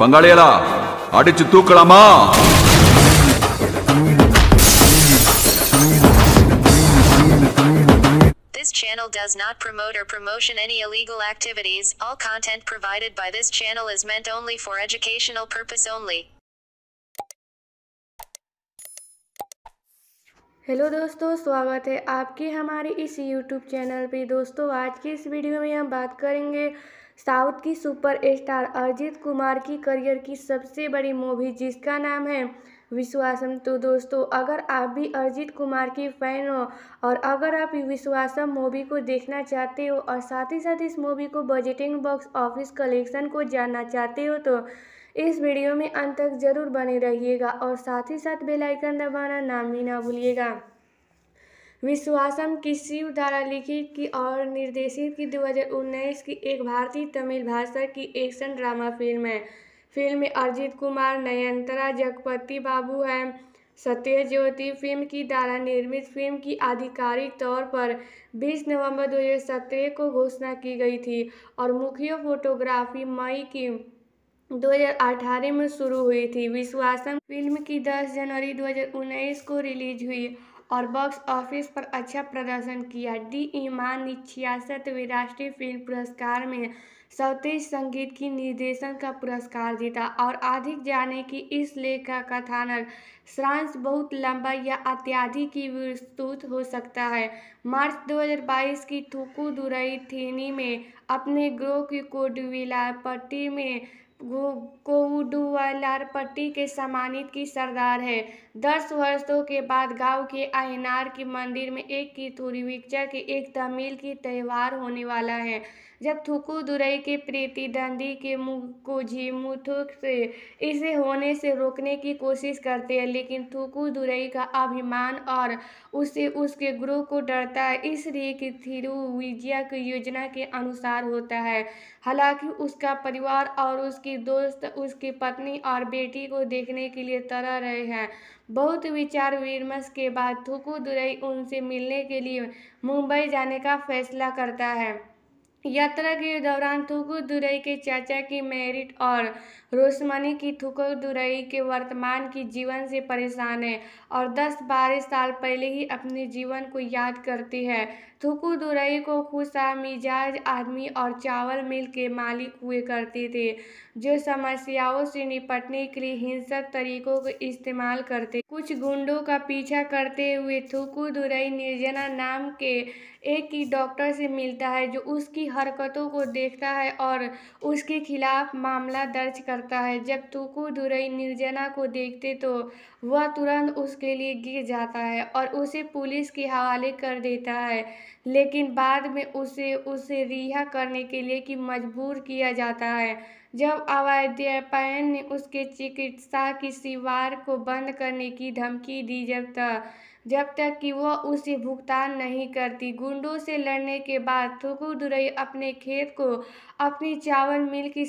பங்காளிகளா அடிச்சு தூக்கலாமா? This channel does not promote or promotion any illegal activities. All content provided by this channel is meant only for educational purpose only. Hello दोस्तों, स्वागत है आपके हमारे इस YouTube चैनल पे। दोस्तों, आज की इस वीडियो में हम बात करेंगे साउथ की सुपर स्टार अरिजीत कुमार की करियर की सबसे बड़ी मूवी जिसका नाम है विश्वासम। तो दोस्तों, अगर आप भी अरिजीत कुमार की फ़ैन हो और अगर आप विश्वासम मूवी को देखना चाहते हो और साथ ही साथ इस मूवी को बजटिंग बॉक्स ऑफिस कलेक्शन को जानना चाहते हो तो इस वीडियो में अंत तक जरूर बने रहिएगा और साथ ही साथ बेल आइकन दबाना नाम भी ना भूलिएगा। विश्वासम की शिव द्वारा लिखित की और निर्देशित की 2019 की एक भारतीय तमिल भाषा की एक्शन ड्रामा फिल्म है। फिल्म में अरिजीत कुमार, नयनतारा, जगपति बाबू हैं, सत्यज्योति फिल्म की द्वारा निर्मित फिल्म की आधिकारिक तौर पर 20 नवंबर 2017 को घोषणा की गई थी और मुख्य फोटोग्राफी मई की 2018 में शुरू हुई थी। विश्वासम फिल्म की 10 जनवरी 2019 को रिलीज हुई और बॉक्स ऑफिस पर अच्छा प्रदर्शन किया। डी इमान ने 66वें राष्ट्रीय फिल्म पुरस्कार में सर्वश्रेष्ठ संगीत की निर्देशन का पुरस्कार जीता। और अधिक जाने की इस लेख का कथानक सारांश बहुत लंबा या अत्यधिक ही विस्तृत हो सकता है। मार्च 2022 की थूकुदुरई थेनी में अपने ग्रोह की कोडुविलापट्टी में कोवुडुवलारपट्टी के सम्मानित की सरदार है। 10 वर्षों के बाद गांव के अय्यनार की मंदिर में एक की थुरुविक्चा के एक तमिल की त्यौहार होने वाला है। जब थूकुदुरई के प्रतिद्वंदी के कोझिमुथु से इसे होने से रोकने की कोशिश करते हैं, लेकिन थूकुदुरई का अभिमान और उसे उसके गुरु को डरता है, इसलिए कि थिरुविजया की योजना के अनुसार होता है। हालांकि उसका परिवार और उसकी दोस्त उसकी पत्नी और बेटी को देखने के लिए तरह रहे हैं। बहुत विचार विमर्श के बाद थूकुदुरई उनसे मिलने के लिए मुंबई जाने का फैसला करता है। यात्रा के दौरान थूकुदुरई के चाचा की मैरिट और रोशमनी की थूकुदुरई के वर्तमान की जीवन से परेशान है और 10-12 साल पहले ही अपने जीवन को याद करती है। थूकुदुरई को खुशमिजाज आदमी और चावल मिल के मालिक हुए करते थे जो समस्याओं से निपटने के लिए हिंसक तरीकों को इस्तेमाल करते। कुछ गुंडों का पीछा करते हुए थूकुदुरई निर्जना नाम के एक ही डॉक्टर से मिलता है जो उसकी हरकतों को देखता है और उसके खिलाफ मामला दर्ज करता है। जब थूकुदुरई निर्जना को देखते तो वह तुरंत उसके लिए गिर जाता है और उसे पुलिस के हवाले कर देता है, लेकिन बाद में उसे रिहा करने के लिए कि मजबूर किया जाता है जब अवैधानिक ने उसके चिकित्सा की शिविर को बंद करने की धमकी दी जब तक कि वह उसे भुगतान नहीं करती। गुंडों से लड़ने के बाद थूकुदुरई अपने खेत को अपनी चावल मिल की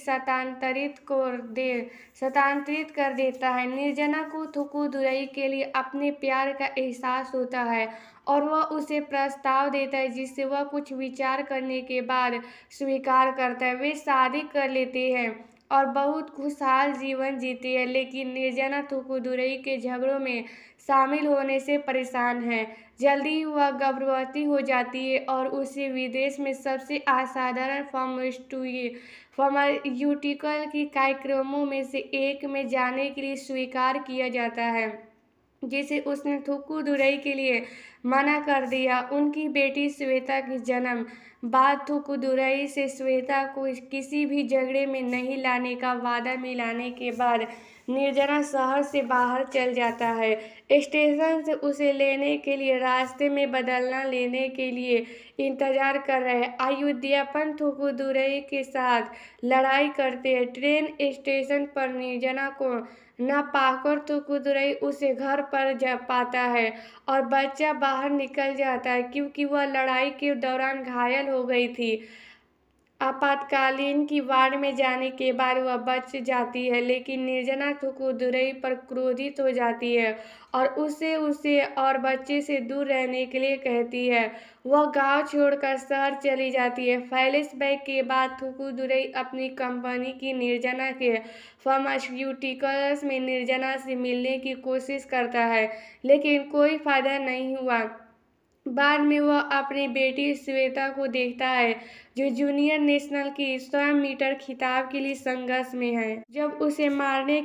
स्थानांतरित कर देता है। निर्जना को थूकुदुरई के लिए अपने प्यार का एहसास होता है और वह उसे प्रस्ताव देता है जिसे वह कुछ विचार करने के बाद स्वीकार करता है। वे शादी कर लेते हैं और बहुत खुशहाल जीवन जीते हैं, लेकिन निर्जना थूकुदुरई के झगड़ों में शामिल होने से परेशान है। जल्दी ही वह गर्भवती हो जाती है और उसे विदेश में सबसे असाधारण फार्मास्यूटिकल की कार्यक्रमों में से एक में जाने के लिए स्वीकार किया जाता है, जिसे उसने थूकुदुरई के लिए मना कर दिया। उनकी बेटी श्वेता के जन्म बाद थूकुदुरई से श्वेता को किसी भी झगड़े में नहीं लाने का वादा मिलाने के बाद निर्जना शहर से बाहर चल जाता है। स्टेशन से उसे लेने के लिए रास्ते में बदला लेने के लिए इंतजार कर रहे अयोध्यापन थूकुदुरई के साथ लड़ाई करते हैं। ट्रेन स्टेशन पर निर्जना को न पाकर थूकुदुरई उसे घर पर जा पाता है और बच्चा बाहर निकल जाता है क्योंकि वह लड़ाई के दौरान घायल हो गई थी। आपातकालीन की वार्ड में जाने के बाद वह बच जाती है, लेकिन निर्जना थुकुदुरई पर क्रोधित हो जाती है और उसे और बच्चे से दूर रहने के लिए कहती है। वह गांव छोड़कर शहर चली जाती है। फ्लैशबैक के बाद थुकुदुरई अपनी कंपनी की निर्जना के फार्मास्यूटिकल्स में निर्जना से मिलने की कोशिश करता है, लेकिन कोई फायदा नहीं हुआ। बाद में वह अपनी बेटी श्वेता को देखता है, जो जूनियर नेशनल की 100 मीटर खिताब के लिए संघर्ष में है। जब उसे मारने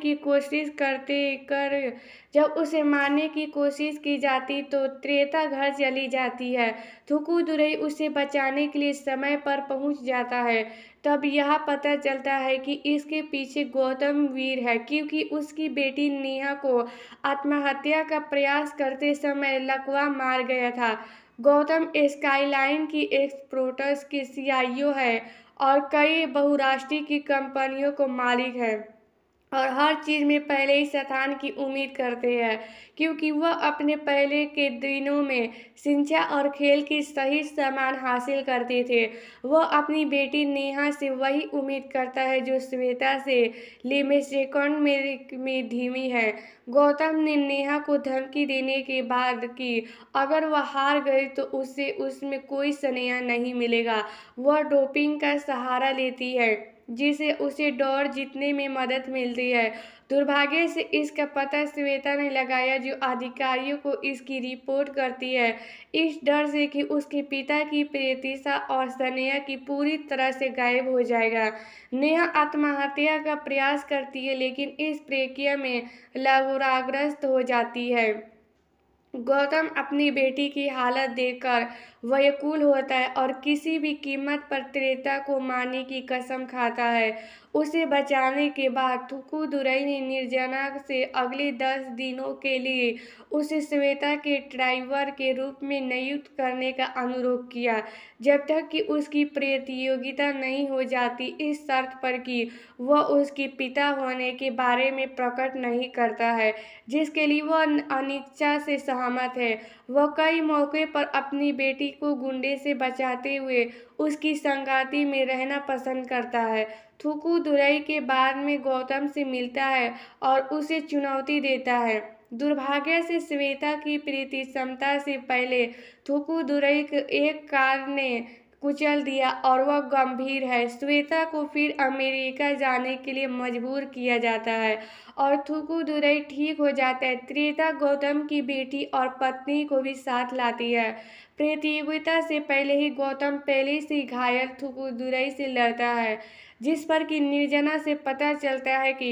की कोशिश की जाती तो त्रेता घर चली जाती है। थुकुदुरई उसे बचाने के लिए समय पर पहुंच जाता है। तब यह पता चलता है कि इसके पीछे गौतम वीर है, क्योंकि उसकी बेटी नेहा को आत्महत्या का प्रयास करते समय लकवा मार गया था। गौतम स्काईलाइन की एक्सपोर्ट्स की सीईओ है और कई बहुराष्ट्रीय की कंपनियों को मालिक है और हर चीज में पहले ही स्थान की उम्मीद करते हैं, क्योंकि वह अपने पहले के दिनों में शिक्षा और खेल की सही सम्मान हासिल करते थे। वह अपनी बेटी नेहा से वही उम्मीद करता है जो श्वेता से लिमेसेकंड में धीमी है। गौतम ने नेहा को धमकी देने के बाद कि अगर वह हार गई तो उसे उसमें कोई स्नेह नहीं मिलेगा। वह डोपिंग का सहारा लेती है, जिसे उसे दौड़ जीतने में मदद मिलती है। दुर्भाग्य से इसका पता श्वेता ने लगाया, जो अधिकारियों को इसकी रिपोर्ट करती है, इस डर से कि उसके पिता की प्रतिष्ठा और स्नेह की पूरी तरह से गायब हो जाएगा। नेहा आत्महत्या का प्रयास करती है, लेकिन इस प्रक्रिया में लहराग्रस्त हो जाती है। गौतम अपनी बेटी की हालत देखकर व्याकुल होता है और किसी भी कीमत पर त्रेता को मारने की कसम खाता है। उसे बचाने के बाद थुकुदुरई ने निर्जना से अगले 10 दिनों के लिए उसे श्वेता के ड्राइवर के रूप में नियुक्त करने का अनुरोध किया, जब तक कि उसकी प्रतियोगिता नहीं हो जाती, इस शर्त पर कि वह उसके पिता होने के बारे में प्रकट नहीं करता है, जिसके लिए वह अनिच्छा से सहमत है। वह कई मौके पर अपनी बेटी को गुंडे से बचाते हुए उसकी संगति में रहना पसंद करता है। थुकुदुरई के बाद में गौतम से मिलता है और उसे चुनौती देता है। दुर्भाग्य से श्वेता की प्रीति क्षमता से पहले थुकुदुरई को एक कार ने कुचल दिया और वह गंभीर है। श्वेता को फिर अमेरिका जाने के लिए मजबूर किया जाता है और थुकुदुरई ठीक हो जाता है। त्रेता गौतम की बेटी और पत्नी को भी साथ लाती है। प्रतियोगिता से पहले ही गौतम पहले से घायल थुकुदुरई से लड़ता है, जिस पर कि निर्जना से पता चलता है कि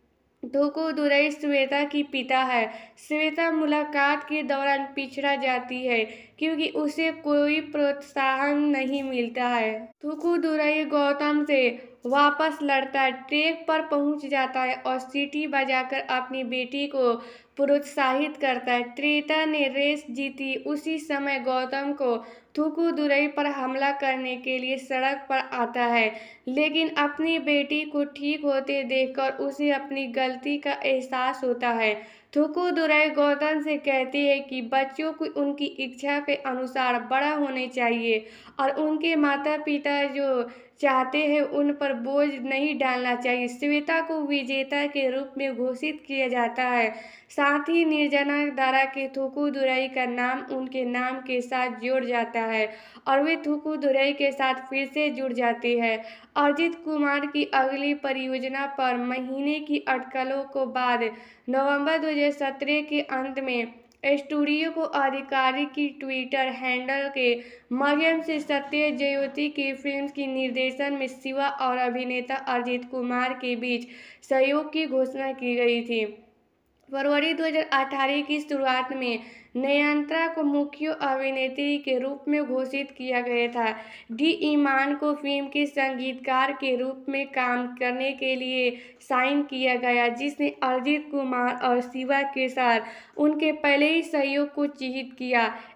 थुकुदुरई श्वेता की पिता है। श्वेता मुलाकात के दौरान पिछड़ा जाती है, क्योंकि उसे कोई प्रोत्साहन नहीं मिलता है। थुकुदुरई गौतम से वापस लड़ता है, ट्रैक पर पहुंच जाता है और सीटी बजाकर अपनी बेटी को प्रोत्साहित करता है। त्रेता ने रेस जीती। उसी समय गौतम को थुकुदुरई पर हमला करने के लिए सड़क पर आता है, लेकिन अपनी बेटी को ठीक होते देखकर उसे अपनी गलती का एहसास होता है। थुकुदुरई गौतम से कहती है कि बच्चों को उनकी इच्छा के अनुसार बड़ा होने चाहिए और उनके माता पिता जो चाहते हैं उन पर बोझ नहीं डालना चाहिए। श्वेता को विजेता के रूप में घोषित किया जाता है। साथ ही निर्जना द्वारा के थुकुदुरई का नाम उनके नाम के साथ जोड़ जाता है और वे थुकुदुरई के साथ फिर से जुड़ जाते हैं। अजित कुमार की अगली परियोजना पर महीने की अटकलों को बाद नवंबर 2017 के अंत में स्टूडियो को आधिकारिक की ट्विटर हैंडल के माध्यम से सत्य जयवती की फिल्म की निर्देशन में शिवा और अभिनेता अजित कुमार के बीच सहयोग की घोषणा की गई थी। फरवरी 2018 की शुरुआत में नयनतारा को मुख्य अभिनेत्री के रूप में घोषित किया गया था। डी इमान को फिल्म के संगीतकार के रूप में काम करने के लिए साइन किया गया, जिसने अजित कुमार और शिवा के साथ उनके पहले ही सहयोग को चिह्नित किया।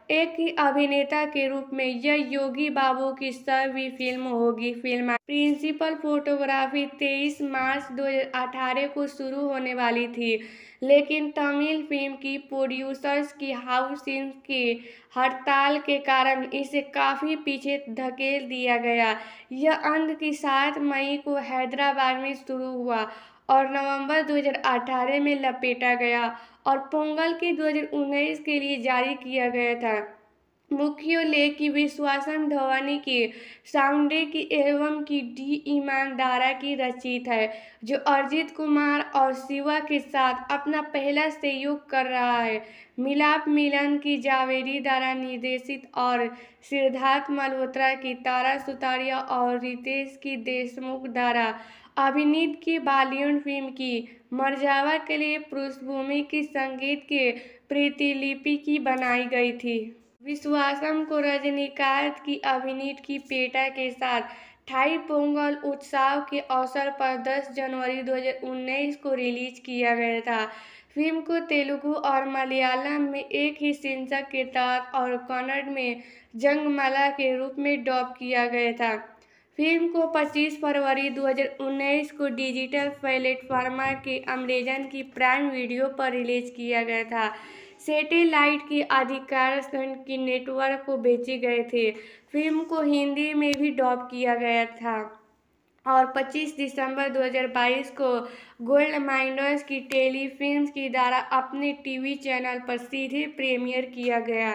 एक ही अभिनेता के रूप में यह योगी बाबू की 100वीं फिल्म होगी। फिल्म प्रिंसिपल फोटोग्राफी 23 मार्च 2018 को शुरू होने वाली थी, लेकिन तमिल फिल्म की प्रोड्यूसर्स की हाउसिंग की हड़ताल के कारण इसे काफ़ी पीछे धकेल दिया गया। यह अंत की 7 मई को हैदराबाद में शुरू हुआ और नवंबर 2018 में लपेटा गया और पोंगल के 2019 के लिए जारी किया गया था। मुख्य उल्लेख की विश्वासम धवानी की साउंडे की एल्बम की डी ईमानदारा की रचित है, जो अरिजीत कुमार और शिवा के साथ अपना पहला सहयोग कर रहा है। मिलाप मिलन की जावेदी द्वारा निर्देशित और सिद्धार्थ मल्होत्रा की तारा सुतारिया और रितेश की देशमुख द्वारा अभिनीत की बॉलीवुड फिल्म की मर्जावा के लिए पृष्ठभूमि की संगीत के प्रतिलिपि की बनाई गई थी। विश्वासम को रजनीकांत की अभिनीत की पेटा के साथ थाई पोंगल उत्सव के अवसर पर 10 जनवरी 2019 को रिलीज किया गया था। फिल्म को तेलुगु और मलयालम में एक ही शीर्षक के तहत और कन्नड़ में जंगमाला के रूप में डब किया गया था। फिल्म को 25 फरवरी 2019 को डिजिटल प्लेटफॉर्म के अमेज़न की प्राइम वीडियो पर रिलीज किया गया था। सैटेलाइट की अधिकार की नेटवर्क को बेचे गए थे। फिल्म को हिंदी में भी डब किया गया था और 25 दिसंबर 2022 को गोल्ड माइनर्स की टेलीफिल्म्स की द्वारा अपने टीवी चैनल पर सीधे प्रीमियर किया गया।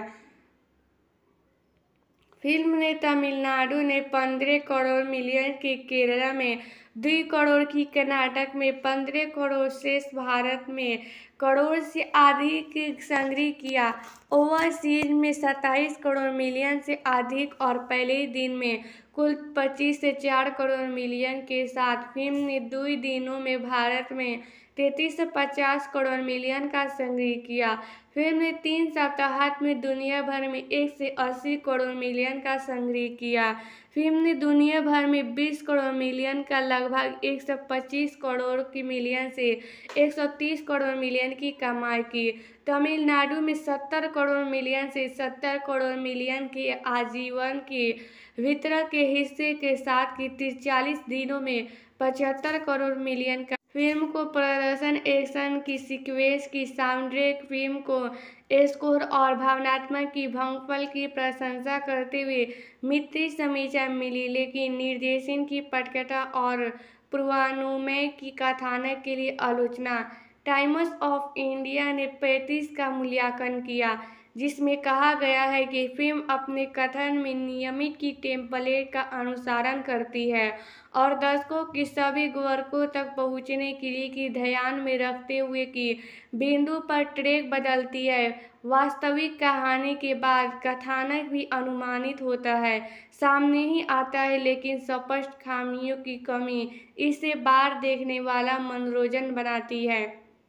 फिल्म ने तमिलनाडु ने 15 करोड़ मिलियन की, केरला में 2 करोड़ की, कर्नाटक में 15 करोड़, शेष भारत में करोड़ से अधिक संग्रह किया। ओवरसीज में 27 करोड़ मिलियन से अधिक और पहले दिन में कुल 25 से 4 करोड़ मिलियन के साथ फिल्म ने 2 दिनों में भारत में 33 से 50 करोड़ मिलियन का संग्रह किया। फिल्म ने 3 सप्ताह में दुनिया भर में 1 से 80 करोड़ मिलियन का संग्रह किया। फिल्म ने दुनिया भर में 20 करोड़ मिलियन का लगभग 125 करोड़ की मिलियन से 130 करोड़ मिलियन की कमाई की। तमिलनाडु में 70 करोड़ मिलियन से 70 करोड़ मिलियन के आजीवन के वितरण के हिस्से के साथ की 40 दिनों में 75 करोड़ मिलियन का। फिल्म को प्रदर्शन, एक्शन की सीक्वेंस की साउंडट्रैक, फिल्म को स्कोर और भावनात्मक की भंगफल की प्रशंसा करते हुए मिश्रित समीक्षा मिली, लेकिन निर्देशन की पटकथा और पूर्वानुमान की कथानक के लिए आलोचना। टाइम्स ऑफ इंडिया ने 35 का मूल्यांकन किया, जिसमें कहा गया है कि फिल्म अपने कथन में नियमित की टेम्पलेट का अनुसरण करती है और दर्शकों की सभी वर्गों तक पहुंचने के लिए की ध्यान में रखते हुए कि बिंदु पर ट्रैक बदलती है। वास्तविक कहानी के बाद कथानक भी अनुमानित होता है, सामने ही आता है, लेकिन स्पष्ट खामियों की कमी इसे बार देखने वाला मनोरंजन बनाती है।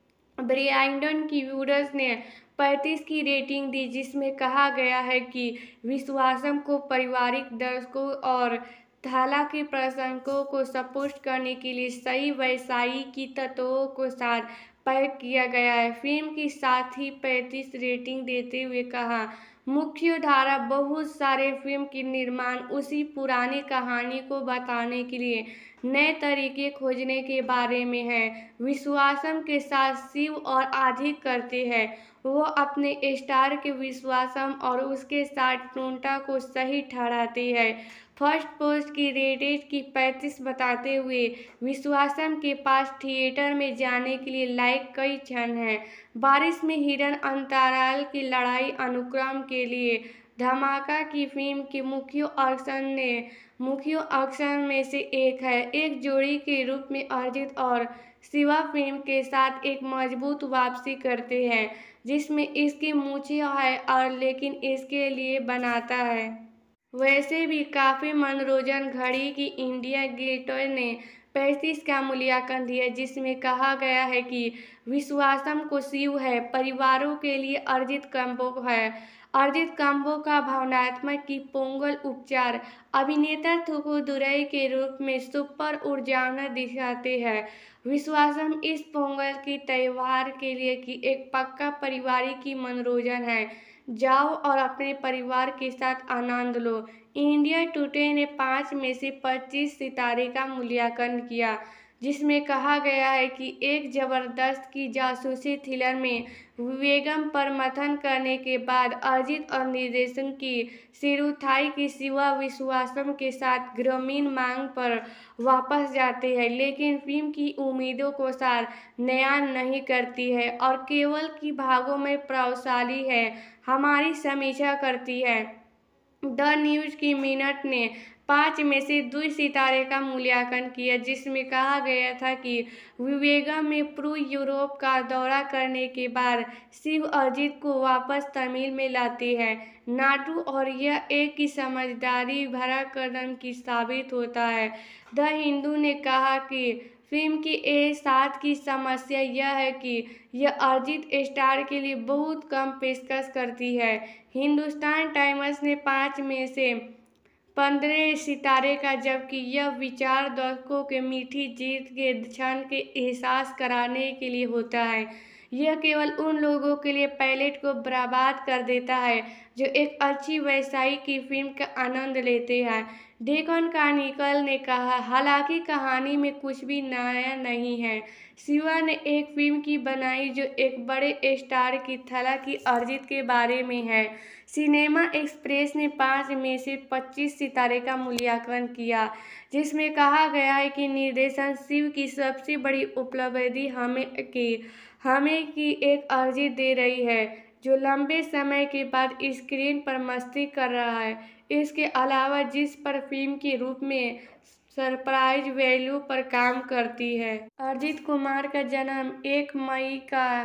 ब्रांडन की व्यूअर्स ने 35 की रेटिंग दी, जिसमें कहा गया है कि विश्वासम को पारिवारिक दर्शकों और हालांकि प्रशंसकों को संतुष्ट करने के लिए सही वैश्विक तत्वों के साथ पैक किया गया है। फिल्म की साथ ही 35 रेटिंग देते हुए कहा, मुख्य धारा बहुत सारे फिल्म की निर्माण उसी पुरानी कहानी को बताने के लिए नए तरीके खोजने के बारे में है। विश्वासम के साथ शिव और अधिक करते हैं। वो अपने स्टार के विश्वासम और उसके साथ टोंटा को सही ठहराते हैं। फर्स्ट पोस्ट की रेटेड की 35 बताते हुए विश्वासम के पास थिएटर में जाने के लिए लायक कई क्षण हैं। बारिश में हिरन अंतराल की लड़ाई अनुक्रम के लिए धमाका की फिल्म के मुख्य आकर्षण में से एक है। एक जोड़ी के रूप में अरिजीत और शिवा फिल्म के साथ एक मजबूत वापसी करते हैं, जिसमें इसकी मूछें है और लेकिन इसके लिए बनाता है। वैसे भी काफ़ी मनोरंजन। घड़ी की इंडिया गेटर ने 35 का मूल्यांकन दिया, जिसमें कहा गया है कि विश्वासम को शिव है, परिवारों के लिए अरिजीत कंबो है। अरिजीत कंबो का भावनात्मक की पोंगल उपचार अभिनेता थूकुदुरई के रूप में सुपर ऊर्जावान दिखाते हैं। विश्वासम इस पोंगल की त्योहार के लिए की एक पक्का पारिवारिक की मनोरंजन है, जाओ और अपने परिवार के साथ आनंद लो। इंडिया टुडे ने 5 में से 25 सितारे का मूल्यांकन किया, जिसमें कहा गया है कि एक जबरदस्त की जासूसी थ्रिलर में विवेगम पर मंथन करने के बाद अरिजीत और निर्देशन की सिरुथाई की शिवा विश्वासम के साथ ग्रामीण मांग पर वापस जाते हैं, लेकिन फिल्म की उम्मीदों को सार नया नहीं करती है और केवल की भागों में प्रभावशाली है। हमारी समीक्षा करती है। द न्यूज की मिनट ने 5 में से 2 सितारे का मूल्यांकन किया, जिसमें कहा गया था कि विवेगम में पूर्व यूरोप का दौरा करने के बाद शिव अरिजीत को वापस तमिल में लाती है नाडू और यह एक की समझदारी भरा कदम की साबित होता है। द हिंदू ने कहा कि फिल्म की साथ की समस्या यह है कि यह अरिजीत स्टार के लिए बहुत कम पेशकश करती है। हिंदुस्तान टाइम्स ने 5 में से 15 सितारे का, जबकि यह विचार दर्शकों के मीठी जीत के क्षण के एहसास कराने के लिए होता है। यह केवल उन लोगों के लिए पैलेट को बर्बाद कर देता है जो एक अच्छी वैसाई की फिल्म का आनंद लेते हैं। डेक्कन क्रॉनिकल ने कहा, हालांकि कहानी में कुछ भी नया नहीं है, शिवा ने एक फिल्म की बनाई जो एक बड़े स्टार की थला की अरिजीत के बारे में है। सिनेमा एक्सप्रेस ने 5 में से 25 सितारे का मूल्यांकन किया, जिसमें कहा गया है कि निर्देशन शिव की सबसे बड़ी उपलब्धि हमें की एक अरिजीत दे रही है जो लंबे समय के बाद स्क्रीन पर मस्ती कर रहा है। इसके अलावा जिस पर फिल्म के रूप में सरप्राइज वैल्यू पर काम करती है। अरिजीत कुमार का जन्म 1 मई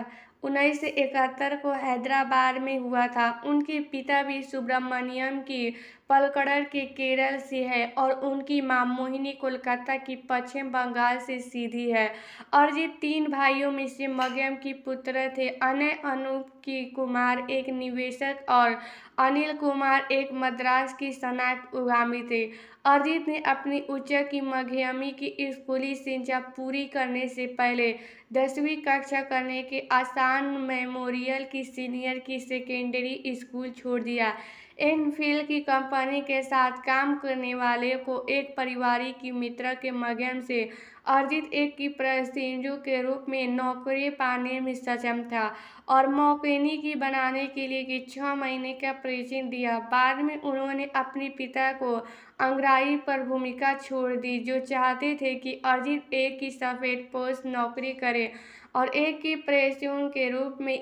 1971 को हैदराबाद में हुआ था। उनके पिता वी सुब्रमण्यम की पलक्कड़ के केरल से है और उनकी मां मोहिनी कोलकाता की पश्चिम बंगाल से सीधी है। अरिजीत 3 भाइयों में से मध्यम की पुत्र थे। अनूप कुमार एक निवेशक और अनिल कुमार एक मद्रास की स्नातक उद्यमी थे। अरिजीत ने अपनी उच्च की माध्यमिक की स्कूली शिक्षा पूरी करने से पहले 10वीं कक्षा करने के आसान मेमोरियल की सीनियर की सेकेंडरी स्कूल छोड़ दिया। एनफील्ड की कंपनी के साथ काम करने वाले को एक पारिवारिक मित्र के माध्यम से अरिजीत एक की प्रशिक्षु के रूप में नौकरी पाने में सक्षम था और मैकेनिक बनाने के लिए 6 महीने का प्रशिक्षण दिया। बाद में उन्होंने अपने पिता को अंग्रेजी पर भूमिका छोड़ दी, जो चाहते थे कि अरिजीत एक की सफेद पोस्ट नौकरी करे और एक की प्रशिक्षु के रूप में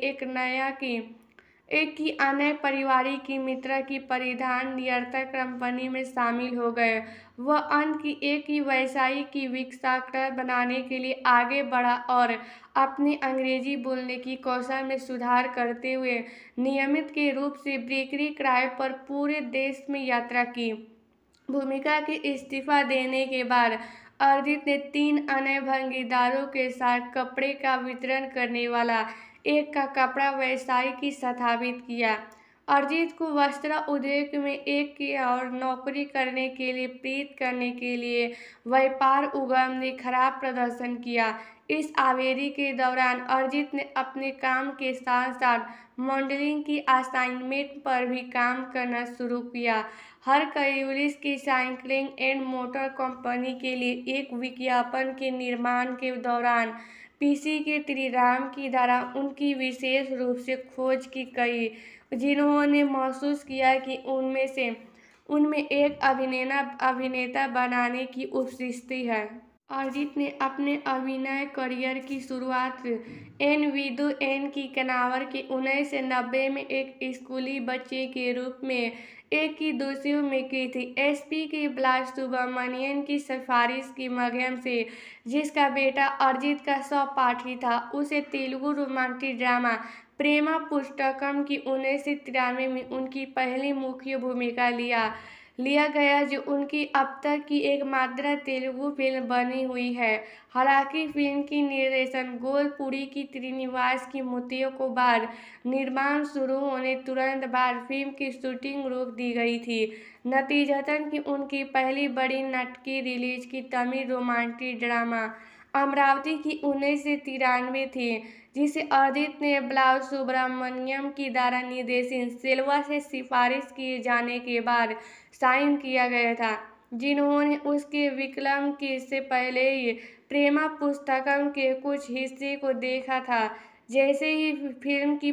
एक की अन्य पारिवारिक की मित्र की परिधान निरंतर कंपनी में शामिल हो गए। वह अंत की एक की व्यवसायी की विकास बनाने के लिए आगे बढ़ा और अपने अंग्रेजी बोलने की कौशल में सुधार करते हुए नियमित के रूप से बिक्री किराए पर पूरे देश में यात्रा की। भूमिका के इस्तीफा देने के बाद अरिजीत ने 3 अन्य भागीदारों के साथ कपड़े का वितरण करने वाला एक का कपड़ा व्यवसाय की स्थापित किया। अरिजीत को वस्त्र उद्योग में एक की और नौकरी करने के लिए प्रेरित करने के लिए व्यापार उद्यम ने खराब प्रदर्शन किया। इस अवधि के दौरान अरिजीत ने अपने काम के साथ साथ मॉडलिंग की असाइनमेंट पर भी काम करना शुरू किया। हरक्यूलिस की साइकिलिंग एंड मोटर कंपनी के लिए एक विज्ञापन के निर्माण के दौरान पीसी के त्रिराम की द्वारा उनकी विशेष रूप से खोज की गई, जिन्होंने महसूस किया कि उनमें एक अभिनेता बनाने की उपस्थिति है। अरिजीत ने अपने अभिनय करियर की शुरुआत एन विदु एन की कनावर के 1990 में एक स्कूली बच्चे के रूप में एक की दूसरी में की थी। एसपी के बालसुब्रमण्यन की सिफारिश के माध्यम से, जिसका बेटा अरिजीत का सहपाठी था, उसे तेलुगु रोमांटिक ड्रामा प्रेमा पुस्तकम की 1993 में उनकी पहली मुख्य भूमिका लिया गया, जो उनकी अब तक की एकमात्र तेलुगु फिल्म बनी हुई है। हालांकि फिल्म की निर्देशन गोलपुरी की श्रीनिवास की मृत्यु के बाद निर्माण शुरू होने तुरंत बाद फिल्म की शूटिंग रोक दी गई थी। नतीजतन की उनकी पहली बड़ी नाटकीय रिलीज की तमिल रोमांटिक ड्रामा अमरावती की 1993 थी, जिसे अदित ने बाला सुब्रमण्यम की द्वारा निर्देशित सेल्वा से सिफारिश किए जाने के बाद साइन किया गया था, जिन्होंने उसके विकल्प की से पहले ही प्रेमा पुस्तकम के कुछ हिस्से को देखा था। जैसे ही फिल्म की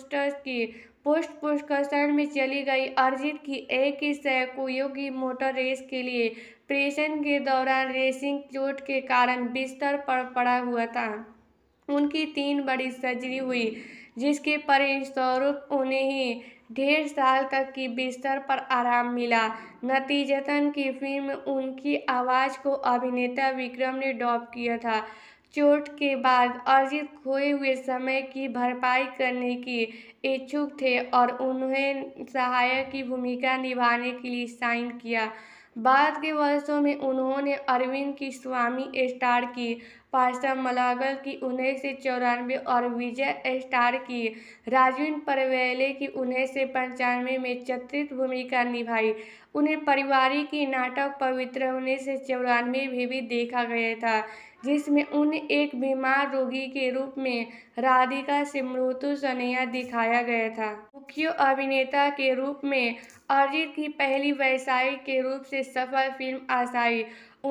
पोस्ट प्रोडक्शन में चली गई, अरिजीत की एक ही सैकड़ों की मोटर रेस के लिए ऑपरेशन के दौरान रेसिंग चोट के कारण बिस्तर पर पड़ा हुआ था। उनकी 3 बड़ी सर्जरी हुई, जिसके परिणामस्वरूप उन्हें ही 1.5 साल तक की बिस्तर पर आराम मिला। नतीजतन की फिल्म में उनकी आवाज़ को अभिनेता विक्रम ने डब किया था। चोट के बाद अरिजीत खोए हुए समय की भरपाई करने की इच्छुक थे और उन्हें सहायक की भूमिका निभाने के लिए साइन किया। बाद के वर्षों में उन्होंने अरविंद की स्वामी स्टार की पार्सम मलागल की 1994 और विजय स्टार की राजवीन परवेले की 1995 में चरित्र भूमिका निभाई। उन्हें पारिवारिक नाटक पवित्र 1994 में भी देखा गया था, जिसमें उन्हें एक बीमार रोगी के रूप में राधिका से मृत्यु स्नेहा दिखाया गया था। मुख्य अभिनेता के रूप में अरिजीत की पहली व्यावसायिक के रूप से सफल फिल्म आशाई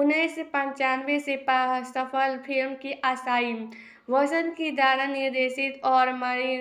1995 से सफल फिल्म की आशाई वसंत की द्वारा निर्देशित और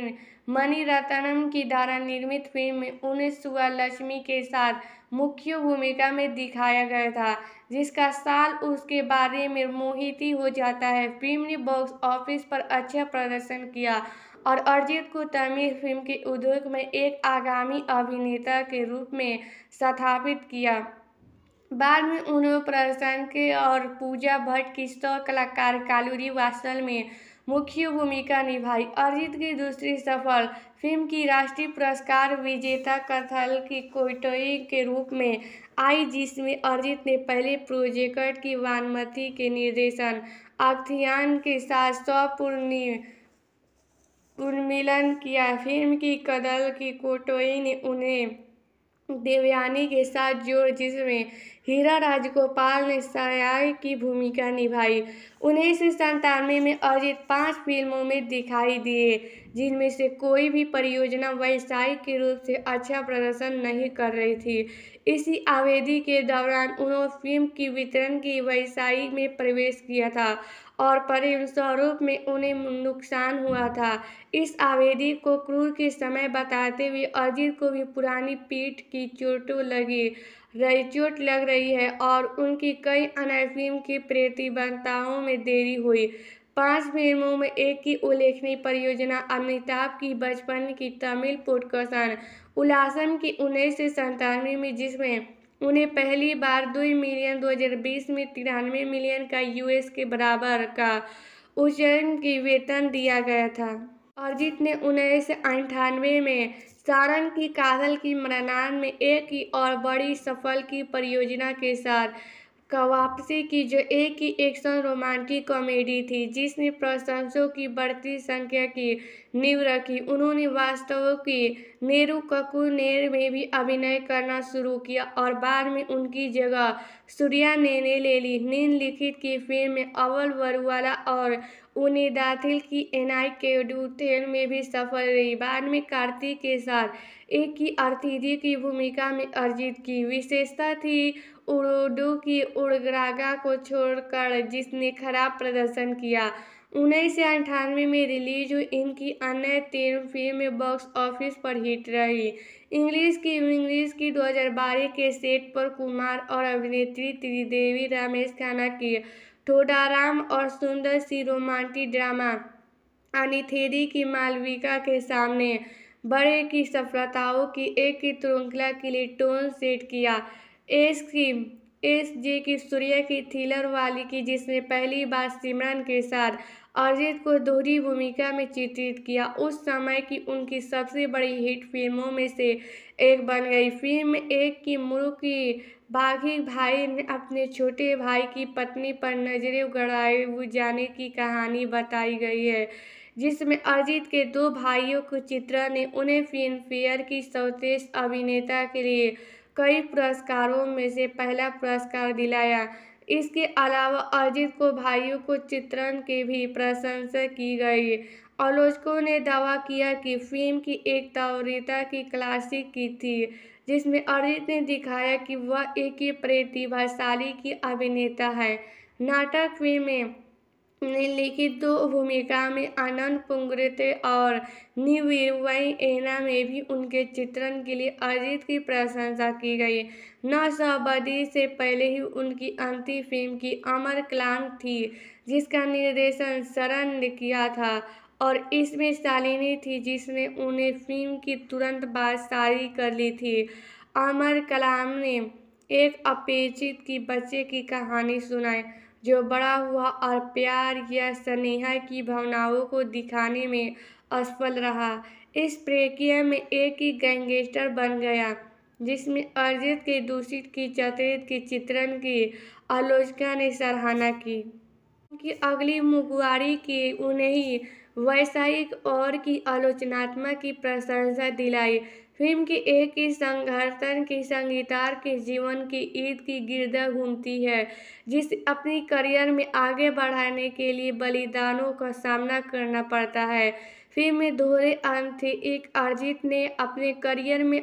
मणिरत्नम की द्वारा निर्मित फिल्म में उन्हें सुब्बलक्ष्मी के साथ मुख्य भूमिका में दिखाया गया था, जिसका साल उसके बारे में मोहित हो जाता है। फिल्म ने बॉक्स ऑफिस पर अच्छा प्रदर्शन किया और अरिजीत को तमिल फिल्म के उद्योग में एक आगामी अभिनेता के रूप में स्थापित किया। बाद में उन्होंने प्रशांत के और पूजा भट्ट की सह कलाकार कालूरी वासल में मुख्य भूमिका निभाई। अरिजीत की दूसरी सफल फिल्म की राष्ट्रीय पुरस्कार विजेता कथल की कोयटोई के रूप में आई, जिसमें अरिजीत ने पहले प्रोजेक्ट की वानमती के निर्देशन अख्तियार के साथ पुनर्मिलन किया। फिल्म की कथल की कोयटोई ने उन्हें देवयानी के साथ जोड़, जिसमें हीरा राजगोपाल ने सहायक की भूमिका निभाई। 1997 में अरिजीत 5 फिल्मों में दिखाई दिए, जिनमें से कोई भी परियोजना व्यावसायिक के रूप से अच्छा प्रदर्शन नहीं कर रही थी। इसी अवधि के दौरान उन्होंने फिल्म की वितरण की व्यवसाय में प्रवेश किया था और परिणामस्वरूप में उन्हें नुकसान हुआ था। इस अवधि को क्रूर के समय बताते हुए अरिजीत को भी पुरानी पीठ की चोट लग रही है और उनकी कई अन्य फिल्म की प्रतिबद्धताओं में देरी हुई। 5 फिल्मों में एक की उल्लेखनीय परियोजना अमिताभ की बचपन की तमिल प्रोडक्शन उल्लासम की 1997 में, जिसमें उन्हें पहली बार 2 मिलियन 2020 में 93 मिलियन का यूएस के बराबर का उच्चारण की वेतन दिया गया था। अरिजीत ने 1998 में सारंग की काजल की मरनान में एक ही और बड़ी सफल की परियोजना के साथ वापसी की, जो एक ही एक्शन रोमांटिक कॉमेडी थी, जिसने प्रशंसकों की बढ़ती संख्या की नींव रखी। उन्होंने वास्तव की नेरू कक्कू-नेर में भी अभिनय करना शुरू किया और बाद में उनकी जगह सूर्या ने ले ली। निम्नलिखित की फिल्म में अव्वल वरुवाला और उन्हें दाखिल की एनाई केडुथेल में भी सफल रही। बाद में कार्तिक के साथ एक ही अतिथि की भूमिका में अरिजीत की विशेषता थी उड़ुडू की उड़गरागा को छोड़कर, जिसने खराब प्रदर्शन किया। 1998 में रिलीज हुई इनकी अन्य 3 फिल्में बॉक्स ऑफिस पर हिट रही। इंग्लिश की 2012 के सेट पर कुमार और अभिनेत्री त्रिदेवी रमेश खन्ना की थोडाराम और सुंदर सी रोमांटिक ड्रामा अनिथेरी की मालविका के सामने बड़े की सफलताओं की एक की श्रृंखला के लिए टोन सेट किया। एस.जे. की सूर्या की थ्रिलर वाली की, जिसने पहली बार सिमरन के साथ अरिजीत को दोहरी भूमिका में चित्रित किया, उस समय की उनकी सबसे बड़ी हिट फिल्मों में से एक बन गई। फिल्म में एक की मूर्ख की बागी भाई ने अपने छोटे भाई की पत्नी पर नजरें गड़ाए जाने की कहानी बताई गई है, जिसमें अरिजीत के 2 भाइयों के चित्रण ने उन्हें फिल्म फेयर की सर्वश्रेष्ठ अभिनेता के लिए कई पुरस्कारों में से पहला पुरस्कार दिलाया। इसके अलावा अरिजीत को भाइयों को चित्रण की भी प्रशंसा की गई। आलोचकों ने दावा किया कि फिल्म की एक तीव्रता की क्लासिक की थी, जिसमें अरिजीत ने दिखाया कि वह एक प्रतिभाशाली की अभिनेता है। नाटक फिल्म में ने लिखित दो भूमिका में आनंद पुंगरते और निविरवई एना में भी उनके चित्रण के लिए अरिजीत की प्रशंसा की गई। न शताब्दी से पहले ही उनकी अंतिम फिल्म की अमर कलाम थी, जिसका निर्देशन शरण ने किया था और इसमें शालिनी थी, जिसने उन्हें फिल्म की तुरंत बाद शादी कर ली थी। अमर कलाम ने एक अपरिचित की बच्चे की कहानी सुनाई जो बड़ा हुआ और प्यार या स्नेह की भावनाओं को दिखाने में असफल रहा। इस प्रक्रिया में एक ही गैंगस्टर बन गया, जिसमें अरिजीत के दूषित की चरित्र के चित्रण की आलोचना ने सराहना की। उनकी अगली मुगवारी की उन्हें वैश्विक और की आलोचनात्मक की प्रशंसा दिलाई। फिल्म की एक ही संघर्षण की संगीतकार के जीवन की ईद की गिरद घूमती है, जिसे अपनी करियर में आगे बढ़ाने के लिए बलिदानों का सामना करना पड़ता है। फिल्म में दोहरे अंत थे। एक, अरिजीत ने अपने करियर में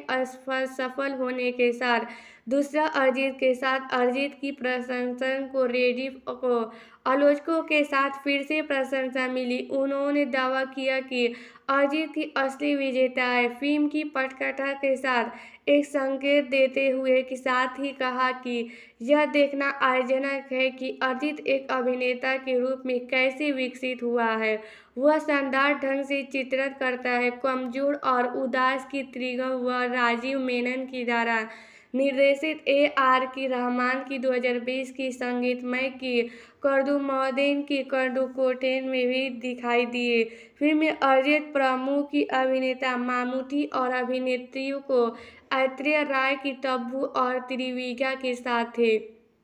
सफल होने के साथ दूसरा अरिजीत के साथ अरिजीत की प्रशंसा को रेडिफ को आलोचकों के साथ फिर से प्रशंसा मिली। उन्होंने दावा किया कि अरिजीत की असली विजेता है। फिल्म की पटकथा के साथ एक संकेत देते हुए के साथ ही कहा कि यह देखना आश्चर्यजनक है कि अरिजीत एक अभिनेता के रूप में कैसे विकसित हुआ है। वह शानदार ढंग से चित्रित करता है। कमजोर और उदास की त्रिगम व राजीव मेनन की द्वारा निर्देशित A.R. रहमान की 2020 की संगीतमय की कर्दूमौद्दीन की कर्दूकोटेन में भी दिखाई दिए। फिल्म में अरिजीत प्रमुख की अभिनेता मामूटी और अभिनेत्रियों को ऐश्वर्या राय की तब्बू और त्रिविका के साथ थे।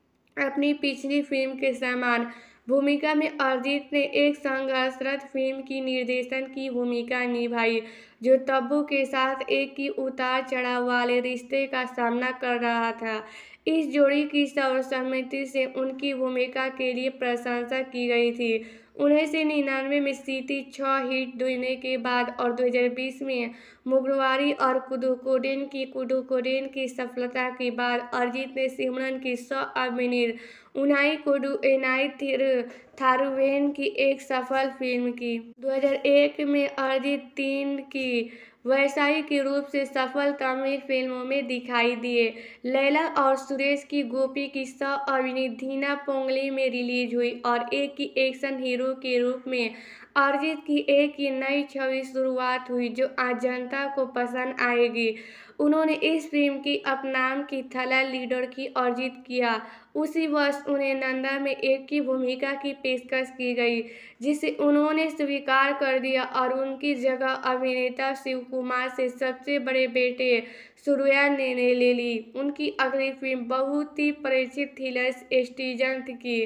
अपनी पिछली फिल्म के समान भूमिका में अरिजीत ने एक संघर्षरत फिल्म की निर्देशन की भूमिका निभाई, जो तब्बू के साथ एक ही उतार चढ़ाव वाले रिश्ते का सामना कर रहा था। इस जोड़ी की सर्वसम्मति से उनकी भूमिका के लिए प्रशंसा की गई थी। 1999 में सिटी 6 हिट देने के बाद और 2020 में मुगवारी और कुडुकोडेन की सफलता के बाद अरिजीत ने सिमरन की सह-अभिनीत उनाई कोडू एनाई थारुवेन की एक सफल फिल्म की। 2001 में अरिजीत 3 की वैश्विक रूप से सफल तमिल फिल्मों में दिखाई दिए। लैला और सुरेश की गोपी की सह-अभिनीत धीना पोंगली में रिलीज हुई और एक ही एक्शन हीरो के रूप में अरिजीत की एक ही नई छवि शुरुआत हुई, जो आज जनता को पसंद आएगी। उन्होंने इस फिल्म की अपनाम की थला लीडर की अर्जित किया। उसी वर्ष उन्हें नंदा में एक की भूमिका की पेशकश की गई, जिसे उन्होंने स्वीकार कर दिया और उनकी जगह अभिनेता शिव कुमार से सबसे बड़े बेटे सूर्या ने ले ली। उनकी अगली फिल्म बहुत ही परिचित थ्रिलर सिटीजन की,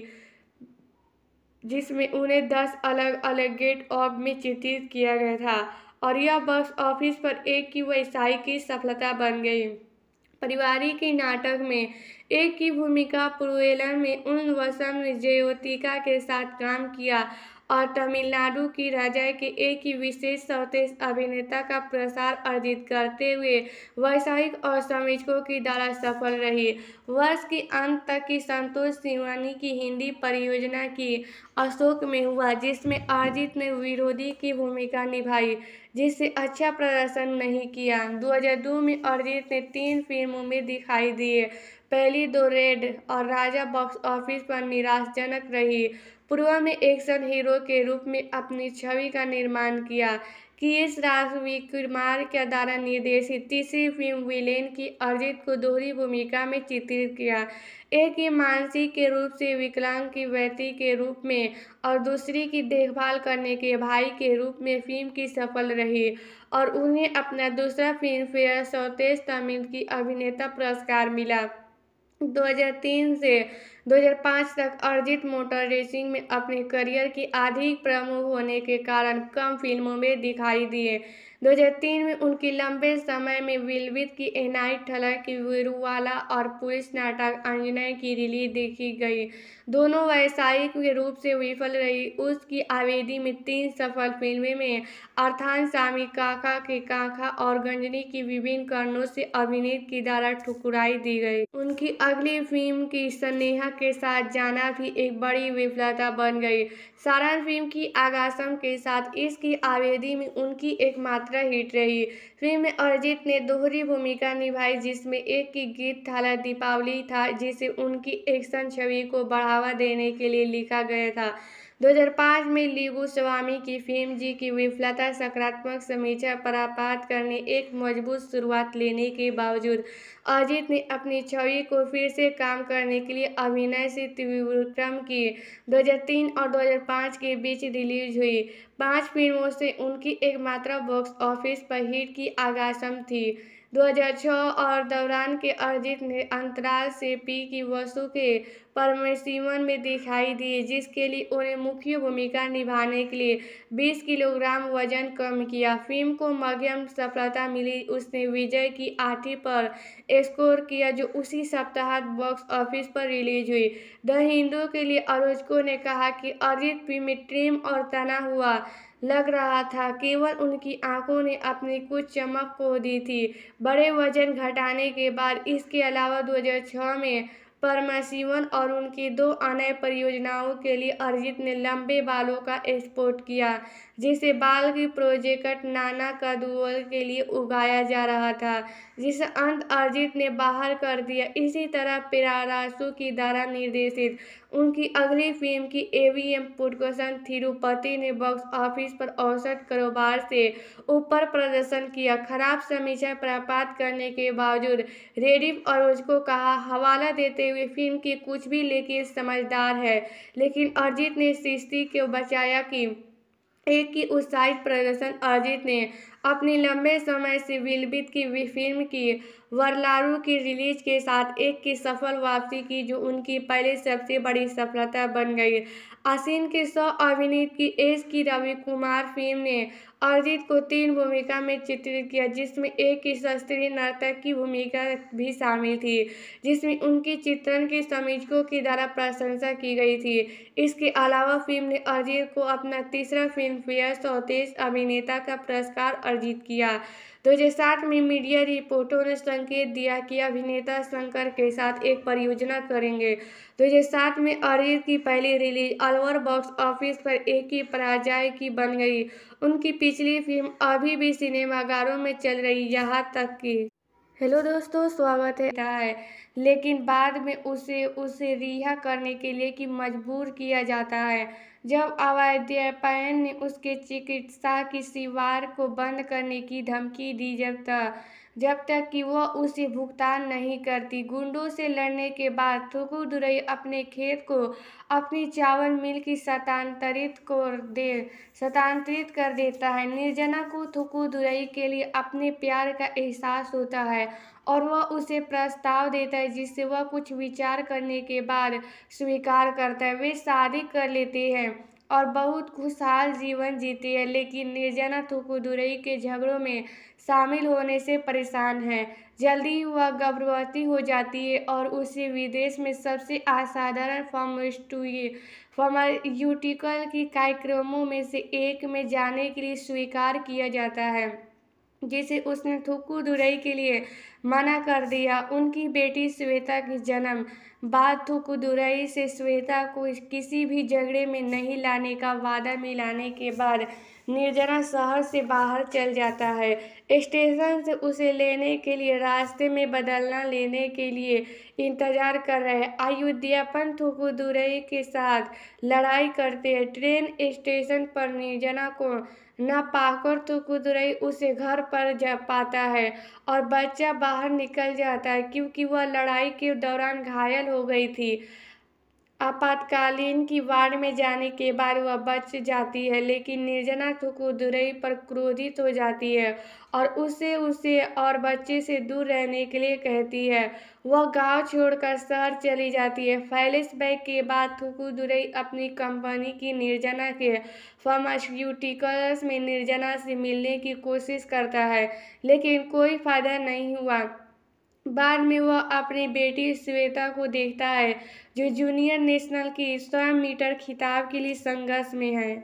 जिसमें उन्हें 10 अलग अलग गेट ऑफ में चित्रित किया गया था और यह बॉक्स ऑफिस पर एक की वैश्विक की सफलता बन गई। पारिवारिक नाटक में एक की भूमिका पुरुवेलन में उन वसम जयोतिका के साथ काम किया और तमिलनाडु की राजा के एक ही विशेष सौतेश अभिनेता का प्रसार अर्जित करते हुए वैश्विक और समीक्षकों की द्वारा सफल रही। वर्ष के अंत तक की संतोष सिंवानी की हिंदी परियोजना की अशोक में हुआ, जिसमें अरिजीत ने विरोधी की भूमिका निभाई, जिससे अच्छा प्रदर्शन नहीं किया। 2002 में अरिजीत ने 3 फिल्मों में दिखाई दिए। पहली 2 रेड और राजा बॉक्स ऑफिस पर निराशाजनक रही। पूर्व में एक्शन हीरो के रूप में अपनी छवि का निर्माण किया। किस राजविकुमार के द्वारा निर्देशित तीसरी फिल्म विलेन की अरिजीत को दोहरी भूमिका में चित्रित किया, एक ही मानसिक के रूप से विकलांग की व्यक्ति के रूप में और दूसरी की देखभाल करने के भाई के रूप में फिल्म की सफल रही और उन्हें अपना दूसरा फिल्म फेयर सौतेश तमिल की अभिनेता पुरस्कार मिला। 2003 से 2005 तक अरिजीत मोटर रेसिंग में अपने करियर की अधिक प्रमुख होने के कारण कम फिल्मों में दिखाई दिए। 2003 में उनकी लंबे समय में विलंबित की एनाइट ठलर की वीरूवाला और पुलिस नाटक अंजनय की रिलीज देखी गई। दोनों व्यावसायिक के रूप से विफल रही। उसकी अवधि में 3 सफल फिल्में में अर्थात सामी काका के काका और गंजनी की विभिन्न कारणों से अभिनीत की द्वारा ठुकराई दी गई। उनकी अगली फिल्म की स्नेहा के साथ जाना भी एक बड़ी विफलता बन गई। सारण फिल्म की आगासम के साथ इसकी अवधि में उनकी एकमात्र हिट रही। फिल्म में अरिजीत ने दोहरी भूमिका निभाई, जिसमें एक की गीत थाला दीपावली था, जिसे उनकी एक्शन छवि को बढ़ावा देने के लिए लिखा गया था। 2005 में लिंगुस्वामी की फिल्म जी की विफलता सकारात्मक समीक्षा प्राप्त करने एक मजबूत शुरुआत लेने के बावजूद अरिजीत ने अपनी छवि को फिर से काम करने के लिए अभिनय से त्रिविक्रम की 2003 और 2005 के बीच रिलीज हुई 5 फिल्मों से उनकी एकमात्र बॉक्स ऑफिस पर हिट की आगासम थी। 2006 और दौरान के अरिजीत ने अंतराल से पी की वसु के परमेशिवन में दिखाई दिए, जिसके लिए उन्हें मुख्य भूमिका निभाने के लिए 20 किलोग्राम वजन कम किया। फिल्म को मध्यम सफलता मिली। उसने विजय की 8 पर स्कोर किया, जो उसी सप्ताह बॉक्स ऑफिस पर रिलीज हुई। द हिंदू के लिए आलोचकों ने कहा कि अरिजीत फिल्म में ट्रिम और तना हुआ लग रहा था, केवल उनकी आंखों ने अपनी कुछ चमक खो दी थी बड़े वजन घटाने के बाद। इसके अलावा 2006 में परमेशिवन और उनकी 2 अन्य परियोजनाओं के लिए अरिजीत ने लंबे बालों का एक्सपोर्ट किया, जिसे बाल की प्रोजेक्ट नाना कादुअल के लिए उगाया जा रहा था, जिसे अंत अरिजीत ने बाहर कर दिया। इसी तरह पेरारासु की द्वारा निर्देशित उनकी अगली फिल्म की एवीएम पुटकोसन तिरुपति ने बॉक्स ऑफिस पर औसत कारोबार से ऊपर प्रदर्शन किया। खराब समीक्षा प्राप्त करने के बावजूद रेडिफ आलोचकों का हवाला देते हुए फिल्म की कुछ भी लेकिन समझदार है, लेकिन अरिजीत ने सृष्टि को बचाया कि एक की उत्साहित प्रदर्शन। अरिजीत ने अपनी लंबे समय से विलंबित की फिल्म की वरलारू की रिलीज के साथ एक की सफल वापसी की, जो उनकी पहले सबसे बड़ी सफलता बन गई। आसिन के सह अभिनीत की एस की रवि कुमार फिल्म ने अरिजीत को 3 भूमिका में चित्रित किया, जिसमें एक की शास्त्रीय नर्तक की भूमिका भी शामिल थी, जिसमें उनकी चित्रण की समीक्षकों के द्वारा प्रशंसा की गई थी। इसके अलावा फिल्म ने अरिजीत को अपना तीसरा फिल्मफेयर सर्वश्रेष्ठ अभिनेता का पुरस्कार अर्जित किया। 2007 में मीडिया रिपोर्टों ने संकेत दिया कि अभिनेता शंकर के साथ एक परियोजना करेंगे। 2007 में अरिजीत की पहली रिलीज अलवर बॉक्स ऑफिस पर एक की पराजय की बन गई। उनकी पिछली फिल्म अभी भी सिनेमाघरों में चल रही, यहाँ तक कि हेलो दोस्तों, स्वागत है, लेकिन बाद में उसे रिहा करने के लिए कि मजबूर किया जाता है। जब अवैधव्यापारियों ने उसके चिकित्सा की शिविर को बंद करने की धमकी दी, जब तक कि वह उसे भुगतान नहीं करती। गुंडों से लड़ने के बाद थुकुदुरई अपने खेत को अपनी चावल मिल की स्थानांतरित कर देता है। निर्जना को थुकुदुरई के लिए अपने प्यार का एहसास होता है और वह उसे प्रस्ताव देता है, जिससे वह कुछ विचार करने के बाद स्वीकार करता है। वे शादी कर लेते हैं और बहुत खुशहाल जीवन जीती है, लेकिन निर्जना थुकुदुरई के झगड़ों में शामिल होने से परेशान है। जल्दी ही वह गर्भवती हो जाती है और उसे विदेश में सबसे असाधारण फार्मास्यूटिकल की कार्यक्रमों में से एक में जाने के लिए स्वीकार किया जाता है, जिसे उसने थुकुदुरई के लिए मना कर दिया। उनकी बेटी श्वेता के जन्म बाद थुकुदुरई से श्वेता को किसी भी झगड़े में नहीं लाने का वादा मिलाने के बाद निर्जना शहर से बाहर चल जाता है। स्टेशन से उसे लेने के लिए रास्ते में बदला लेने के लिए इंतजार कर रहे अयोध्यापन थुकुदुरई के साथ लड़ाई करते हैं। ट्रेन स्टेशन पर निर्जना को न पाकर थुकुदुरई उसे घर पर जा पाता है और बच्चा बाहर निकल जाता है, क्योंकि वह लड़ाई के दौरान घायल हो गई थी। आपातकालीन की वार्ड में जाने के बाद वह बच जाती है, लेकिन निर्जना थुकुदुरई पर क्रोधित हो जाती है और उसे और बच्चे से दूर रहने के लिए कहती है। वह गांव छोड़कर शहर चली जाती है। फ्लैशबैक के बाद थुकुदुरई अपनी कंपनी की निर्जना के फार्मास्यूटिकल्स में निर्जना से मिलने की कोशिश करता है, लेकिन कोई फायदा नहीं हुआ। बाद में वह अपनी बेटी श्वेता को देखता है, जो जूनियर नेशनल की 100 मीटर खिताब के लिए संघर्ष में है।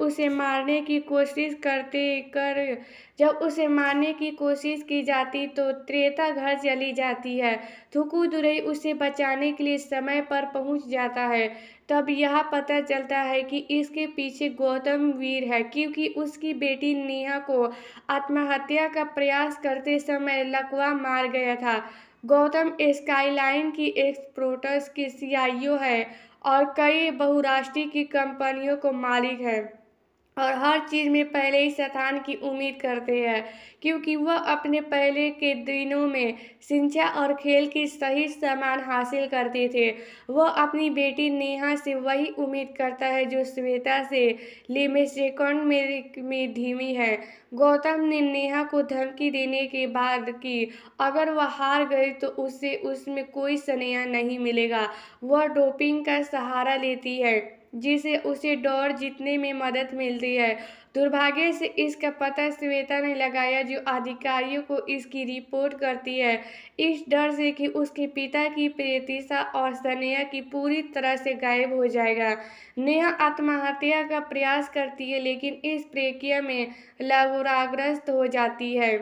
जब उसे मारने की कोशिश की जाती तो त्रेता घर चली जाती है। थुकुदुरई उसे बचाने के लिए समय पर पहुंच जाता है। तब यह पता चलता है कि इसके पीछे गौतम वीर है, क्योंकि उसकी बेटी नेहा को आत्महत्या का प्रयास करते समय लकवा मार गया था। गौतम स्काईलाइन की एक्सपोर्ट्स की सीईओ है और कई बहुराष्ट्रीय की कंपनियों को मालिक है और हर चीज में पहले ही स्थान की उम्मीद करते हैं, क्योंकि वह अपने पहले के दिनों में शिक्षा और खेल की सही सामान हासिल करते थे। वह अपनी बेटी नेहा से वही उम्मीद करता है जो श्वेता से लिमेसेकंड में धीमी है। गौतम ने नेहा को धमकी देने के बाद कि अगर वह हार गई तो उसे उसमें कोई स्नेह नहीं मिलेगा। वह डोपिंग का सहारा लेती है, जिसे उसे दौड़ जीतने में मदद मिलती है। दुर्भाग्य से इसका पता श्वेता ने लगाया, जो अधिकारियों को इसकी रिपोर्ट करती है, इस डर से कि उसके पिता की प्रतीक्षा और स्नेह की पूरी तरह से गायब हो जाएगा। नेहा आत्महत्या का प्रयास करती है, लेकिन इस प्रक्रिया में लहराग्रस्त हो जाती है।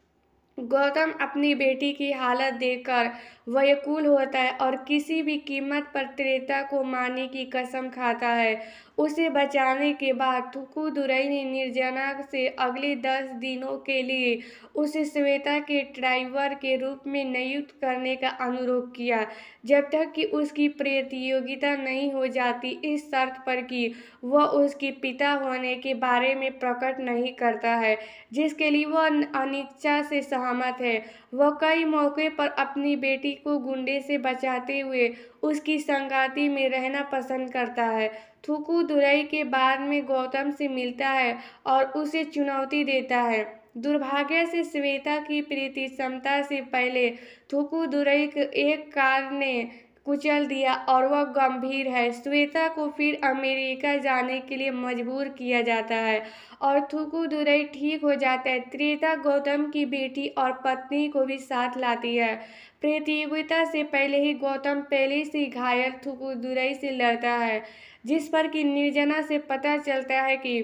गौतम अपनी बेटी की हालत देखकर व्याकुल होता है और किसी भी कीमत पर त्रेता को मारने की कसम खाता है। उसे बचाने के बाद थुकुदुरई ने निर्जना से अगले 10 दिनों के लिए उसे श्वेता के ड्राइवर के रूप में नियुक्त करने का अनुरोध किया, जब तक कि उसकी प्रतियोगिता नहीं हो जाती, इस शर्त पर कि वह उसके पिता होने के बारे में प्रकट नहीं करता है, जिसके लिए वह अनिच्छा से सहमत है। वह कई मौके पर अपनी बेटी को गुंडे से बचाते हुए उसकी संगति में रहना पसंद करता है। थुकुदुरई के बाद में गौतम से मिलता है और उसे चुनौती देता है। दुर्भाग्य से श्वेता की प्रीति क्षमता से पहले थुकुदुरई को एक कार ने कुचल दिया और वह गंभीर है। श्वेता को फिर अमेरिका जाने के लिए मजबूर किया जाता है और थुकुदुरई ठीक हो जाता है। त्रेता गौतम की बेटी और पत्नी को भी साथ लाती है। प्रतियोगिता से पहले ही गौतम पहले से घायल थुकुदुरई से लड़ता है, जिस पर कि निर्जना से पता चलता है कि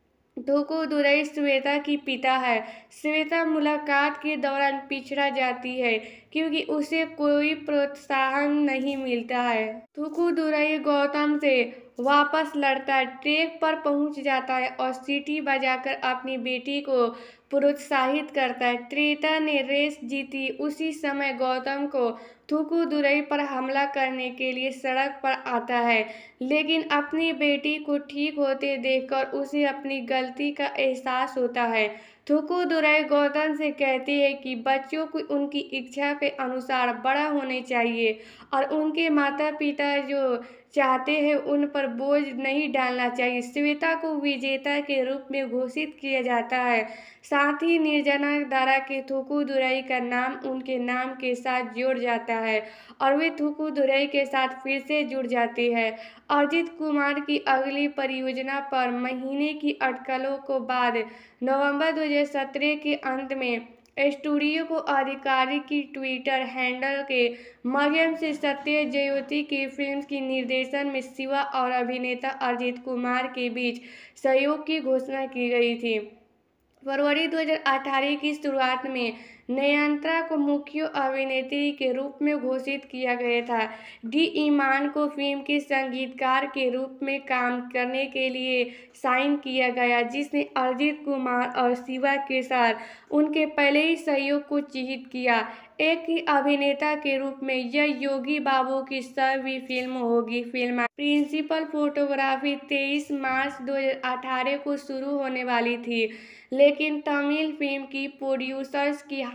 थुकुदुरई श्वेता की पिता है। श्वेता मुलाकात के दौरान पिछड़ा जाती है, क्योंकि उसे कोई प्रोत्साहन नहीं मिलता है। थुकुदुरई गौतम से वापस लड़ता है, ट्रैक पर पहुंच जाता है और सीटी बजाकर अपनी बेटी को प्रोत्साहित करता है। त्रेता ने रेस जीती। उसी समय गौतम को थुकुदुरई पर हमला करने के लिए सड़क पर आता है, लेकिन अपनी बेटी को ठीक होते देखकर उसे अपनी गलती का एहसास होता है। थुकुदुरई गौतम से कहती है कि बच्चों को उनकी इच्छा के अनुसार बड़ा होने चाहिए और उनके माता पिता जो चाहते हैं उन पर बोझ नहीं डालना चाहिए। श्वेता को विजेता के रूप में घोषित किया जाता है। साथ ही निर्जना द्वारा के थुकुदुरई का नाम उनके नाम के साथ जोड़ जाता है और वे थुकुदुरई के साथ फिर से जुड़ जाते हैं। अजित कुमार की अगली परियोजना पर महीने की अटकलों को बाद नवंबर 2017 के अंत में स्टूडियो को आधिकारिक की ट्विटर हैंडल के माध्यम से सत्य जयोति की फिल्म की निर्देशन में शिवा और अभिनेता अजित कुमार के बीच सहयोग की घोषणा की गई थी। फरवरी 2018 की शुरुआत में नयनतारा को मुख्य अभिनेत्री के रूप में घोषित किया गया था। डी ईमान को फिल्म के संगीतकार के रूप में काम करने के लिए साइन किया गया, जिसने अजित कुमार और शिवा के साथ उनके पहले ही सहयोग को चिह्नित किया। एक ही अभिनेता के रूप में यह योगी बाबू की 100वीं फिल्म होगी। फिल्म प्रिंसिपल फोटोग्राफी 23 मार्च 2018 को शुरू होने वाली थी, लेकिन तमिल फिल्म की प्रोड्यूसर्स की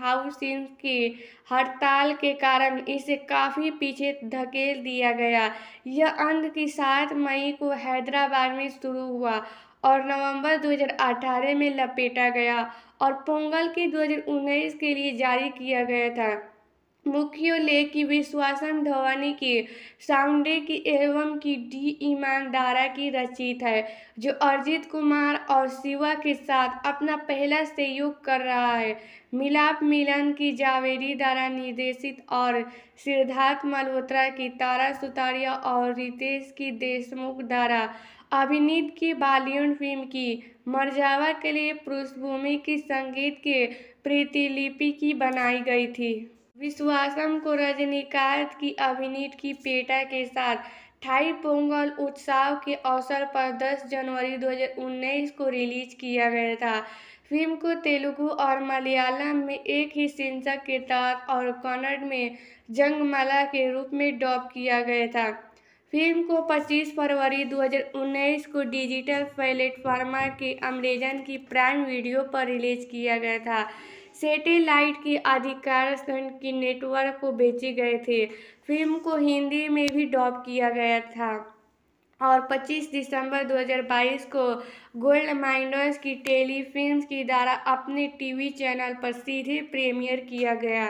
हाउसिंग की हड़ताल के कारण इसे काफ़ी पीछे धकेल दिया गया। यह अंत की 7 मई को हैदराबाद में शुरू हुआ और नवंबर 2018 में लपेटा गया और पोंगल के 2019 के लिए जारी किया गया था। मुख्य उल्लेख की विश्वासम ध्वनि की साउंडे की एल्बम की डी ईमानदारा की रचित है, जो अरिजीत कुमार और शिवा के साथ अपना पहला सहयोग कर रहा है। मिलाप मिलन की जावेदी द्वारा निर्देशित और सिद्धार्थ मल्होत्रा की तारा सुतारिया और रितेश की देशमुख द्वारा अभिनीत की बॉलीवुड फिल्म की मर्जावा के लिए पृष्ठभूमि की संगीत के प्रतिलिपि की बनाई गई थी। विश्वासम को रजनीकांत की अभिनीत की पेटा के साथ थाई पोंगल उत्सव के अवसर पर 10 जनवरी 2019 को रिलीज किया गया था। फिल्म को तेलुगु और मलयालम में एक ही शीर्षक के तहत और कन्नड़ में जंगमाला के रूप में डब किया गया था। फिल्म को 25 फरवरी 2019 को डिजिटल प्लेटफॉर्म के अमेज़न की प्राइम वीडियो पर रिलीज किया गया था। सैटेलाइट की अधिकार की नेटवर्क को बेचे गए थे। फिल्म को हिंदी में भी डब किया गया था और 25 दिसंबर 2022 को गोल्ड माइनर्स की टेलीफिल्म्स की द्वारा अपने टीवी चैनल पर सीधे प्रीमियर किया गया।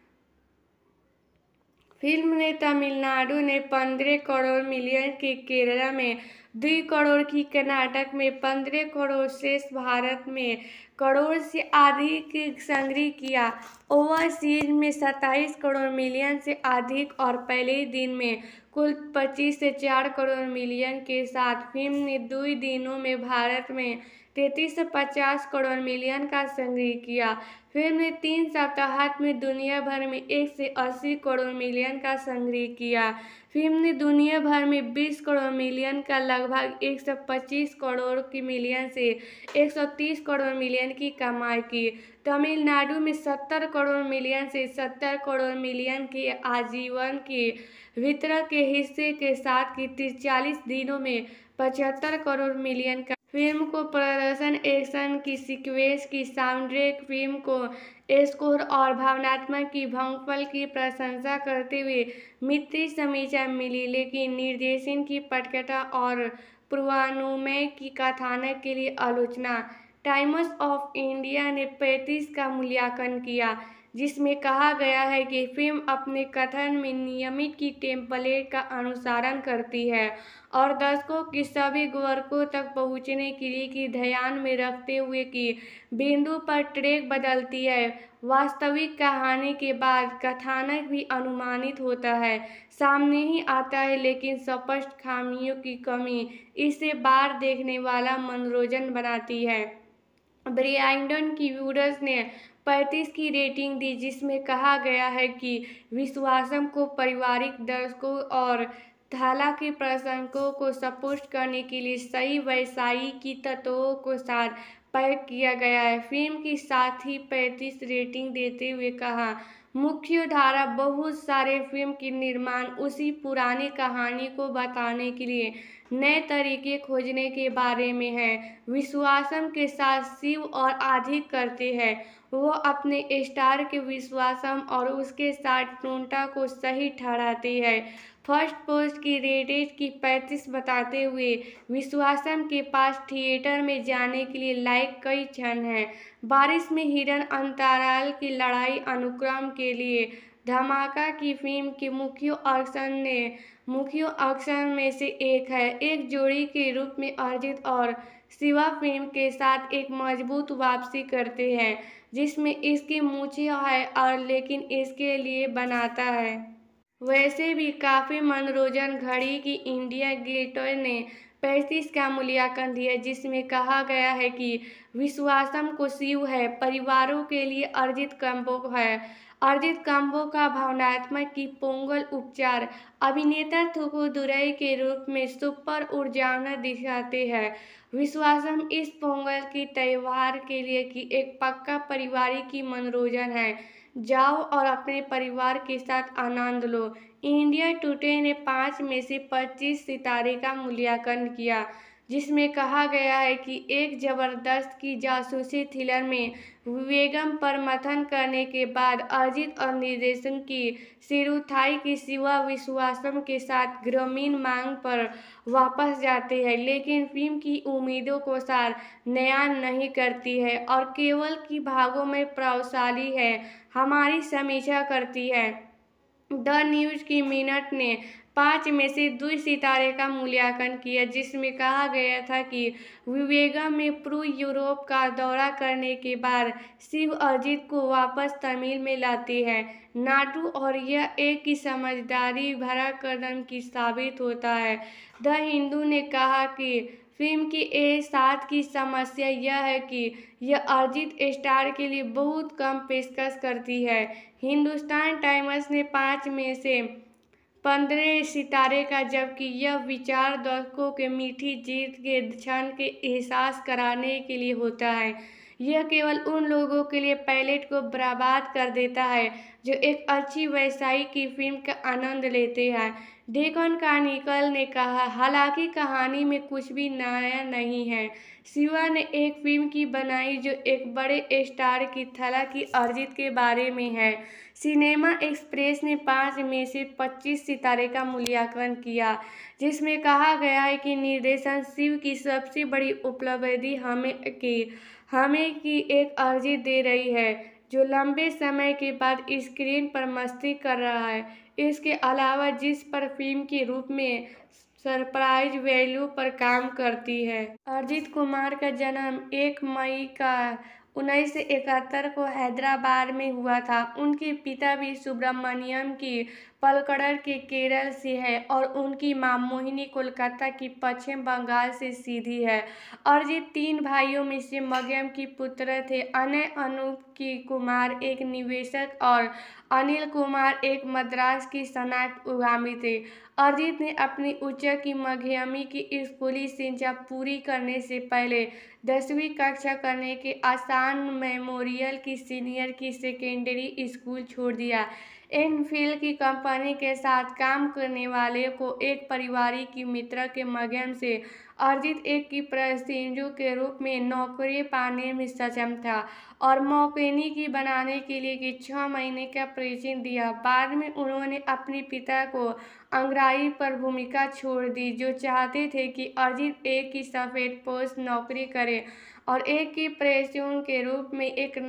फिल्म ने तमिलनाडु ने 15 करोड़ मिलियन की, केरला में 2 करोड़ की, कर्नाटक में 15 करोड़, शेष भारत में करोड़ से अधिक संग्रह किया। ओवरसीज में 27 करोड़ मिलियन से अधिक और पहले ही दिन में कुल 25 से 4 करोड़ मिलियन के साथ फिल्म ने 2 दिनों में भारत में 33 से 50 करोड़ मिलियन का संग्रह किया। फिल्म ने 3 सप्ताह में दुनिया भर में 1 से 80 करोड़ मिलियन का संग्रह किया। फिल्म ने दुनिया भर में 20 करोड़ मिलियन का लगभग 125 करोड़ की मिलियन से 130 करोड़ मिलियन की कमाई की। तमिलनाडु में 70 करोड़ मिलियन से 70 करोड़ मिलियन के आजीवन के वितरण के हिस्से के साथ की 40 दिनों में 75 करोड़ मिलियन का। फिल्म को प्रदर्शन, एक्शन की सीक्वेंस की साउंडट्रैक, फिल्म को स्कोर और भावनात्मक की भंगफल की प्रशंसा करते हुए मिश्रित समीक्षा मिली, लेकिन निर्देशन की पटकथा और पूर्वानुमान की कथानक के लिए आलोचना। टाइम्स ऑफ इंडिया ने 35 का मूल्यांकन किया, जिसमें कहा गया है कि फिल्म अपने कथन में नियमित की टेम्पलेट का अनुसरण करती है और दर्शकों की सभी वर्गों तक पहुंचने के लिए की ध्यान में रखते हुए कि बिंदु पर ट्रैक बदलती है। वास्तविक कहानी के बाद कथानक भी अनुमानित होता है, सामने ही आता है, लेकिन स्पष्ट खामियों की कमी इसे बार देखने वाला मनोरंजन बनाती है। ब्रांडन की व्यूअर्स ने 35 की रेटिंग दी, जिसमें कहा गया है कि विश्वासम को पारिवारिक दर्शकों और हालांकि प्रशंसकों को संतुष्ट करने के लिए सही वैश्विक तत्वों के साथ पैक किया गया है। फिल्म की साथ ही 35 रेटिंग देते हुए कहा, मुख्य धारा बहुत सारे फिल्म के निर्माण उसी पुरानी कहानी को बताने के लिए नए तरीके खोजने के बारे में है। विश्वासम के साथ शिव और अधिक करते हैं। वो अपने स्टार के विश्वासम और उसके साथ टोंटा को सही ठहराते हैं। फर्स्ट पोस्ट की रेटेड की 35 बताते हुए विश्वासम के पास थिएटर में जाने के लिए लायक कई क्षण हैं। बारिश में हिरन अंतराल की लड़ाई अनुक्रम के लिए धमाका की फिल्म के मुख्य एक्शन में से एक है। एक जोड़ी के रूप में अरिजीत और शिवा फिल्म के साथ एक मजबूत वापसी करते हैं, जिसमें इसकी मूंछें है और लेकिन इसके लिए बनाता है। वैसे भी काफ़ी मनोरंजन। घड़ी की इंडिया गेटर ने 35 का मूल्यांकन दिया, जिसमें कहा गया है कि विश्वासम को शिव है, परिवारों के लिए अरिजीत कंबो है। अरिजीत कंबो का भावनात्मक की पोंगल उपचार अभिनेता थूकूदुरई के रूप में सुपर ऊर्जावान दिखाते हैं। विश्वासम इस पोंगल की त्यौहार के लिए की एक पक्का पारिवारिक की मनोरंजन है। जाओ और अपने परिवार के साथ आनंद लो। इंडिया टुडे ने 5 में से 25 सितारे का मूल्यांकन किया, जिसमें कहा गया है कि एक जबरदस्त की जासूसी थ्रिलर में विवेगम पर मंथन करने के बाद अरिजीत और निर्देशन की सिरुथाई की शिवा विश्वासम के साथ ग्रामीण मांग पर वापस जाते हैं, लेकिन फिल्म की उम्मीदों को सार नया नहीं करती है और केवल की भागों में प्रभावशाली है। हमारी समीक्षा करती है। द न्यूज की मिनट ने 5 में से 2 सितारे का मूल्यांकन किया, जिसमें कहा गया था कि विवेगम में पूर्व यूरोप का दौरा करने के बाद शिव अरिजीत को वापस तमिल में लाती है नाटू और यह एक की समझदारी भरा कदम की साबित होता है। द हिंदू ने कहा कि फिल्म की साथ की समस्या यह है कि यह अरिजीत स्टार के लिए बहुत कम पेशकश करती है। हिंदुस्तान टाइम्स ने 5 में से 15 सितारे का, जबकि यह विचार दर्शकों के मीठी जीत के क्षण के एहसास कराने के लिए होता है। यह केवल उन लोगों के लिए पैलेट को बर्बाद कर देता है जो एक अच्छी व्यवसायी की फिल्म का आनंद लेते हैं। डेक्कन क्रॉनिकल ने कहा, हालांकि कहानी में कुछ भी नया नहीं है, शिवा ने एक फिल्म की बनाई जो एक बड़े स्टार की थला की अरिजीत के बारे में है। सिनेमा एक्सप्रेस ने 5 में से 25 सितारे का मूल्यांकन किया, जिसमें कहा गया है कि निर्देशन शिव की सबसे बड़ी उपलब्धि हमें की एक अरिजीत दे रही है जो लंबे समय के बाद स्क्रीन पर मस्ती कर रहा है। इसके अलावा जिस पर फिल्म के रूप में सरप्राइज वैल्यू पर काम करती है। अरिजीत कुमार का जन्म 1 मई 1971 को हैदराबाद में हुआ था। उनके पिता वी सुब्रमण्यम की पलक्कड़ के केरल से है और उनकी मां मोहिनी कोलकाता की पश्चिम बंगाल से सीधी है। अरिजीत 3 भाइयों में से मध्यम की पुत्र थे। अनूप कुमार एक निवेशक और अनिल कुमार एक मद्रास की स्नातक उद्यमी थे। अरिजीत ने अपनी उच्च की मध्यमी की स्कूली शिक्षा पूरी करने से पहले 10वीं कक्षा करने के आसान मेमोरियल की सीनियर की सेकेंडरी स्कूल छोड़ दिया। एनफील्ड की कंपनी के साथ काम करने वाले को एक पारिवारिक की मित्र के माध्यम से अरिजीत एक की प्रशिक्षु के रूप में नौकरी पाने में सक्षम था और मैकेनिक बनाने के लिए 6 महीने का प्रशिक्षण दिया। बाद में उन्होंने अपने पिता को अंग्रेजी पर भूमिका छोड़ दी, जो चाहते थे कि अरिजीत एक की सफेद पोस्ट नौकरी करे और एक की प्रशिक्षु के रूप में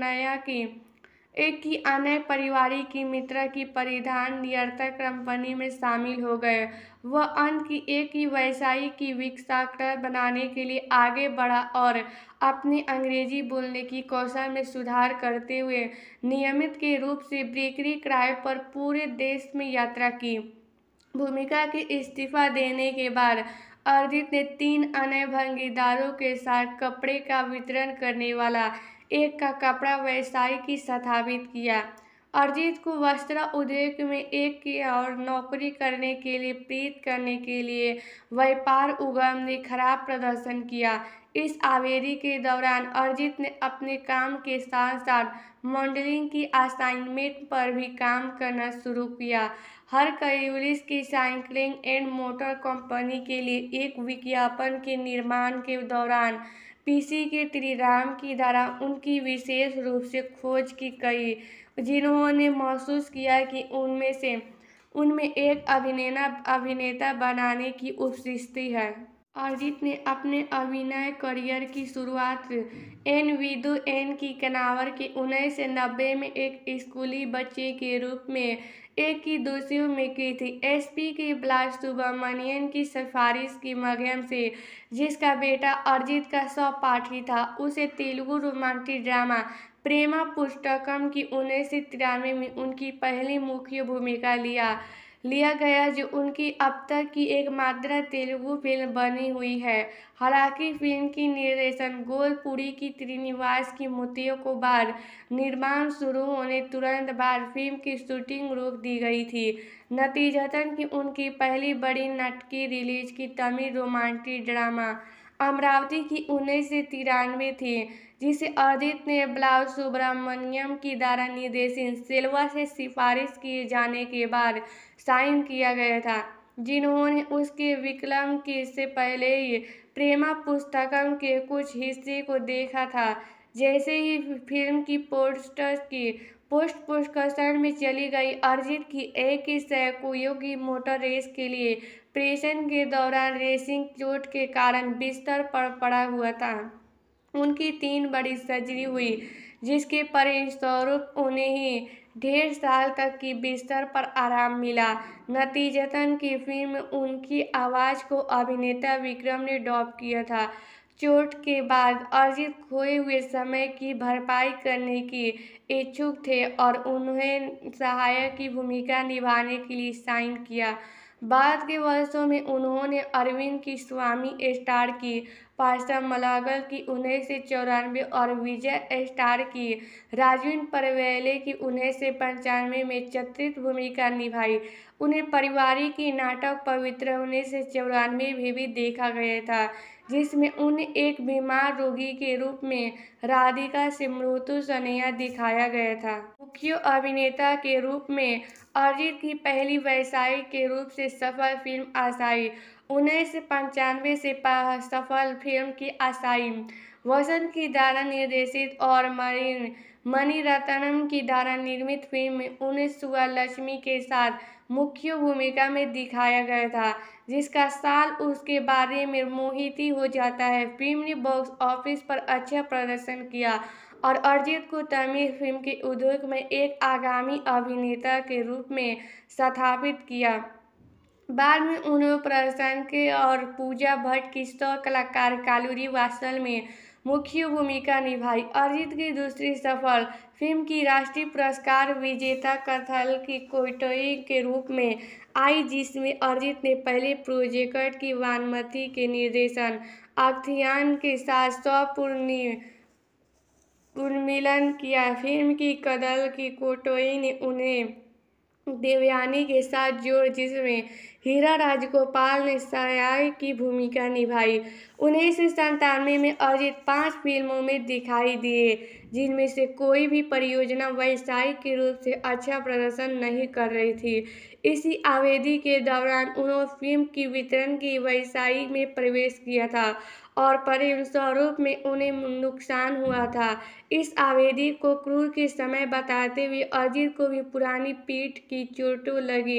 एक की अन्य पारिवारिक की मित्र की परिधान नियंत्रण कंपनी में शामिल हो गए। वह अंत की एक की व्यवसायी की विकास बनाने के लिए आगे बढ़ा और अपने अंग्रेजी बोलने की कौशल में सुधार करते हुए नियमित के रूप से बिक्री किराए पर पूरे देश में यात्रा की। भूमिका के इस्तीफा देने के बाद अरिजीत ने 3 अन्य भागीदारों के साथ कपड़े का वितरण करने वाला एक का कपड़ा व्यवसाय की स्थापित किया। अरिजीत को वस्त्र उद्योग में एक की और नौकरी करने के लिए प्रेरित करने के लिए व्यापार उद्यम ने खराब प्रदर्शन किया। इस अवधि के दौरान अरिजीत ने अपने काम के साथ साथ मॉडलिंग की असाइनमेंट पर भी काम करना शुरू किया। हरक्यूलिस की साइकिलिंग एंड मोटर कंपनी के लिए एक विज्ञापन के निर्माण के दौरान पीसी के त्रिराम की द्वारा उनकी विशेष रूप से खोज की गई, जिन्होंने महसूस किया कि उनमें एक अभिनेता बनाने की उपस्थिति है। अरिजीत ने अपने अभिनय करियर की शुरुआत एन विदु एन की कनावर के 1990 में एक स्कूली बच्चे के रूप में एक की दूसरी में की थी। एसपी के बालासुब्रमण्यन की सिफारिश की माध्यम से, जिसका बेटा अरिजीत का सहपाठी था, उसे तेलुगु रोमांटिक ड्रामा प्रेमा पुस्तकम की 1993 में उनकी पहली मुख्य भूमिका लिया गया, जो उनकी अब तक की एकमात्र तेलुगु फिल्म बनी हुई है। हालांकि फिल्म की निर्देशन गोलपुरी की श्रीनिवास की मृत्यु के बाद निर्माण शुरू होने तुरंत बाद फिल्म की शूटिंग रोक दी गई थी। नतीजतन की उनकी पहली बड़ी नाटकीय रिलीज की तमिल रोमांटिक ड्रामा अमरावती की 1993 थी, जिसे अरिजीत ने बालासुब्रमण्यम की द्वारा निर्देशित सेल्वा से सिफारिश किए जाने के बाद साइन किया गया था। जिन्होंने उसके विकल्प के से पहले ही प्रेमा पुस्तकम के कुछ हिस्से को देखा था। जैसे ही फिल्म की पोस्ट प्रोडक्शन में चली गई, अरिजीत की एक ही सैकड़ों की मोटर रेस के लिए ऑपरेशन के दौरान रेसिंग चोट के कारण बिस्तर पर पड़ा हुआ था। उनकी 3 बड़ी सर्जरी हुई, जिसके परिणामस्वरूप उन्हें ही 1.5 साल तक की बिस्तर पर आराम मिला। नतीजतन की फिल्म में उनकी आवाज़ को अभिनेता विक्रम ने डब किया था। चोट के बाद अरिजीत खोए हुए समय की भरपाई करने की इच्छुक थे और उन्हें सहायक की भूमिका निभाने के लिए साइन किया। बाद के वर्षों में उन्होंने अरविंद की स्वामी स्टार की, पाशा मलागल की 1994 और विजय स्टार की, राजवीन परवेले की 1995 में चरित्र भूमिका निभाई। उन्हें पारिवारिक नाटक पवित्र 1994 में भी देखा गया था, जिसमें उन्हें एक बीमार रोगी के रूप में राधिका से मृत्यु स्नेहा दिखाया गया था। मुख्य अभिनेता के रूप में अरिजीत की पहली व्यावसायिक के रूप से सफल फिल्म आशाई 1995 से सफल फिल्म की आशाई, वसंत की द्वारा निर्देशित और मणिरत्नम की द्वारा निर्मित फिल्म में उन्हें सुब्बलक्ष्मी के साथ मुख्य भूमिका में दिखाया गया था, जिसका साल उसके बारे में मोहित हो जाता है। फिल्म ने बॉक्स ऑफिस पर अच्छा प्रदर्शन किया और अरिजीत को तमिल फिल्म के उद्योग में एक आगामी अभिनेता के रूप में स्थापित किया। बाद में उन्होंने प्रदर्शन के और पूजा भट्ट की सह कलाकार कालूरी वासल में मुख्य भूमिका निभाई। अरिजीत की दूसरी सफल फिल्म की राष्ट्रीय पुरस्कार विजेता कथल की कोयटोई के रूप में आई, जिसमें अरिजीत ने पहले प्रोजेक्ट की वानमती के निर्देशन अख्तियार के साथ पुनर्मिलन किया। फिल्म की कथल की कोयटोई ने उन्हें देवयानी के साथ जोड़, जिसमें हीरा राजगोपाल ने सहायक की भूमिका निभाई। 1997 में अरिजीत 5 फिल्मों में दिखाई दिए, जिनमें से कोई भी परियोजना व्यावसायिक के रूप से अच्छा प्रदर्शन नहीं कर रही थी। इसी अवधि के दौरान उन्होंने फिल्म की वितरण की व्यावसायिक में प्रवेश किया था और परिणामस्वरूप में उन्हें नुकसान हुआ था। इस अवधि को क्रूर के समय बताते हुए अरिजीत को भी पुरानी पीठ की चोट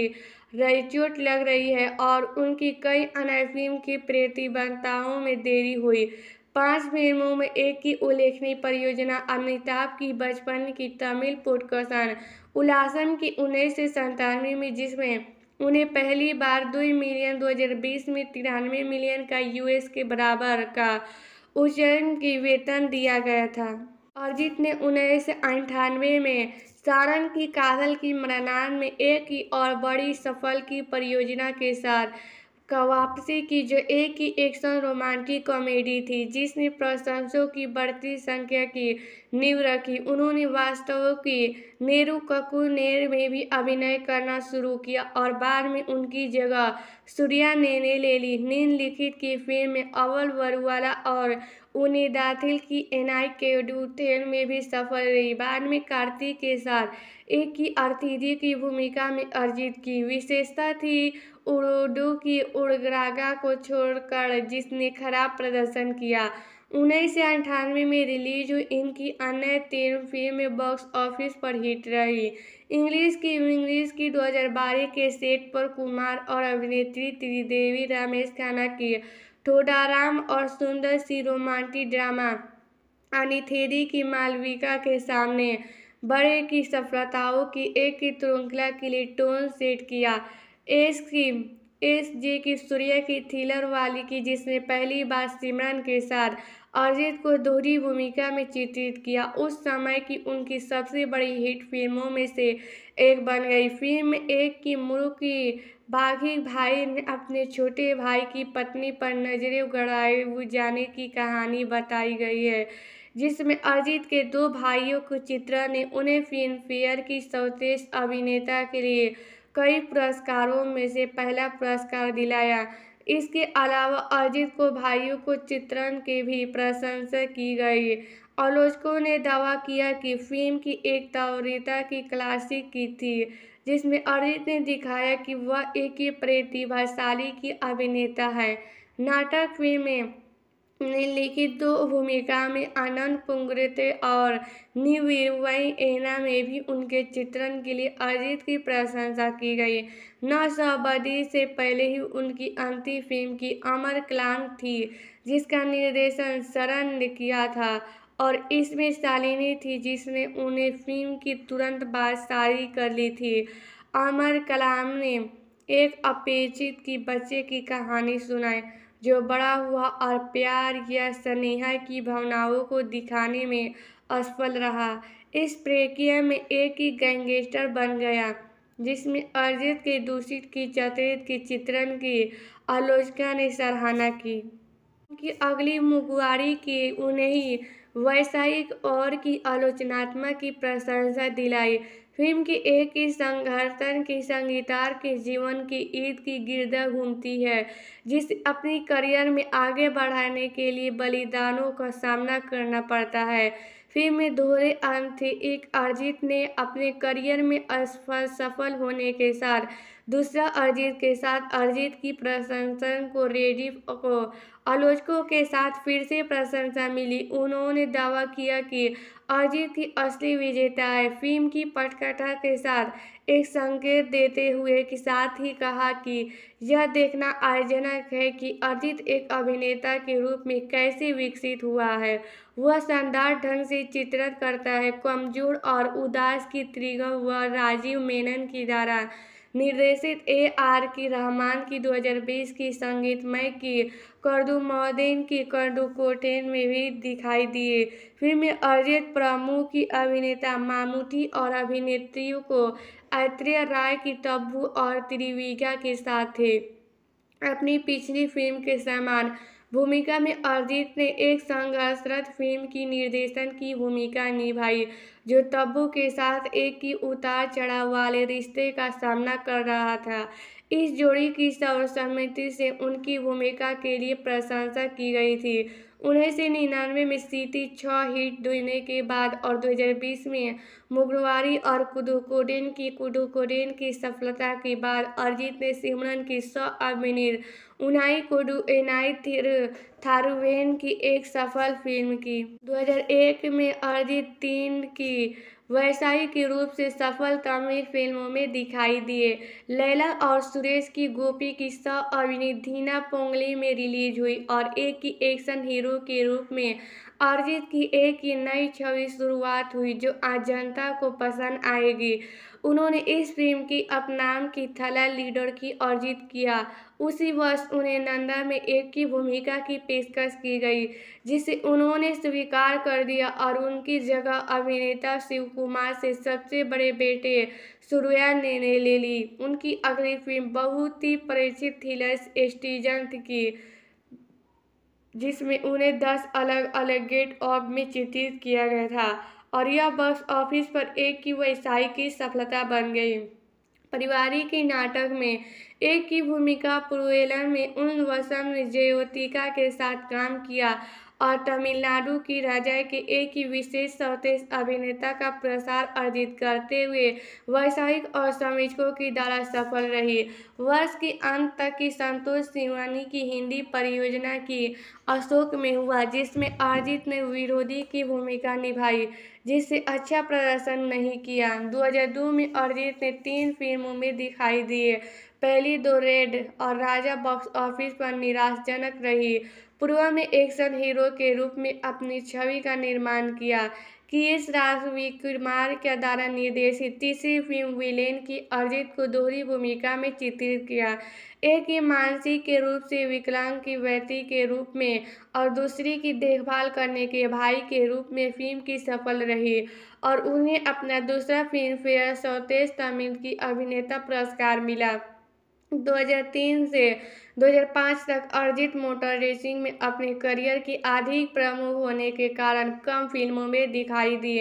लग रही है और उनकी कई अन्य फिल्म की प्रतिबद्धताओं में देरी हुई। 5 फिल्मों में एक की उल्लेखनीय परियोजना अमिताभ की बचपन की तमिल प्रोडक्शन उल्लासम की 1997 में, जिसमें उन्हें पहली बार 2 मिलियन 2020 में 93 मिलियन का यूएस के बराबर का उच्चारण की वेतन दिया गया था। अरिजीत ने 1998 में सारंग की काजल की मरनान में एक की और बड़ी सफल की परियोजना के साथ वापसी की, जो एक की एक्शन रोमांटिक कॉमेडी थी, जिसने प्रशंसकों की बढ़ती संख्या की नींव रखी। उन्होंने वास्तव की नेरुक्कू नेर में भी अभिनय करना शुरू किया और बाद में उनकी जगह सूर्या ने ले ली। निम्नलिखित की फिल्म में अव्वल वरुवाला और उन्नीदाथिल की एनाई केडुथेल में भी सफल रही। बाद में कार्तिक के साथ एक की अतिथि की भूमिका में अरिजीत की विशेषता थी उड़ुडू की उड़गरागा को छोड़कर, जिसने खराब प्रदर्शन किया। 1998 में रिलीज हुई इनकी अन्य 3 फिल्में बॉक्स ऑफिस पर हिट रही। इंग्लिश की 2012 के सेट पर कुमार और अभिनेत्री त्रिदेवी रमेश खन्ना की थोडाराम और सुंदर सी रोमांटिक ड्रामा अनिथेरी की मालविका के सामने बड़े की सफलताओं की एक की श्रृंखला के लिए टोन सेट किया। एस.जे. की सूर्या की थ्रिलर वाली की, जिसने पहली बार सिमरन के साथ अरिजीत को दोहरी भूमिका में चित्रित किया, उस समय की उनकी सबसे बड़ी हिट फिल्मों में से एक बन गई। फिल्म में एक की मुर्ख की बागी भाई ने अपने छोटे भाई की पत्नी पर नजरें गड़ाए जाने की कहानी बताई गई है, जिसमें अरिजीत के 2 भाइयों के चित्रण ने उन्हें फिल्म फेयर की सर्वश्रेष्ठ अभिनेता के लिए कई पुरस्कारों में से पहला पुरस्कार दिलाया। इसके अलावा अरिजीत को भाइयों को चित्रण की भी प्रशंसा की गई। आलोचकों ने दावा किया कि फिल्म की एक तीव्रता की क्लासिक की थी, जिसमें अरिजीत ने दिखाया कि वह एक प्रतिभाशाली की अभिनेता है। नाटक फिल्म में ने लिखित दो भूमिका में आनंद पुंगरते और निर्वयी एना में भी उनके चित्रण के लिए अरिजीत की प्रशंसा की गई। न शताब्दी से पहले ही उनकी अंतिम फिल्म की अमर कलाम थी, जिसका निर्देशन शरण ने किया था, और इसमें शालिनी थी, जिसने उन्हें फिल्म की तुरंत बाद शादी कर ली थी। अमर कलाम ने एक अपरिचित की बच्चे की कहानी सुनाई जो बड़ा हुआ और प्यार या स्नेह की भावनाओं को दिखाने में असफल रहा। इस प्रक्रिया में एक ही गैंगस्टर बन गया, जिसमें अरिजीत के दूषित की चरित्र के चित्रण की आलोचना ने सराहना की। उनकी अगली मुगवारी की उन्हें वैश्विक और की आलोचनात्मक की प्रशंसा दिलाई। फिल्म की एक ही संघर्षण की संगीतकार के जीवन की ईद की गिरद घूमती है, जिसे अपनी करियर में आगे बढ़ाने के लिए बलिदानों का सामना करना पड़ता है। फिल्म में दोहरे अंत थे। एक, अरिजीत ने अपने करियर में सफल होने के साथ दूसरा अरिजीत के साथ अरिजीत की प्रशंसा को रेडिफ को आलोचकों के साथ फिर से प्रशंसा मिली। उन्होंने दावा किया कि अरिजीत की असली विजेता है। फिल्म की पटकथा के साथ एक संकेत देते हुए के साथ ही कहा कि यह देखना आश्चर्यजनक है कि अरिजीत एक अभिनेता के रूप में कैसे विकसित हुआ है। वह शानदार ढंग से चित्रित करता है। कमजोर और उदास की त्रिगम व राजीव मेनन की द्वारा निर्देशित A.R. रहमान की 2020 की संगीतमय की कर्दूमौद्दीन की कर्दूकोटेन में भी दिखाई दिए। फिल्म में अरिजीत प्रमुख की अभिनेता मामूटी और अभिनेत्रियों को ऐश्वर्या राय की तब्बू और त्रिविका के साथ थे। अपनी पिछली फिल्म के समान भूमिका में अरिजीत ने एक संघर्षरत फिल्म की निर्देशन की भूमिका निभाई, जो तब्बू के साथ एक ही उतार चढ़ाव वाले रिश्ते का सामना कर रहा था। इस जोड़ी की सर्वसम्मति से उनकी भूमिका के लिए प्रशंसा की गई थी। 1999 में सिटी 6 हिट देने के बाद और 2020 में मुगवारी और कुडुकोडेन की सफलता के बाद अरिजीत ने सिमरन की सह-अभिनीत उनाई कोडू एनाई थारुवेन की एक सफल फिल्म की। 2001 में अरिजीत 3 की वैश्विक रूप से सफल तमिल फिल्मों में दिखाई दिए। लैला और सुरेश की गोपी की सह-अभिनीत धीना पोंगले में रिलीज हुई और एक ही एक्शन हीरो के रूप में अरिजीत की एक ही नई छवि शुरुआत हुई, जो आज जनता को पसंद आएगी। उन्होंने इस फिल्म की अपनाम की थला लीडर की अर्जित किया। उसी वर्ष उन्हें नंदा में एक की भूमिका की पेशकश की गई, जिसे उन्होंने स्वीकार कर दिया और उनकी जगह अभिनेता शिव कुमार से सबसे बड़े बेटे सूर्या ने ले ली। उनकी अगली फिल्म बहुत ही परिचित थ्रिलर स्टीजन की, जिसमें उन्हें 10 अलग अलग गेट ऑफ में चित्रित किया गया था और यह बॉक्स ऑफिस पर एक की वैश्विक की सफलता बन गई। पारिवारिक नाटक में एक की भूमिका पुरुवेलन में उन वसम जयोतिका के साथ काम किया और तमिलनाडु की राजा के एक ही विशेष सौतेश अभिनेता का प्रसार अर्जित करते हुए वैश्विक और समीक्षकों की द्वारा सफल रही। वर्ष के अंत तक की संतोष सिंवानी की हिंदी परियोजना की अशोक में हुआ, जिसमें अरिजीत ने विरोधी की भूमिका निभाई, जिससे अच्छा प्रदर्शन नहीं किया। 2002 में अरिजीत ने 3 फिल्मों में दिखाई दिए। पहली 2 रेड और राजा बॉक्स ऑफिस पर निराशाजनक रही। पूर्व में एक्शन हीरो के रूप में अपनी छवि का निर्माण किया। किस राजविकुमार के द्वारा निर्देशित तीसरी फिल्म विलेन की अरिजीत को दोहरी भूमिका में चित्रित किया, एक की मानसिक के रूप से विकलांग की व्यक्ति के रूप में और दूसरी की देखभाल करने के भाई के रूप में फिल्म की सफल रही और उन्हें अपना दूसरा फिल्म फेयर सर्वश्रेष्ठ तमिल की अभिनेता पुरस्कार मिला। 2003 से 2005 तक अरिजीत मोटर रेसिंग में अपने करियर की अधिक प्रमुख होने के कारण कम फिल्मों में दिखाई दिए।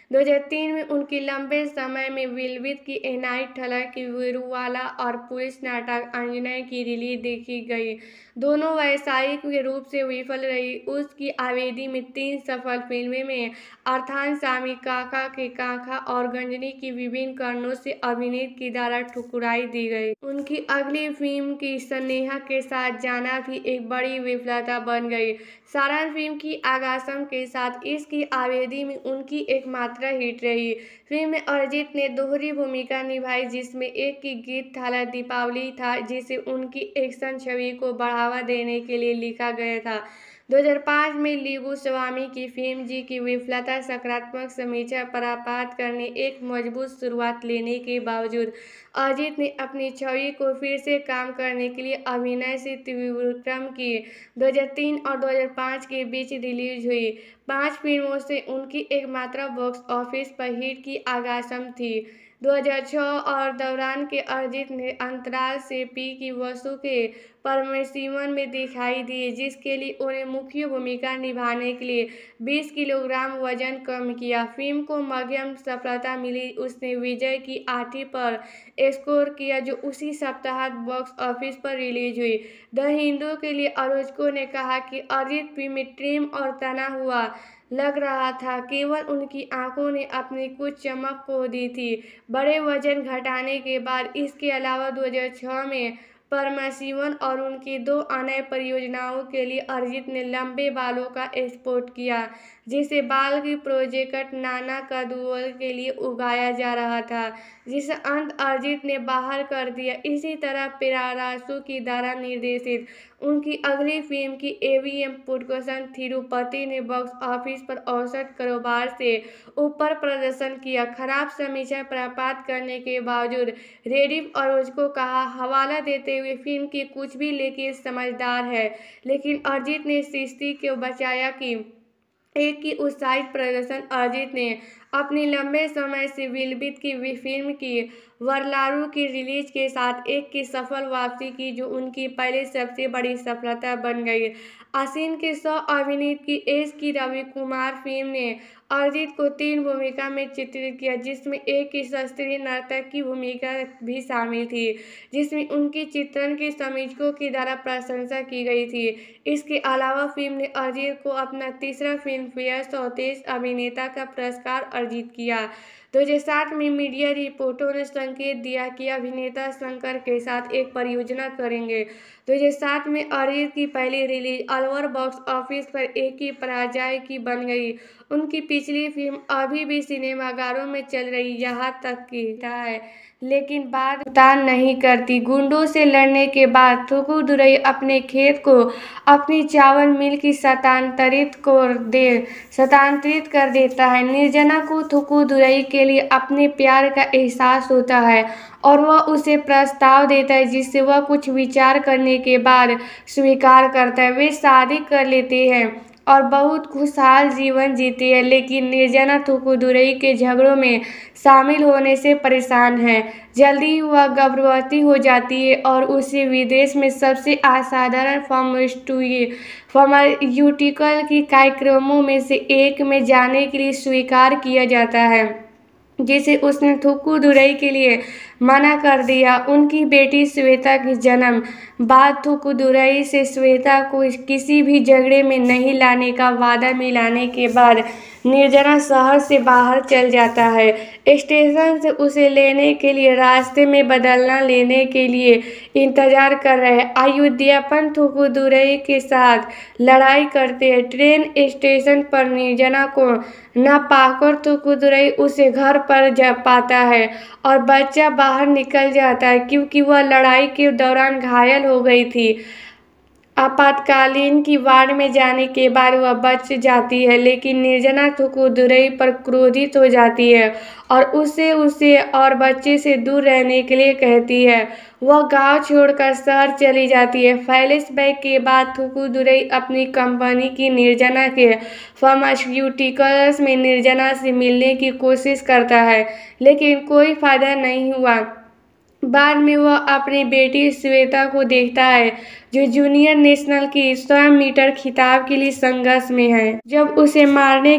2003 में उनकी लंबे समय में विलंबित की एनाइट ठलर की वीरूवाला और पुलिस नाटक अंजनय की रिलीज देखी गई। दोनों व्यावसायिक के रूप से विफल रही। उसकी आवेदी में 3 सफल फिल्में में अर्थात सामी काका के काका और गंजनी की विभिन्न कारणों से अभिनीत की द्वारा ठुकराई दी गई। उनकी अगली फिल्म की स्नेहा के साथ जाना भी एक बड़ी विफलता बन गई। सारण फिल्म की आगासम के साथ इसकी आवेदी में उनकी एकमात्र हिट रही। फिल्म में अरिजीत ने दोहरी भूमिका निभाई, जिसमें एक की गीत थाला दीपावली था, जिसे उनकी एक्शन छवि को बढ़ावा देने के लिए लिखा गया था। 2005 में लीगू स्वामी की फिल्म जी की विफलता सकारात्मक समीक्षा प्राप्त करने एक मजबूत शुरुआत लेने के बावजूद अरिजीत ने अपनी छवि को फिर से काम करने के लिए अभिनय से त्रिविक्रम की 2003 और 2005 के बीच रिलीज हुई 5 फिल्मों से उनकी एकमात्र बॉक्स ऑफिस पर हिट की आगासम थी। 2006 और दौरान के अरिजीत ने अंतराल से पी की वसु के परमेशिवन में दिखाई दिए, जिसके लिए उन्हें मुख्य भूमिका निभाने के लिए 20 किलोग्राम वजन कम किया। फिल्म को मध्यम सफलता मिली। उसने विजय की 8वीं पर स्कोर किया, जो उसी सप्ताह बॉक्स ऑफिस पर रिलीज हुई। द हिंदू के लिए आलोचकों ने कहा कि अरिजीत फिल्म में ट्रिम और तना हुआ लग रहा था, केवल उनकी आंखों ने अपनी कुछ चमक खो दी थी बड़े वजन घटाने के बाद। इसके अलावा 2006 में परमेशिवन और उनकी 2 अन्य परियोजनाओं के लिए अरिजीत ने लंबे बालों का एक्सपोर्ट किया, जिसे बाल की प्रोजेक्ट नाना कदुओल के लिए उगाया जा रहा था, जिसे अंत अरिजीत ने बाहर कर दिया। इसी तरह पेरारासु की द्वारा निर्देशित उनकी अगली फिल्म की एवीएम पुटकोसन तिरुपति ने बॉक्स ऑफिस पर औसत कारोबार से ऊपर प्रदर्शन किया। खराब समीक्षा प्राप्त करने के बावजूद रेडिफ आलोचकों का हवाला देते हुए फिल्म की कुछ भी लेकिन समझदार है, लेकिन अरिजीत ने सृष्टि को बचाया कि एक की उत्साहित प्रदर्शन। अरिजीत ने अपनी लंबे समय से विलंबित की फिल्म की वरलारू की रिलीज के साथ एक की सफल वापसी की, जो उनकी पहले सबसे बड़ी सफलता बन गई। आसीन के सह अभिनीत की एस की रवि कुमार फिल्म ने अरिजीत को 3 भूमिका में चित्रित किया, जिसमें एक की शास्त्रीय नर्तक की भूमिका भी शामिल थी, जिसमें उनकी चित्रण के समीक्षकों के द्वारा प्रशंसा की गई थी। इसके अलावा फिल्म ने अरिजीत को अपना तीसरा फिल्मफेयर सर्वश्रेष्ठ अभिनेता का पुरस्कार अर्जित किया। 2007 में मीडिया रिपोर्टों ने संकेत दिया कि अभिनेता शंकर के साथ एक परियोजना करेंगे। 2007 में अरिजीत की पहली रिलीज अलवर बॉक्स ऑफिस पर एक की पराजय की बन गई। उनकी पिछली फिल्म अभी भी सिनेमाघरों में चल रही, यहाँ तक कि है, लेकिन बाद भुगतान नहीं करती। गुंडों से लड़ने के बाद थुकुदुरई अपने खेत को अपनी चावल मिल की स्थानांतरित कर देता है। निर्जना को थुकुदुरई के लिए अपने प्यार का एहसास होता है और वह उसे प्रस्ताव देता है, जिससे वह कुछ विचार करने के बाद स्वीकार करता है। वे शादी कर लेते हैं और बहुत खुशहाल जीवन जीती है, लेकिन निर्जना थुकुदुरई के झगड़ों में शामिल होने से परेशान है। जल्दी ही वह गर्भवती हो जाती है और उसे विदेश में सबसे असाधारण फार्मास्यूटिकल की कार्यक्रमों में से एक में जाने के लिए स्वीकार किया जाता है, जिसे उसने थुकुदुरई के लिए मना कर दिया। उनकी बेटी श्वेता के जन्म बाद थुकुदुरई से श्वेता को किसी भी झगड़े में नहीं लाने का वादा मिलाने के बाद निर्जना शहर से बाहर चल जाता है। स्टेशन से उसे लेने के लिए रास्ते में बदला लेने के लिए इंतजार कर रहे अयोध्यापन थुकुदुरई के साथ लड़ाई करते हैं। ट्रेन स्टेशन पर निर्जना को न पाकर थुकुदुरई उसे घर पर जा पाता है और बच्चा बाहर निकल जाता है, क्योंकि वह लड़ाई के दौरान घायल हो गई थी। आपातकालीन की वार्ड में जाने के बाद वह बच जाती है, लेकिन निर्जना थुकुदुरई पर क्रोधित हो जाती है और उसे और बच्चे से दूर रहने के लिए कहती है। वह गांव छोड़कर शहर चली जाती है। फ्लैशबैक के बाद थुकुदुरई अपनी कंपनी की निर्जना के फार्मास्यूटिकल्स में निर्जना से मिलने की कोशिश करता है, लेकिन कोई फायदा नहीं हुआ। बाद में वह अपनी बेटी श्वेता को देखता है, जो जूनियर नेशनल की 100 मीटर खिताब के लिए संघर्ष में है। जब उसे मारने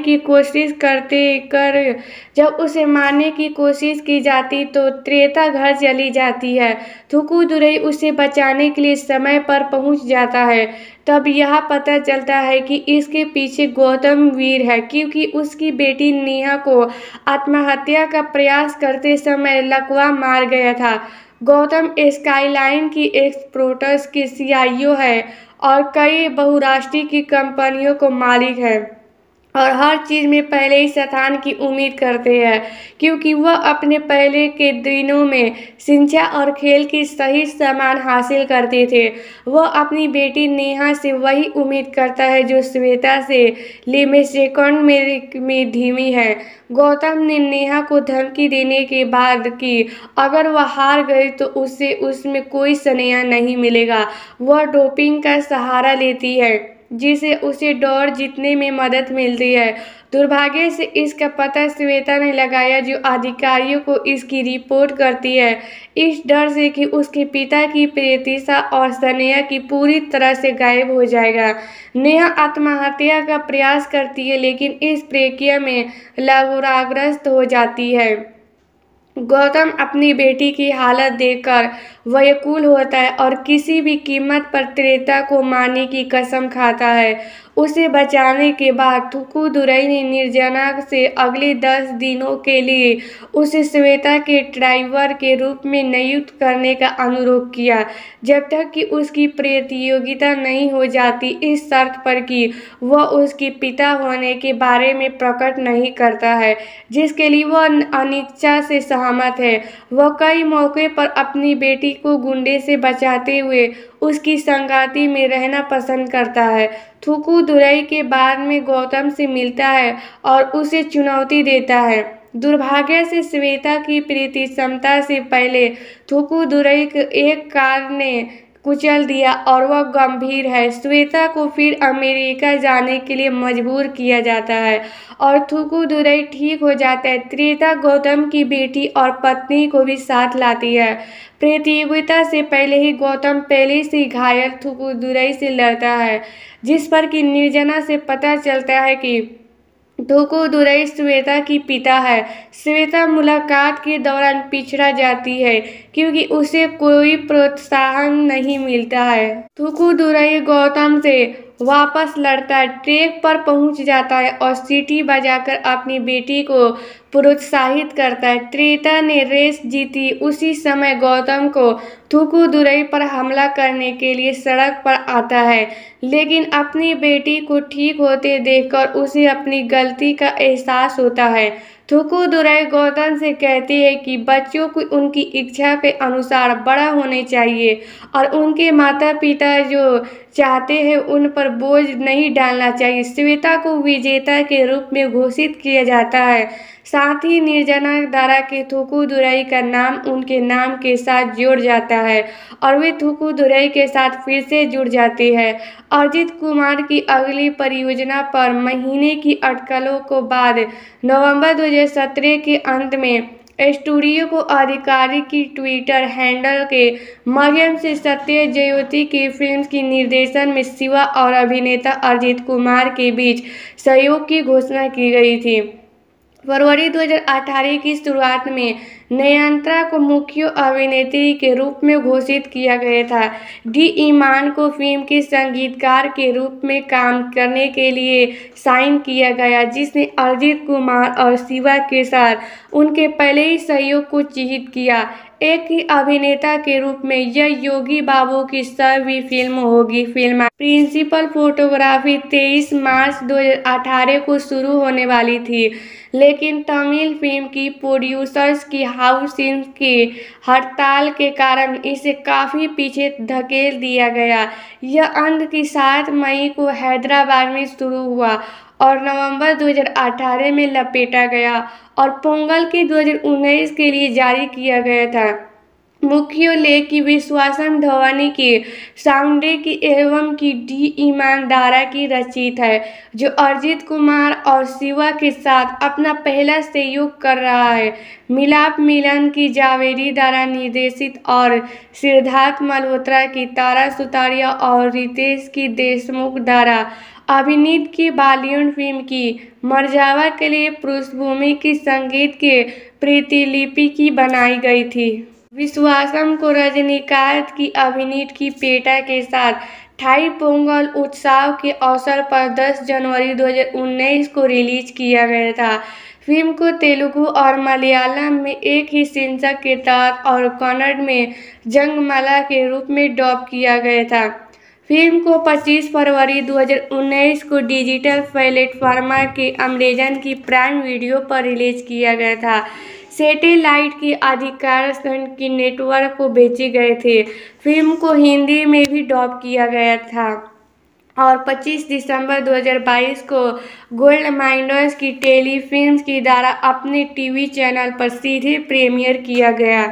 की कोशिश की जाती तो त्रेता घर चली जाती है। थुकुदुरई उसे बचाने के लिए समय पर पहुंच जाता है। तब यह पता चलता है कि इसके पीछे गौतम वीर है, क्योंकि उसकी बेटी नेहा को आत्महत्या का प्रयास करते समय लकवा मार गया था। गौतम स्काईलाइन की एक्सपोर्ट्स की सीईओ है और कई बहुराष्ट्रीय की कंपनियों को मालिक है और हर चीज़ में पहले ही स्थान की उम्मीद करते हैं, क्योंकि वह अपने पहले के दिनों में शिक्षा और खेल की सही सम्मान हासिल करते थे। वह अपनी बेटी नेहा से वही उम्मीद करता है जो श्वेता से लिमेसेकंड में धीमी है। गौतम ने नेहा को धमकी देने के बाद कि अगर वह हार गई तो उसे उसमें कोई स्नेह नहीं मिलेगा। वह डोपिंग का सहारा लेती है, जिसे उसे दौड़ जीतने में मदद मिलती है। दुर्भाग्य से इसका पता श्वेता ने लगाया, जो अधिकारियों को इसकी रिपोर्ट करती है, इस डर से कि उसके पिता की प्रीतिशा और स्नेहा की पूरी तरह से गायब हो जाएगा। नेहा आत्महत्या का प्रयास करती है, लेकिन इस प्रक्रिया में लकवाग्रस्त हो जाती है। गौतम अपनी बेटी की हालत देखकर व्याकुल होता है और किसी भी कीमत पर त्रेता को मारने की कसम खाता है। उसे बचाने के बाद थुकुदुरई ने निर्जना से अगले 10 दिनों के लिए उसे श्वेता के ड्राइवर के रूप में नियुक्त करने का अनुरोध किया, जब तक कि उसकी प्रतियोगिता नहीं हो जाती, इस शर्त पर कि वह उसके पिता होने के बारे में प्रकट नहीं करता है, जिसके लिए वह अनिच्छा से सहमत है। वह कई मौके पर अपनी बेटी को गुंडे से बचाते हुए उसकी संगति में रहना पसंद करता है। थुकुदुरई के बाद में गौतम से मिलता है और उसे चुनौती देता है। दुर्भाग्य से श्वेता की प्रीति क्षमता से पहले थुकुदुरई को एक कार ने कुचल दिया और वह गंभीर है। श्वेता को फिर अमेरिका जाने के लिए मजबूर किया जाता है और थुकुदुरई ठीक हो जाता है। त्रेता गौतम की बेटी और पत्नी को भी साथ लाती है। प्रतियोगिता से पहले ही गौतम पहले से घायल थुकुदुरई से लड़ता है, जिस पर कि निर्जना से पता चलता है कि थुकुदुरई श्वेता की पिता है। श्वेता मुलाकात के दौरान पिछड़ा जाती है, क्योंकि उसे कोई प्रोत्साहन नहीं मिलता है। थुकुदुरई गौतम से वापस लड़ता है, ट्रैक पर पहुंच जाता है और सीटी बजाकर अपनी बेटी को प्रोत्साहित करता है। त्रेता ने रेस जीती। उसी समय गौतम को थुकुदुरई पर हमला करने के लिए सड़क पर आता है, लेकिन अपनी बेटी को ठीक होते देखकर उसे अपनी गलती का एहसास होता है। थुकुदुरई गौतम से कहती है कि बच्चों को उनकी इच्छा के अनुसार बड़ा होने चाहिए और उनके माता पिता जो चाहते हैं उन पर बोझ नहीं डालना चाहिए। श्वेता को विजेता के रूप में घोषित किया जाता है। साथ ही निर्जना द्वारा के थुकुदुरई का नाम उनके नाम के साथ जोड़ जाता है और वे थुकुदुरई के साथ फिर से जुड़ जाते हैं। अजित कुमार की अगली परियोजना पर महीने की अटकलों के बाद नवंबर 2017 के अंत में स्टूडियो को आधिकारिक की ट्विटर हैंडल के माध्यम से सत्य जयोति की फिल्म की निर्देशन में शिवा और अभिनेता अजित कुमार के बीच सहयोग की घोषणा की गई थी। फरवरी 2018 की शुरुआत में नयनतारा को मुख्य अभिनेत्री के रूप में घोषित किया गया था। डी ईमान को फिल्म के संगीतकार के रूप में काम करने के लिए साइन किया गया, जिसने अजित कुमार और शिवा के साथ उनके पहले ही सहयोग को चिह्नित किया। एक ही अभिनेता के रूप में यह योगी बाबू की 100वीं फिल्म होगी। फिल्म प्रिंसिपल फोटोग्राफी 23 मार्च 2018 को शुरू होने वाली थी, लेकिन तमिल फिल्म की प्रोड्यूसर्स की हाउसिंग की हड़ताल के कारण इसे काफ़ी पीछे धकेल दिया गया। यह अंत की 7 मई को हैदराबाद में शुरू हुआ और नवंबर 2018 में लपेटा गया और पोंगल के 2019 के लिए जारी किया गया था। मुख्य लेख की विश्वासम ध्वनि की साउंडे की एवं की डी ईमानदारा की रचित है, जो अरिजीत कुमार और शिवा के साथ अपना पहला सहयोग कर रहा है। मिलाप मिलन की जावेदी द्वारा निर्देशित और सिद्धार्थ मल्होत्रा की तारा सुतारिया और रितेश की देशमुख द्वारा अभिनीत की बॉलीवुड फिल्म की मर्जावा के लिए पृष्ठभूमि की संगीत के प्रतिलिपि की बनाई गई थी। विश्वासम को रजनीकांत की अभिनीत की पेटा के साथ थाई पोंगल उत्सव के अवसर पर 10 जनवरी 2019 को रिलीज किया गया था। फिल्म को तेलुगु और मलयालम में एक ही शीर्षक के तहत और कन्नड़ में जंगमाला के रूप में डब किया गया था। फिल्म को 25 फरवरी 2019 को डिजिटल प्लेटफॉर्म के अमेज़न की प्राइम वीडियो पर रिलीज किया गया था। सैटेलाइट के अधिकार की नेटवर्क को बेचे गए थे। फिल्म को हिंदी में भी डब किया गया था और 25 दिसंबर 2022 को गोल्ड माइंडर्स की टेलीफिल्म्स की द्वारा अपने टीवी चैनल पर सीधे प्रीमियर किया गया।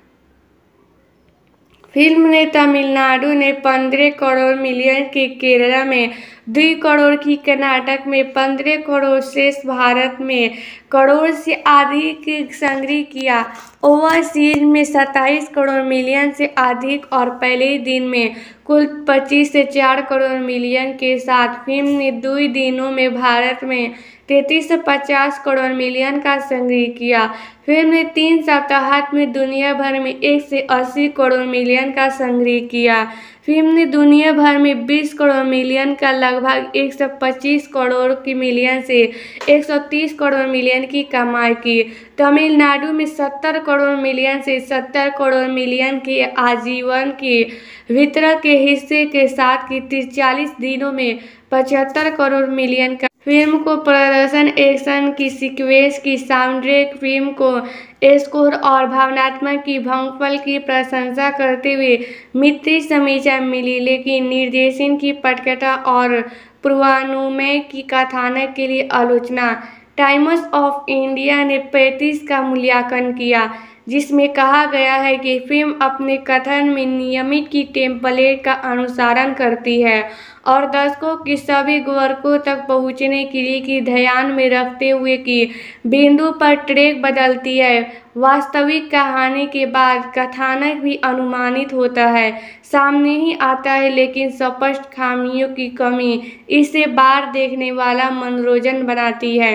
फिल्म ने तमिलनाडु ने 15 करोड़ मिलियन की, केरला में 2 करोड़ की, कर्नाटक में 15 करोड़, शेष भारत में करोड़ से अधिक संग्रह किया। ओवरसीज में 27 करोड़ मिलियन से अधिक और पहले दिन में कुल 25 से 4 करोड़ मिलियन के साथ फिल्म ने 2 दिनों में भारत में 33 से 50 करोड़ मिलियन का संग्रह किया। फिल्म ने 3 सप्ताह में दुनिया भर में 1 से 80 करोड़ मिलियन का संग्रह किया। फिल्म ने दुनिया भर में 20 करोड़ मिलियन का लगभग 125 करोड़ की मिलियन से 130 करोड़ मिलियन की कमाई की। तमिलनाडु में 70 करोड़ मिलियन से 70 करोड़ मिलियन के आजीवन के वितरण के हिस्से के साथ की 40 दिनों में 75 करोड़ मिलियन का। फिल्म को प्रदर्शन, एक्शन की सीक्वेंस की साउंडट्रैक, फिल्म को स्कोर और भावनात्मक की भंगफल की प्रशंसा करते हुए मिश्रित समीक्षा मिली, लेकिन निर्देशन की पटकथा और पूर्वानुमान की कथानक के लिए आलोचना। टाइम्स ऑफ इंडिया ने 35 का मूल्यांकन किया, जिसमें कहा गया है कि फिल्म अपने कथन में नियमित की टेम्पलेट का अनुसरण करती है और दर्शकों की सभी वर्गों तक पहुंचने के लिए की ध्यान में रखते हुए कि बिंदु पर ट्रैक बदलती है। वास्तविक कहानी के बाद कथानक भी अनुमानित होता है, सामने ही आता है, लेकिन स्पष्ट खामियों की कमी इसे बार देखने वाला मनोरंजन बनाती है।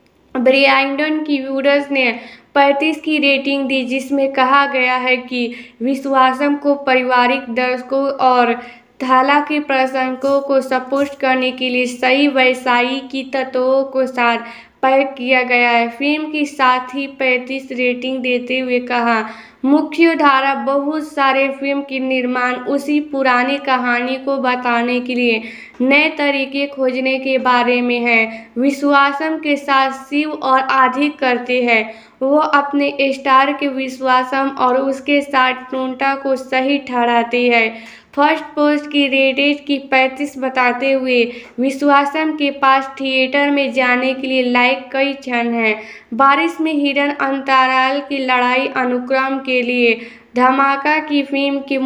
ब्रांडन की व्यूअर्स ने 35 की रेटिंग दी, जिसमें कहा गया है कि विश्वासम को पारिवारिक दर्शकों और हालांकि प्रशंसकों को संतुष्ट करने के लिए सही वैसायिकी तत्वों को साथ पैक किया गया है। फिल्म की साथ ही 35 रेटिंग देते हुए कहा, मुख्य धारा बहुत सारे फिल्म की निर्माण उसी पुरानी कहानी को बताने के लिए नए तरीके खोजने के बारे में है। विश्वासम के साथ शिव और अधिक करते हैं, वो अपने स्टार के विश्वासम और उसके साथ टूंटा को सही ठहराते हैं। फर्स्ट पोस्ट की रेटेड की 35 बताते हुए विश्वासम के पास थिएटर में जाने के लिए लायक कई क्षण हैं। बारिश में हिरन अंतराल की लड़ाई अनुक्रम के लिए धमाका की फिल्म के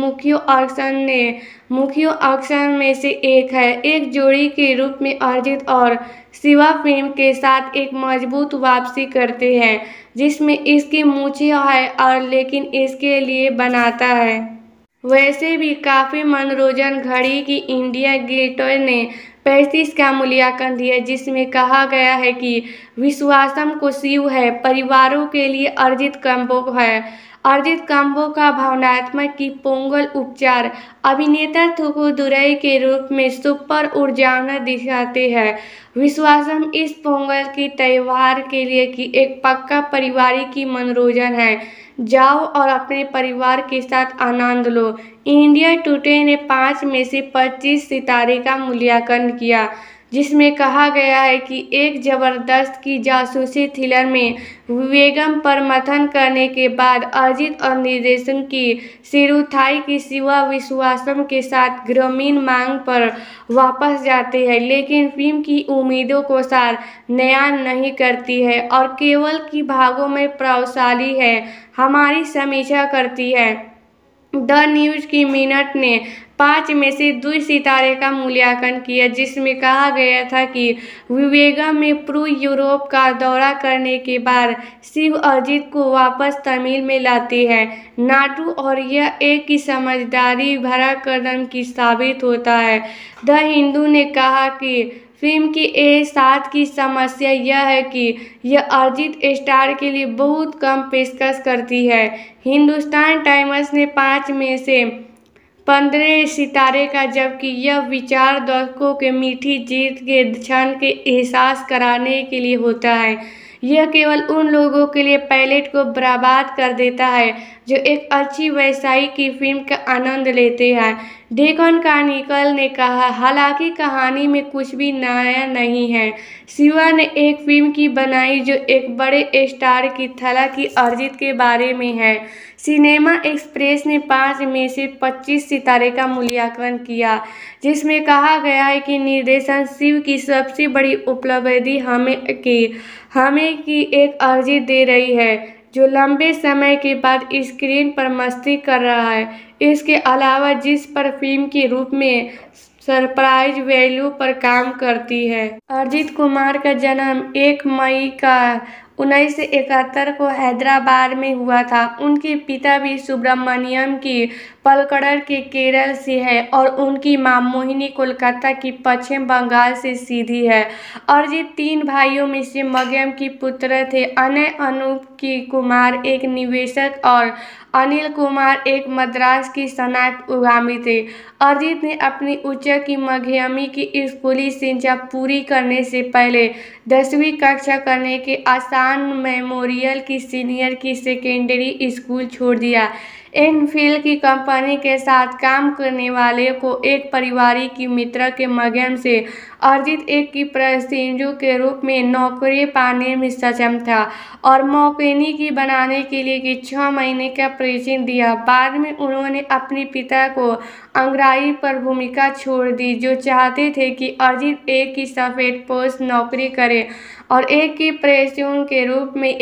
मुख्य एक्शन में से एक है। एक जोड़ी के रूप में अरिजीत और शिवा फिल्म के साथ एक मजबूत वापसी करते हैं, जिसमें इसकी मूंछें है और लेकिन इसके लिए बनाता है। वैसे भी काफ़ी मनोरंजन। घड़ी की इंडिया गेटर ने 35 का मूल्यांकन दिया, जिसमें कहा गया है कि विश्वासम को शिव है, परिवारों के लिए अरिजीत कंबो है। अरिजीत कंबो का भावनात्मक की पोंगल उपचार अभिनेता थूकूदुरई के रूप में सुपर ऊर्जावान दिखाते हैं। विश्वासम इस पोंगल की त्योहार के लिए की एक पक्का पारिवारिक की मनोरंजन है। जाओ और अपने परिवार के साथ आनंद लो। इंडिया टुडे ने 5 में से 25 सितारे का मूल्यांकन किया। जिसमें कहा गया है कि एक जबरदस्त की जासूसी थ्रिलर में विवेगम पर मंथन करने के बाद अरिजीत और निर्देशन की सिरुथाई की शिवा विश्वासम के साथ ग्रामीण मांग पर वापस जाते हैं, लेकिन फिल्म की उम्मीदों को सार नया नहीं करती है और केवल की भागों में प्रभावशाली है। हमारी समीक्षा करती है। द न्यूज की मिनट ने 5 में से 2 सितारे का मूल्यांकन किया, जिसमें कहा गया था कि विवेगम में पूर्व यूरोप का दौरा करने के बाद शिव अरिजीत को वापस तमिल में लाती है नाटू और यह एक की समझदारी भरा कदम की साबित होता है। द हिंदू ने कहा कि फिल्म की साथ की समस्या यह है कि यह अरिजीत स्टार के लिए बहुत कम पेशकश करती है। हिंदुस्तान टाइम्स ने 5 में से 15 सितारे का, जबकि यह विचार दर्शकों के मीठी जीत के क्षण के एहसास कराने के लिए होता है। यह केवल उन लोगों के लिए पैलेट को बर्बाद कर देता है जो एक अच्छी व्यवसायी की फिल्म का आनंद लेते हैं। डेकन क्रॉनिकल ने कहा, हालांकि कहानी में कुछ भी नया नहीं है, शिवा ने एक फिल्म की बनाई जो एक बड़े स्टार की तरह की अरिजीत के बारे में है। सिनेमा एक्सप्रेस ने 5 में से 25 सितारे का मूल्यांकन किया, जिसमें कहा गया है कि निर्देशन शिव की सबसे बड़ी उपलब्धि हमें की एक अरिजीत दे रही है जो लंबे समय के बाद स्क्रीन पर मस्ती कर रहा है। इसके अलावा जिस पर फिल्म के रूप में सरप्राइज वैल्यू पर काम करती है। अरिजीत कुमार का जन्म 1 मई 1971 को हैदराबाद में हुआ था। उनके पिता भी सुब्रमण्यम की पलक्कड़ के केरल से है और उनकी मां मोहिनी कोलकाता की पश्चिम बंगाल से सीधी है। अरिजीत 3 भाइयों में से मध्यम की पुत्र थे। अनूप कुमार एक निवेशक और अनिल कुमार एक मद्रास की स्नातक उद्यमी थे। अरिजीत ने अपनी उच्च की मध्यमी की स्कूली शिक्षा पूरी करने से पहले 10वीं कक्षा करने के आसान मेमोरियल की सीनियर की सेकेंडरी स्कूल छोड़ दिया। एनफील्ड की कंपनी के साथ काम करने वाले को एक पारिवारिक मित्र के माध्यम से अरिजीत एक की प्रशिक्षु के रूप में नौकरी पाने में सक्षम था और मैकेनिक बनाने के लिए 6 महीने का प्रशिक्षण दिया। बाद में उन्होंने अपने पिता को अंग्रेजी पर भूमिका छोड़ दी, जो चाहते थे कि अरिजीत एक की सफेद पोस्ट नौकरी करे और एक की प्रशिक्षु के रूप में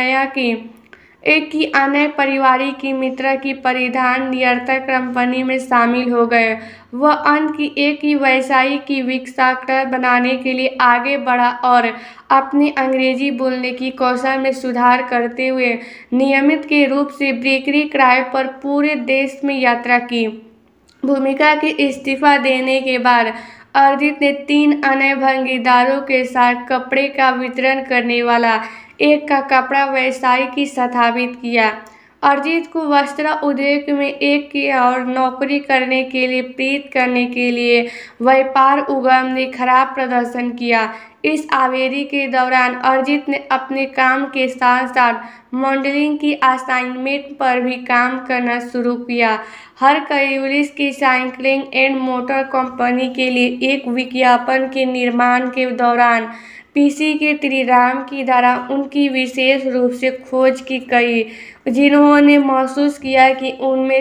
एक की अन्य पारिवारिक मित्र की परिधान निरंतर कंपनी में शामिल हो गए। वह अंत की एक ही व्यवसायी की विकास बनाने के लिए आगे बढ़ा और अपने अंग्रेजी बोलने की कौशल में सुधार करते हुए नियमित के रूप से बिक्री किराए पर पूरे देश में यात्रा की। भूमिका के इस्तीफा देने के बाद अरिजीत ने 3 अन्य भागीदारों के साथ कपड़े का वितरण करने वाला एक का कपड़ा व्यवसाय की स्थापित किया। अरिजीत को वस्त्र उद्योग में एक की और नौकरी करने के लिए प्रेरित करने के लिए व्यापार उद्यम ने खराब प्रदर्शन किया। इस आवेदन के दौरान अरिजीत ने अपने काम के साथ साथ मॉडलिंग की असाइनमेंट पर भी काम करना शुरू किया। हरक्यूलिस की साइकिलिंग एंड मोटर कंपनी के लिए एक विज्ञापन के निर्माण के दौरान पीसी के त्रिराम की द्वारा उनकी विशेष रूप से खोज की गई, जिन्होंने महसूस किया कि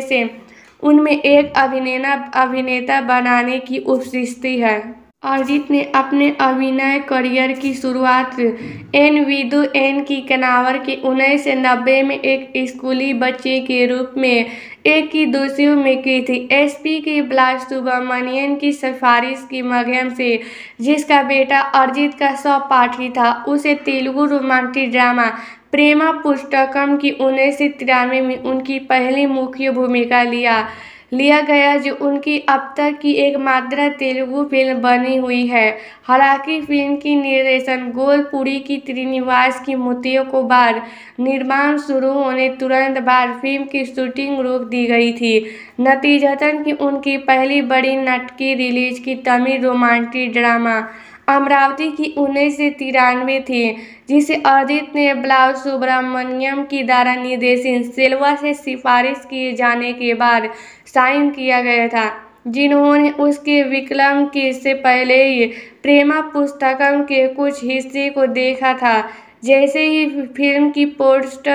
उनमें एक अभिनेता बनाने की उपस्थिति है। अरिजीत ने अपने अभिनय करियर की शुरुआत एन विदु एन की कनावर के 1990 में एक स्कूली बच्चे के रूप में एक की दोषियों में की थी। एसपी के बालासुब्रमण्यन की सिफारिश की माध्यम से, जिसका बेटा अरिजीत का सहपाठी था, उसे तेलुगु रोमांटिक ड्रामा प्रेमा पुस्तकम की 1993 में उनकी पहली मुख्य भूमिका लिया गया, जो उनकी अब तक की एकमात्र तेलुगु फिल्म बनी हुई है। हालांकि फिल्म की निर्देशन गोलपुरी की श्रीनिवास की मूर्तियों को बाद निर्माण शुरू होने तुरंत बाद फिल्म की शूटिंग रोक दी गई थी। नतीजतन की उनकी पहली बड़ी नाटकीय रिलीज की तमिल रोमांटिक ड्रामा अमरावती की 1993 थी, जिसे अरिजीत ने बालासुब्रमण्यम की द्वारा निर्देशित सेल्वा से सिफारिश किए जाने के बाद साइन किया गया था। जिन्होंने उसके विकल्प के से पहले ही प्रेमा पुस्तकम के कुछ हिस्से को देखा था। जैसे ही फिल्म की पोस्ट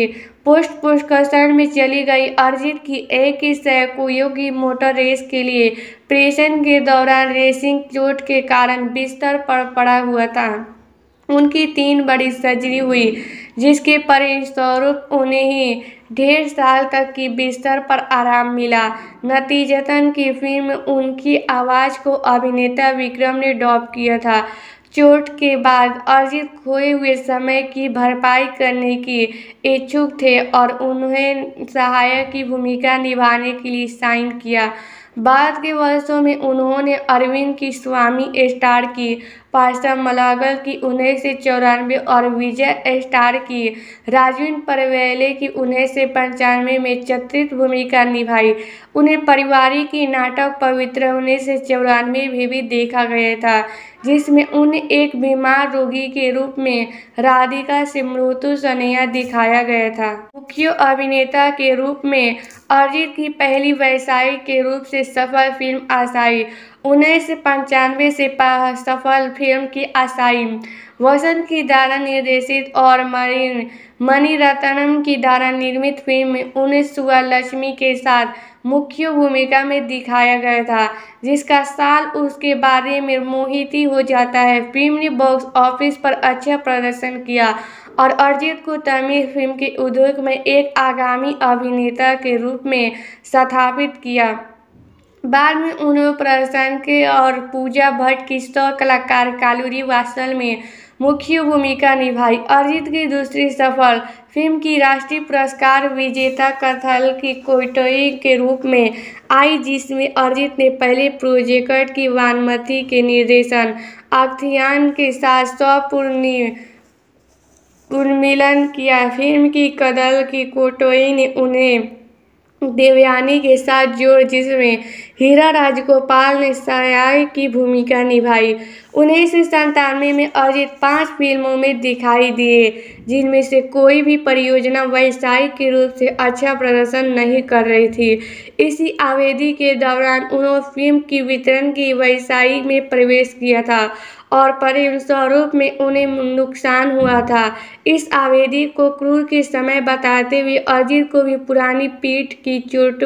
प्रोडक्शन में चली गई, अरिजीत की एक ही सहयोगी की मोटर रेस के लिए प्रेषण के दौरान रेसिंग चोट के कारण बिस्तर पर पड़ा हुआ था। उनकी 3 बड़ी सर्जरी हुई, जिसके परिणामस्वरूप उन्हें ही 1.5 साल तक की बिस्तर पर आराम मिला। नतीजतन की फिल्म में उनकी आवाज़ को अभिनेता विक्रम ने डब किया था। चोट के बाद अरिजीत खोए हुए समय की भरपाई करने की इच्छुक थे और उन्हें सहायक की भूमिका निभाने के लिए साइन किया। बाद के वर्षों में उन्होंने अरविंद की स्वामी स्टार की, पाशा मलागल की 1994 और विजय स्टार की, राजवीन परवेले की 1995 में चरित्र भूमिका निभाई। उन्हें पारिवारिक नाटक पवित्र 1994 में भी देखा गया था, जिसमें उन्हें एक बीमार रोगी के रूप में राधिका से मृत्यु स्नेहा दिखाया गया था। मुख्य अभिनेता के रूप में अरिजीत की पहली व्यावसायिक के रूप से सफल फिल्म आशाई 1995 से सफल फिल्म की आशाई, वसंत की द्वारा निर्देशित और मणिरत्नम की द्वारा निर्मित फिल्म में उन्हें सुब्बलक्ष्मी के साथ मुख्य भूमिका में दिखाया गया था, जिसका साल उसके बारे में मोहित हो जाता है। फिल्म ने बॉक्स ऑफिस पर अच्छा प्रदर्शन किया और अरिजीत को तमिल फिल्म के उद्योग में एक आगामी अभिनेता के रूप में स्थापित किया। बाद में उन्होंने प्रदर्शन के और पूजा भट्ट की सह कलाकार कालूरी वासल में मुख्य भूमिका निभाई। अरिजीत की दूसरी सफल फिल्म की राष्ट्रीय पुरस्कार विजेता कथल की कोयटोई के रूप में आई, जिसमें अरिजीत ने पहले प्रोजेक्ट की वानमती के निर्देशन अख्तियार के साथ पुनर्मिलन किया। फिल्म की कथल की कोयटोई ने उन्हें देवयानी के साथ जोड़, जिसमें हीरा राजगोपाल ने सहायक की भूमिका निभाई। 1997 में अरिजीत 5 फिल्मों में दिखाई दिए, जिनमें से कोई भी परियोजना व्यावसायिक के रूप से अच्छा प्रदर्शन नहीं कर रही थी। इसी अवधि के दौरान उन्होंने फिल्म की वितरण की व्यावसायिक में प्रवेश किया था और परिणामस्वरूप में उन्हें नुकसान हुआ था। इस अवधि को क्रूर के समय बताते हुए अरिजीत को भी पुरानी पीठ की चोट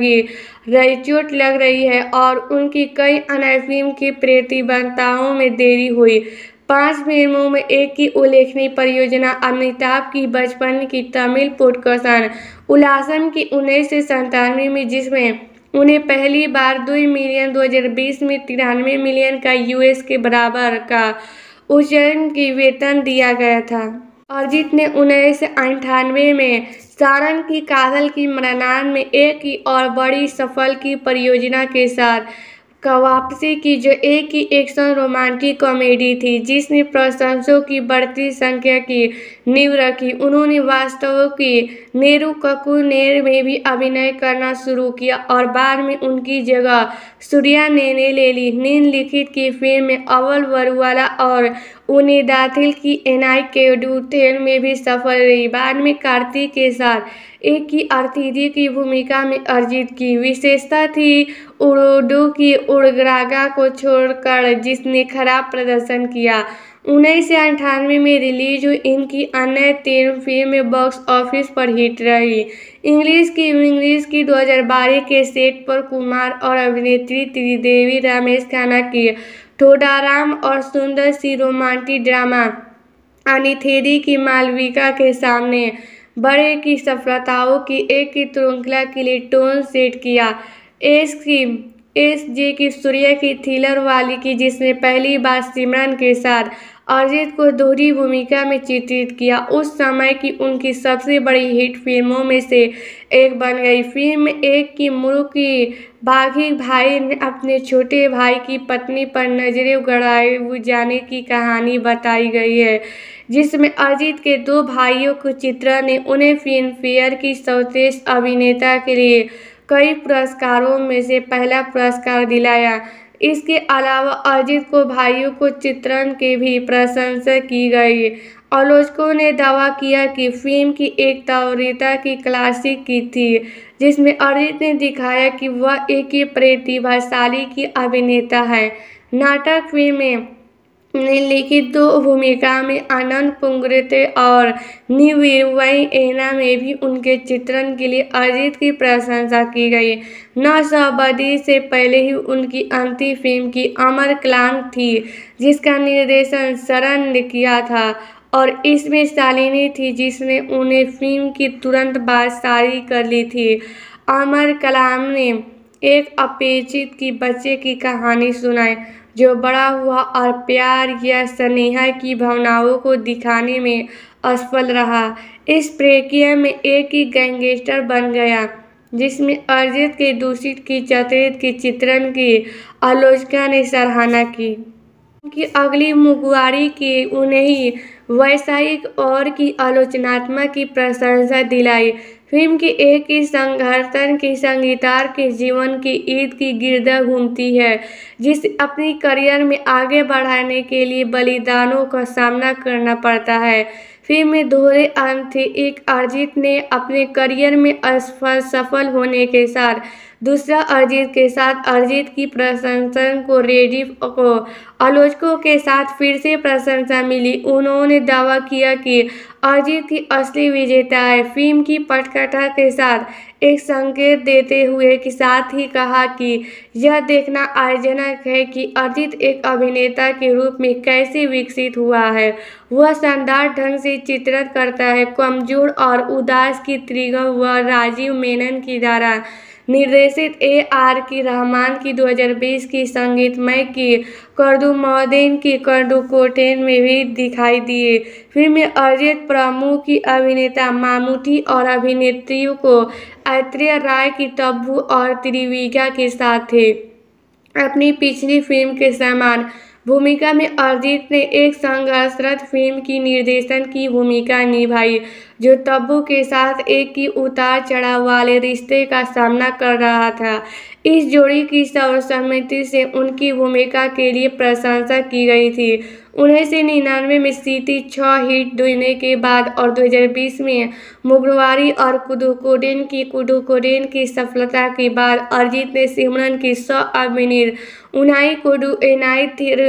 लग रही है और उनकी कई अन्य फिल्म की प्रतिबद्धताओं में देरी हुई। 5 फिल्मों में एक की उल्लेखनीय परियोजना अमिताभ की बचपन की तमिल प्रोडक्शन उल्लासम की 1997 में, जिसमें उन्हें पहली बार 2 मिलियन 2020 में 93 मिलियन का यूएस के बराबर का उच्चारण की वेतन दिया गया था। अरिजीत ने 1998 में सारंग की काजल की मरनान में एक की और बड़ी सफल की परियोजना के साथ वापसी की, जो एक ही एक्शन रोमांटिक कॉमेडी थी, जिसने प्रशंसकों की बढ़ती संख्या की नींव रखी। उन्होंने वास्तव की नेरू ककुनेर में भी अभिनय करना शुरू किया और बाद में उनकी जगह सूर्या ने ले ली। निम्नलिखित की फिल्म में अव्वल वरुवाला और उन्हें दाखिल की एनाई केडुथेल में भी सफल रही। बाद में कार्तिक के साथ एक की अतिथि की भूमिका में अरिजीत की विशेषता थी उड़ुडू की उड़गरागा को छोड़कर, जिसने खराब प्रदर्शन किया। 1998 में रिलीज हुई इनकी अन्य 3 फिल्में बॉक्स ऑफिस पर हिट रही। इंग्लिश की 2012 के सेट पर कुमार और अभिनेत्री त्रिदेवी रमेश खन्ना की थोडाराम और सुंदर सी रोमांटिक ड्रामा अनिथेरी की मालविका के सामने बड़े की सफलताओं की एक की श्रृंखला के लिए टोन सेट किया। एस.जे. की सूर्या की थ्रिलर वाली की, जिसमें पहली बार सिमरन के साथ अरिजीत को दोहरी भूमिका में चित्रित किया, उस समय की उनकी सबसे बड़ी हिट फिल्मों में से एक बन गई। फिल्म में एक की मुल्क की बागी भाई ने अपने छोटे भाई की पत्नी पर नजरें गड़ाए जाने की कहानी बताई गई है, जिसमें अरिजीत के 2 भाइयों के चित्रण ने उन्हें फिल्म फेयर की सर्वश्रेष्ठ अभिनेता के लिए कई पुरस्कारों में से पहला पुरस्कार दिलाया। इसके अलावा अरिजीत को भाइयों को चित्रण की भी प्रशंसा की गई। आलोचकों ने दावा किया कि फिल्म की एक तीव्रता की क्लासिक की थी, जिसमें अरिजीत ने दिखाया कि वह एक प्रतिभाशाली की अभिनेता है। नाटक फिल्म ने लिखित 2 भूमिका में आनंद पुंगरते और निर्वयी एना में भी उनके चित्रण के लिए अरिजीत की प्रशंसा की गई। न शताब्दी से पहले ही उनकी अंतिम फिल्म की अमर क्लांत थी, जिसका निर्देशन शरण ने किया था और इसमें शालिनी थी, जिसने उन्हें फिल्म की तुरंत बाद शादी कर ली थी। अमर कलाम ने एक अपरिचित की बच्चे की कहानी सुनाई जो बड़ा हुआ और प्यार या स्नेह की भावनाओं को दिखाने में असफल रहा। इस प्रक्रिया में एक ही गैंगस्टर बन गया, जिसमें अरिजीत के दूषित की चरित्र के चित्रण की आलोचना ने सराहना की। उनकी अगली मुखबिरी की उन्हें व्यावसायिक और की आलोचनात्मक की प्रशंसा दिलाई। फिल्म की एक ही संघर्षण की संगीतकार के जीवन के इर्द गिर्द घूमती है, जिसे अपनी करियर में आगे बढ़ाने के लिए बलिदानों का सामना करना पड़ता है। फिल्म में दोहरे अंत थे। एक, अरिजीत ने अपने करियर में सफल होने के साथ दूसरा अरिजीत के साथ अरिजीत की प्रशंसा को रेडिफ को आलोचकों के साथ फिर से प्रशंसा मिली। उन्होंने दावा किया कि अरिजीत की असली विजेता है। फिल्म की पटकथा के साथ एक संकेत देते हुए के साथ ही कहा कि यह देखना आश्चर्यजनक है कि अरिजीत एक अभिनेता के रूप में कैसे विकसित हुआ है। वह शानदार ढंग से चित्रित करता है। कमजोर और उदास की त्रिगम व राजीव मेनन की द्वारा निर्देशित A.R. रहमान की 2020 की संगीतमय की कर्दूमौदेन की कर्दूकोटेन में भी दिखाई दिए। फिल्म में अरिजीत प्रमुख अभिनेता मामूटी और अभिनेत्रियों को ऐश्वर्या राय की तब्बू और त्रिविक्रम के साथ थे। अपनी पिछली फिल्म के समान भूमिका में अरिजीत ने एक संघर्षरत फिल्म की निर्देशन की भूमिका निभाई, जो तब्बू के साथ एक ही उतार चढ़ाव वाले रिश्ते का सामना कर रहा था। इस जोड़ी की सर्वसम्मति से उनकी भूमिका के लिए प्रशंसा की गई थी। 1999 में सिटी 6 हिट देने के बाद और 2020 में मुखबिरी और कुडुकोडेन की सफलता के बाद अरिजीत ने सिमरन की सह-अभिनीत उनाई कोडू एनाई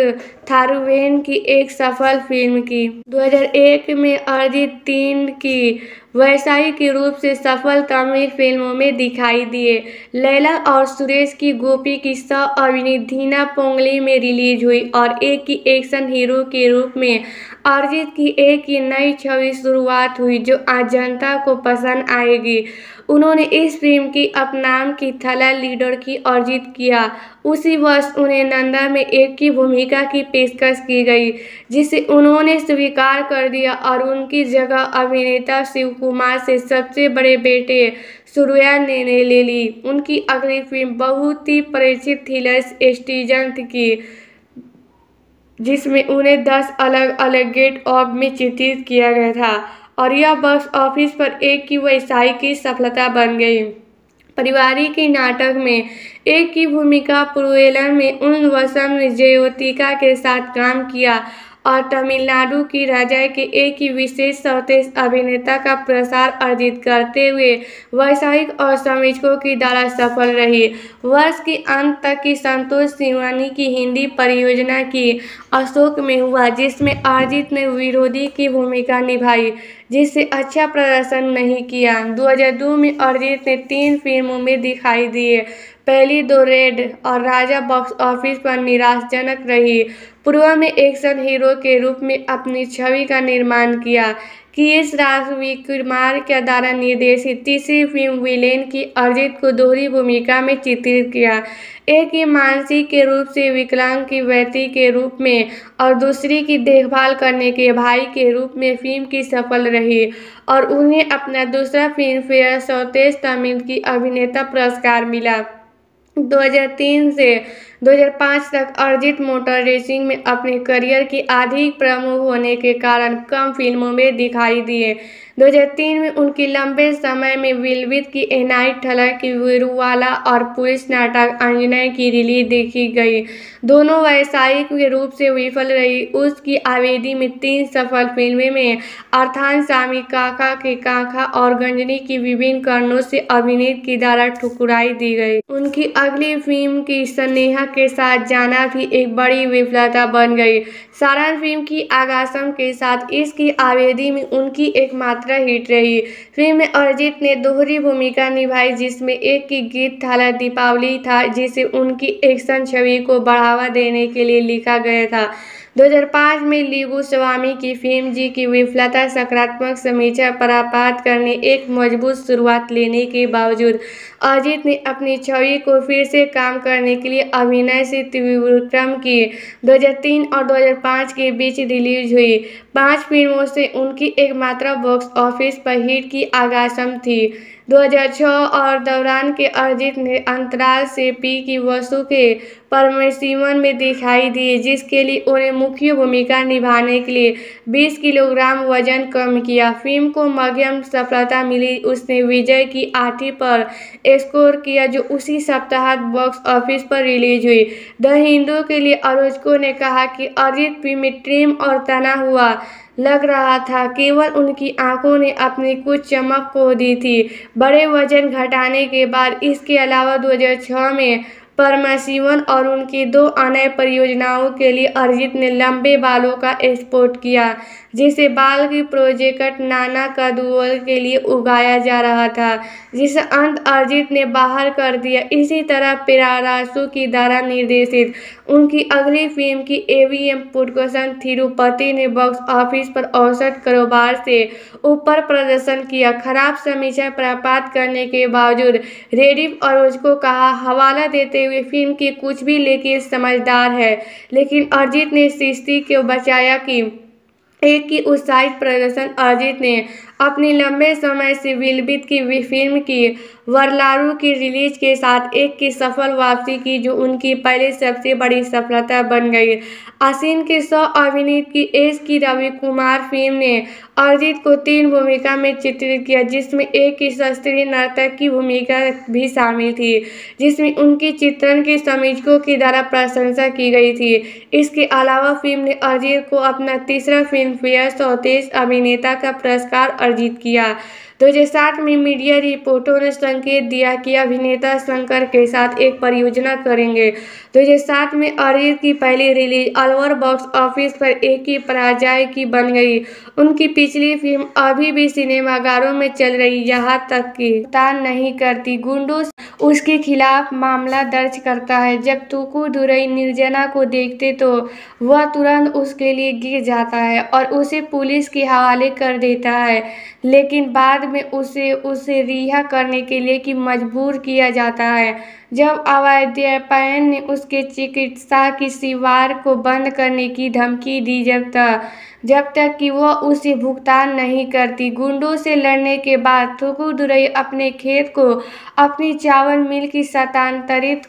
थारुवेन की एक सफल फिल्म की। 2001 में अरिजीत 3 की व्यावसायिक रूप से सफल तमिल फिल्मों में दिखाई दिए। लैला और सुरेश की गोपी की सह-अभिनीत धीना पोंगली में रिलीज हुई और एक ही एक्शन हीरो के रूप में अरिजीत की एक ही नई छवि शुरुआत हुई, जो आज जनता को पसंद आएगी। उन्होंने इस फिल्म की अपनाम की थला लीडर की अर्जित किया। उसी वर्ष उन्हें नंदा में एक की भूमिका की पेशकश की गई, जिसे उन्होंने स्वीकार कर दिया और उनकी जगह अभिनेता शिव कुमार से सबसे बड़े बेटे सूर्या ने ले ली। उनकी अगली फिल्म बहुत ही परिचित थ्रिलर स्टीजंत की, जिसमें उन्हें 10 अलग अलग गेट-अप में चित्रित किया गया था और यह बॉक्स ऑफिस पर एक की व्यावसायिक की सफलता बन गई। पारिवारिक नाटक में एक की भूमिका पुरुवेलम में उन वसम जयोतिका के साथ काम किया और तमिलनाडु की राजा के एक ही विशेष सौतेश अभिनेता का प्रसार अर्जित करते हुए व्यावसायिक और समीक्षकों की द्वारा सफल रही। वर्ष के अंत तक की संतोष सिंवानी की हिंदी परियोजना की अशोक में हुआ, जिसमें अरिजीत ने विरोधी की भूमिका निभाई, जिससे अच्छा प्रदर्शन नहीं किया। 2002 में अरिजीत ने 3 फिल्मों में दिखाई दिए। पहली 2 रेड और राजा बॉक्स ऑफिस पर निराशाजनक रही। पूर्व में एक्शन हीरो के रूप में अपनी छवि का निर्माण किया। किएस राजविकुमार के द्वारा निर्देशित तीसरी फिल्म विलेन की अरिजीत को दोहरी भूमिका में चित्रित किया। एक ही मानसिक के रूप से विकलांग की व्यक्ति के रूप में और दूसरी की देखभाल करने के भाई के रूप में फिल्म की सफल रही और उन्हें अपना दूसरा फिल्म फेयर सर्वश्रेष्ठ तमिल की अभिनेता पुरस्कार मिला। 2003 से 2005 तक अरिजीत मोटर रेसिंग में अपने करियर की अधिक प्रमुख होने के कारण कम फिल्मों में दिखाई दिए। 2003 में उनकी लंबे समय में विलवित की एनाइट ठलर की वीरूवाला और पुलिस नाटक अंजनय की रिलीज देखी गई। दोनों व्यावसायिक रूप से विफल रही। उसकी आवेदी में 3 सफल फिल्में में अर्थान सामी काका के काका और गंजनी की विभिन्न कारणों से अभिनीत की द्वारा ठुकराई दी गई। उनकी अगली फिल्म की स्नेहा के साथ जाना भी एक बड़ी विफलता बन गई। सारण फिल्म की आगासम के साथ इसकी आवेदी में उनकी एकमात्र हिट रही। फिल्म में अरिजीत ने दोहरी भूमिका निभाई, जिसमें एक की गीत थाला दीपावली था, जिसे उनकी एक्शन छवि को बढ़ावा देने के लिए लिखा गया था। 2005 में लीगू स्वामी की फिल्म जी की विफलता सकारात्मक समीक्षा प्राप्त करने एक मजबूत शुरुआत लेने के बावजूद अरिजीत ने अपनी छवि को फिर से काम करने के लिए अभिनय से त्रिविक्रम की 2003 और 2005 के बीच रिलीज हुई 5 फिल्मों से उनकी एकमात्र बॉक्स ऑफिस पर हिट की आगासम थी। 2006 और दौरान के अरिजीत ने अंतराल से पी की वसु के परमेसीवन में दिखाई दिए, जिसके लिए उन्हें मुख्य भूमिका निभाने के लिए 20 किलोग्राम वजन कम किया। फिल्म को मध्यम सफलता मिली। उसने विजय की 8 पर स्कोर किया, जो उसी सप्ताह बॉक्स ऑफिस पर रिलीज हुई। द हिंदू के लिए आलोचकों ने कहा कि अरिजीत फिल्म में ट्रिम और तना हुआ लग रहा था, केवल उनकी आंखों ने अपनी कुछ चमक खो दी थी बड़े वजन घटाने के बाद। इसके अलावा 2006 में परमेसीवन और उनकी 2 अन्य परियोजनाओं के लिए अरिजीत ने लंबे बालों का एक्सपोर्ट किया, जिसे बाल की प्रोजेक्ट नाना कदुओल के लिए उगाया जा रहा था, जिसे अंत अरिजीत ने बाहर कर दिया। इसी तरह पेरारासु की द्वारा निर्देशित उनकी अगली फिल्म की एवीएम पुडकोसन तिरुपति ने बॉक्स ऑफिस पर औसत कारोबार से ऊपर प्रदर्शन किया। खराब समीक्षा प्राप्त करने के बावजूद रेडिफ और को कहा हवाला देते हुए फिल्म की कुछ भी लेकिन समझदार है, लेकिन अरिजीत ने सृष्टि को बचाया कि एक की उत्साहित प्रदर्शन। अरिजीत ने अपनी लंबे समय से विलंबित की फिल्म की वरलारू की रिलीज के साथ एक की सफल वापसी की, जो उनकी पहले सबसे बड़ी सफलता बन गई। आसीन के 100 अभिनीत की एस की रवि कुमार फिल्म ने अरिजीत को 3 भूमिका में चित्रित किया, जिसमें एक की शास्त्रीय नर्तक की भूमिका भी शामिल थी, जिसमें उनकी चित्रण की समीक्षकों के द्वारा प्रशंसा की गई थी। इसके अलावा फिल्म ने अरिजीत को अपना तीसरा फिल्म फेयर सर्वश्रेष्ठ अभिनेता का पुरस्कार अर्जित किया। 2007 में मीडिया रिपोर्टों ने संकेत दिया कि अभिनेता शंकर के साथ एक परियोजना करेंगे। 2007 में अरिजीत की पहली रिलीज अलवर बॉक्स ऑफिस पर एक की पराजय की बन गई। उनकी पिछली फिल्म अभी भी सिनेमाघरों में चल रही, यहाँ तक कि भुगतान नहीं करती। गुंडू उसके खिलाफ मामला दर्ज करता है। जब थुकुदुरई निर्जना को देखते तो वह तुरंत उसके लिए गिर जाता है और उसे पुलिस के हवाले कर देता है, लेकिन बाद में उसे रिहा करने के लिए कि मजबूर किया जाता है। जब अवैधानिक ने उसके चिकित्सा की शिविर को बंद करने की धमकी दी, जब तक कि वह उसे भुगतान नहीं करती। गुंडों से लड़ने के बाद थुकुदुरई अपने खेत को अपनी चावल मिल की स्थानांतरित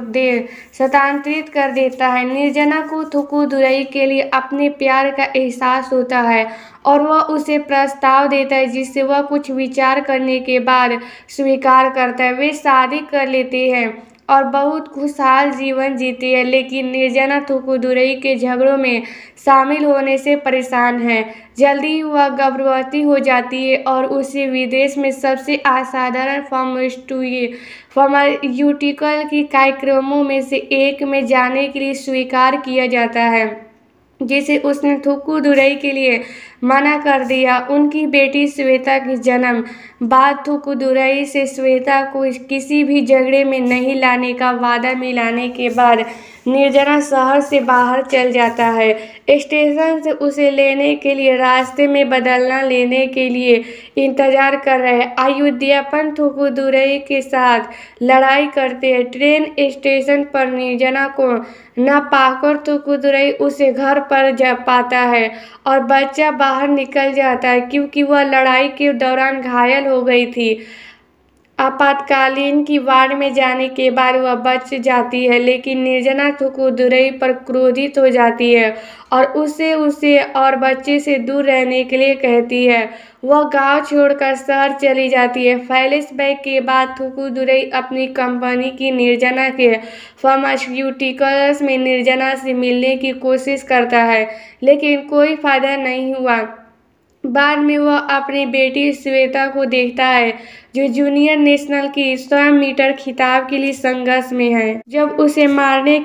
कर देता है। निर्जना को थुकुदुरई के लिए अपने प्यार का एहसास होता है और वह उसे प्रस्ताव देता है, जिससे वह कुछ विचार करने के बाद स्वीकार करता है। वे शादी कर लेते हैं और बहुत खुशहाल जीवन जीते हैं, लेकिन निर्जना थुकुदुरई के झगड़ों में शामिल होने से परेशान है। जल्दी ही वह गर्भवती हो जाती है और उसे विदेश में सबसे असाधारण फार्मास्यूटिकल की कार्यक्रमों में से एक में जाने के लिए स्वीकार किया जाता है, जिसे उसने थुकुदुरई के लिए मना कर दिया। उनकी बेटी श्वेता के जन्म बाद थुकुदुरई से श्वेता को किसी भी झगड़े में नहीं लाने का वादा मिलाने के बाद निर्जना शहर से बाहर चल जाता है। स्टेशन से उसे लेने के लिए रास्ते में बदला लेने के लिए इंतजार कर रहे अयोध्यापन थुकुदुरई के साथ लड़ाई करते हैं। ट्रेन स्टेशन पर निर्जना को न पाकर थुकुदुरई उसे घर पर जा पाता है और बच्चा बाहर निकल जाता है, क्योंकि वह लड़ाई के दौरान घायल हो गई थी। आपातकालीन की वार्ड में जाने के बाद वह बच जाती है, लेकिन निर्जना थुकुदुरई पर क्रोधित हो जाती है और उसे और बच्चे से दूर रहने के लिए कहती है। वह गांव छोड़कर शहर चली जाती है। फ्लैशबैक के बाद थुकुदुरई अपनी कंपनी की निर्जना के फार्मास्यूटिकल्स में निर्जना से मिलने की कोशिश करता है, लेकिन कोई फायदा नहीं हुआ। बाद में वह अपनी बेटी श्वेता को देखता है, जो जूनियर नेशनल की 100 मीटर खिताब के लिए संघर्ष में है। जब उसे मारने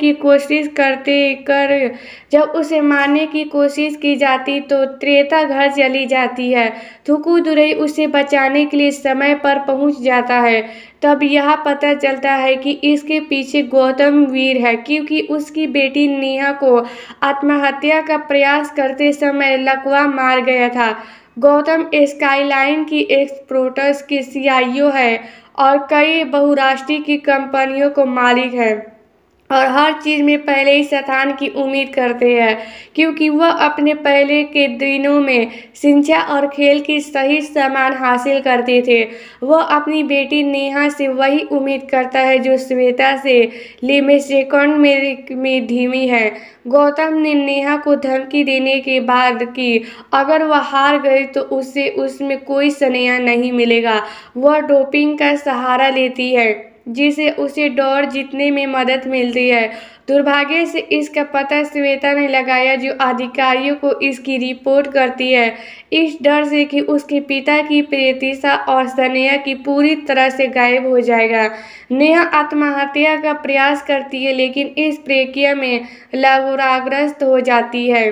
की कोशिश की जाती तो त्रेता घर चली जाती है। थुकुदुरई उसे बचाने के लिए समय पर पहुंच जाता है। तब यह पता चलता है कि इसके पीछे गौतम वीर है, क्योंकि उसकी बेटी नेहा को आत्महत्या का प्रयास करते समय लकवा मार गया था। गौतम स्काईलाइन की एक्सपोर्ट्स की सीईओ है और कई बहुराष्ट्रीय की कंपनियों को मालिक है और हर चीज़ में पहले ही स्थान की उम्मीद करते हैं, क्योंकि वह अपने पहले के दिनों में शिक्षा और खेल की सही सम्मान हासिल करते थे। वह अपनी बेटी नेहा से वही उम्मीद करता है जो श्वेता से लिमेसेकंड में धीमी है। गौतम ने नेहा को धमकी देने के बाद कि अगर वह हार गई तो उसे उसमें कोई स्नेह नहीं मिलेगा। वह डोपिंग का सहारा लेती है, जिसे उसे दौड़ जीतने में मदद मिलती है। दुर्भाग्य से इसका पता श्वेता ने लगाया, जो अधिकारियों को इसकी रिपोर्ट करती है, इस डर से कि उसके पिता की प्रीतिशा और स्नेहा की पूरी तरह से गायब हो जाएगा। नेहा आत्महत्या का प्रयास करती है, लेकिन इस प्रक्रिया में लकवाग्रस्त हो जाती है।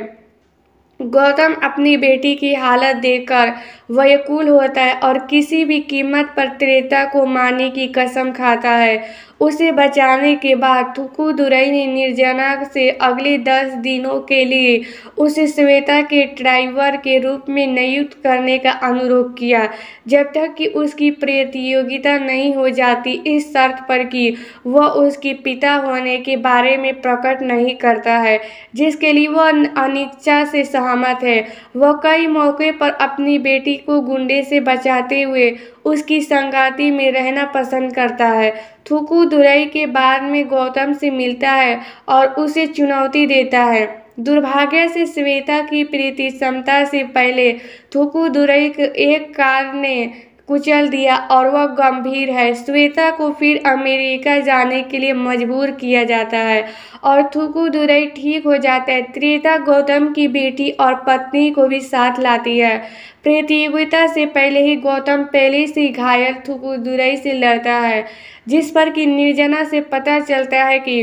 गौतम अपनी बेटी की हालत देखकर व्याकुल होता है और किसी भी कीमत पर त्रेता को मारने की कसम खाता है। उसे बचाने के बाद थुकुदुरई ने निर्जना से अगले 10 दिनों के लिए उसे श्वेता के ड्राइवर के रूप में नियुक्त करने का अनुरोध किया, जब तक कि उसकी प्रतियोगिता नहीं हो जाती, इस शर्त पर कि वह उसके पिता होने के बारे में प्रकट नहीं करता है, जिसके लिए वह अनिच्छा से सहमत है। वह कई मौके पर अपनी बेटी को गुंडे से बचाते हुए उसकी संगति में रहना पसंद करता है। थुकुदुरई के बाद में गौतम से मिलता है और उसे चुनौती देता है। दुर्भाग्य से श्वेता की प्रीति क्षमता से पहले थुकुदुरई एक कार ने कुचल दिया और वह गंभीर है। श्वेता को फिर अमेरिका जाने के लिए मजबूर किया जाता है और थुकुदुरई ठीक हो जाता है। त्रेता गौतम की बेटी और पत्नी को भी साथ लाती है। प्रतियोगिता से पहले ही गौतम पहले से घायल थुकुदुरई से लड़ता है, जिस पर कि निर्जना से पता चलता है कि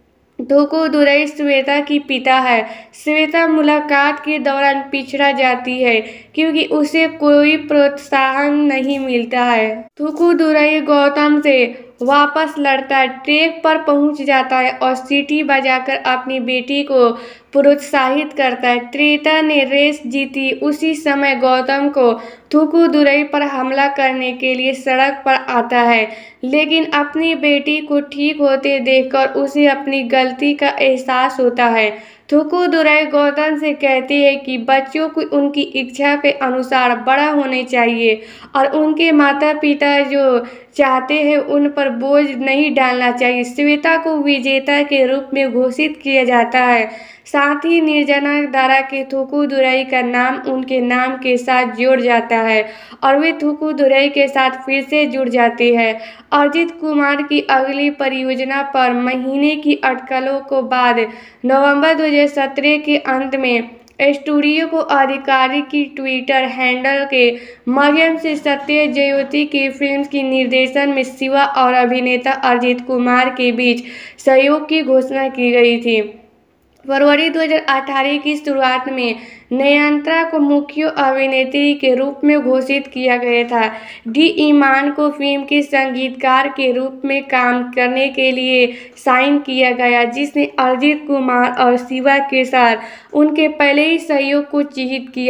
थुकुदुरई श्वेता की पिता है। श्वेता मुलाकात के दौरान पिछड़ा जाती है, क्योंकि उसे कोई प्रोत्साहन नहीं मिलता है। थुकुदुरई गौतम से वापस लड़ता है, ट्रैक पर पहुंच जाता है और सीटी बजाकर अपनी बेटी को प्रोत्साहित करता है। त्रेता ने रेस जीती। उसी समय गौतम को थुकुदुरई पर हमला करने के लिए सड़क पर आता है, लेकिन अपनी बेटी को ठीक होते देखकर उसे अपनी गलती का एहसास होता है। थुकुदुरई गौतम से कहती है कि बच्चों को उनकी इच्छा के अनुसार बड़ा होने चाहिए और उनके माता पिता जो चाहते हैं उन पर बोझ नहीं डालना चाहिए। श्वेता को विजेता के रूप में घोषित किया जाता है। साथ ही निर्जना द्वारा के थुकुदुरई का नाम उनके नाम के साथ जोड़ जाता है और वे थुकुदुरई के साथ फिर से जुड़ जाते हैं। अजित कुमार की अगली परियोजना पर महीने की अटकलों को बाद नवंबर 2017 के अंत में स्टूडियो को आधिकारिक की ट्विटर हैंडल के माध्यम से सत्य जयोति की फिल्म की निर्देशन में शिवा और अभिनेता अजित कुमार के बीच सहयोग की घोषणा की गई थी। फरवरी 2018 की शुरुआत में नयनतारा को मुख्य अभिनेत्री के रूप में घोषित किया गया था। डी इमान को फिल्म के संगीतकार के रूप में काम करने के लिए साइन किया गया, जिसने अजित कुमार और शिवा के साथ उनके पहले ही सहयोग को चिह्नित किया।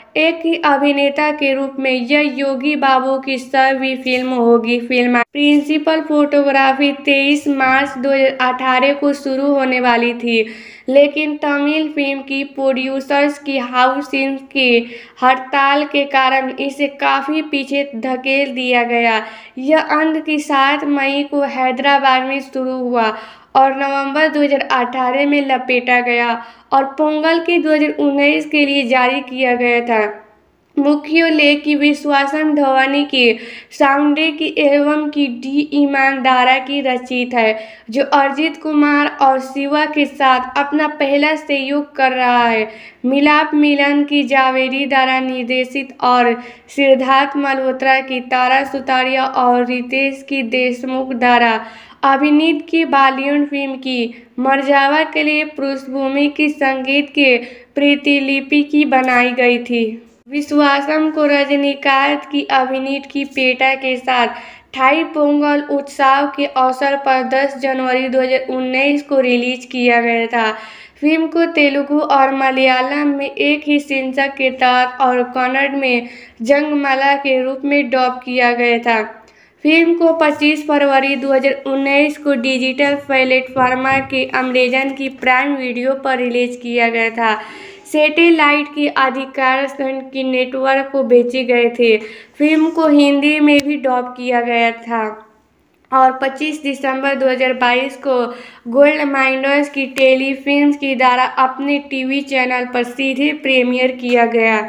एक ही अभिनेता के रूप में यह योगी बाबू की 100वीं फिल्म होगी। फिल्म प्रिंसिपल फोटोग्राफी 23 मार्च 2018 को शुरू होने वाली थी, लेकिन तमिल फिल्म की प्रोड्यूसर्स की हाउसिंग की हड़ताल के कारण इसे काफी पीछे धकेल दिया गया। यह अंत की 7 मई को हैदराबाद में शुरू हुआ और नवंबर 2018 में लपेटा गया और पोंगल के 2019 के लिए जारी किया गया था। मुख्य लेख की विश्वासम धवानी की साउंडे की एवं की डी ईमानदारा की रचित है, जो अरिजीत कुमार और शिवा के साथ अपना पहला सहयोग कर रहा है। मिलाप मिलन की जावेरी द्वारा निर्देशित और सिद्धार्थ मल्होत्रा की तारा सुतारिया और रितेश की देशमुख द्वारा अभिनीत की बॉलीवुड फिल्म की मर्जावा के लिए पृष्ठभूमि की संगीत के प्रतिलिपि की बनाई गई थी। विश्वासम को रजनीकांत की अभिनीत की पेटा के साथ थाई पोंगल उत्सव के अवसर पर 10 जनवरी 2019 को रिलीज किया गया था। फिल्म को तेलुगु और मलयालम में एक ही शीर्षक के तहत और कन्नड़ में जंगमाला के रूप में डब किया गया था। फिल्म को 25 फरवरी 2019 को डिजिटल प्लेटफॉर्म के अमेज़न की प्राइम वीडियो पर रिलीज किया गया था। सैटेलाइट के अधिकार की नेटवर्क को बेचे गए थे। फिल्म को हिंदी में भी डब किया गया था और 25 दिसंबर 2022 को गोल्ड माइनर्स की टेलीफिल्म्स की द्वारा अपने टीवी चैनल पर सीधे प्रीमियर किया गया।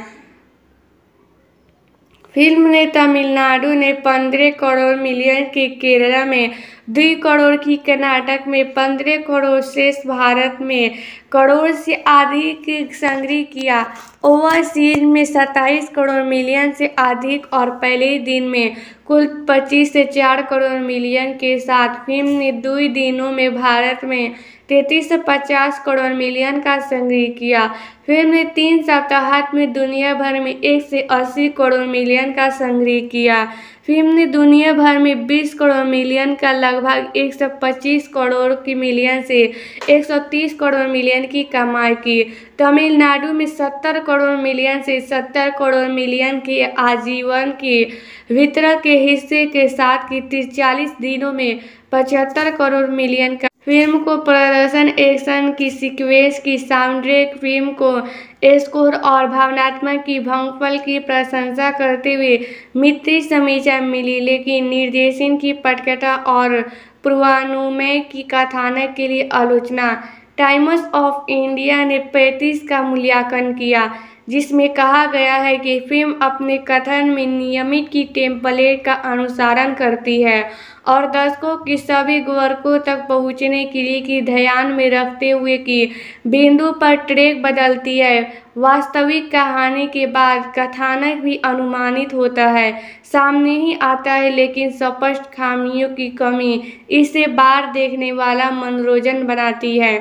फिल्म ने तमिलनाडु ने 15 करोड़ मिलियन की, केरला में 2 करोड़ की, कर्नाटक में 15 करोड़, शेष भारत में करोड़ से अधिक संग्रह किया। ओवरसीज में 27 करोड़ मिलियन से अधिक और पहले दिन में कुल 25 से 4 करोड़ मिलियन के साथ फिल्म ने 2 दिनों में भारत में 33 से 50 करोड़ मिलियन का संग्रह किया। फिल्म ने 3 सप्ताह में दुनिया भर में 1 से 80 करोड़ मिलियन का संग्रह किया। फिल्म ने दुनिया भर में 20 करोड़ मिलियन का लगभग 125 करोड़ की मिलियन से 130 करोड़ मिलियन की कमाई की। तमिलनाडु में 70 करोड़ मिलियन से 70 करोड़ मिलियन के आजीवन के वितरण के हिस्से के साथ की 40 दिनों में 75 करोड़ मिलियन का। फिल्म को प्रदर्शन, एक्शन की सीक्वेंस की साउंडट्रैक, फिल्म को स्कोर और भावनात्मक की भंगफल की प्रशंसा करते हुए मिश्रित समीक्षा मिली, लेकिन निर्देशन की पटकथा और पूर्वानुमान की कथानक के लिए आलोचना। टाइम्स ऑफ इंडिया ने 35 का मूल्यांकन किया, जिसमें कहा गया है कि फिल्म अपने कथन में नियमित की टेम्पलेट का अनुसरण करती है और दर्शकों की सभी वर्गों तक पहुंचने के लिए की ध्यान में रखते हुए कि बिंदु पर ट्रैक बदलती है। वास्तविक कहानी के बाद कथानक भी अनुमानित होता है, सामने ही आता है, लेकिन स्पष्ट खामियों की कमी इसे बार देखने वाला मनोरंजन बनाती है।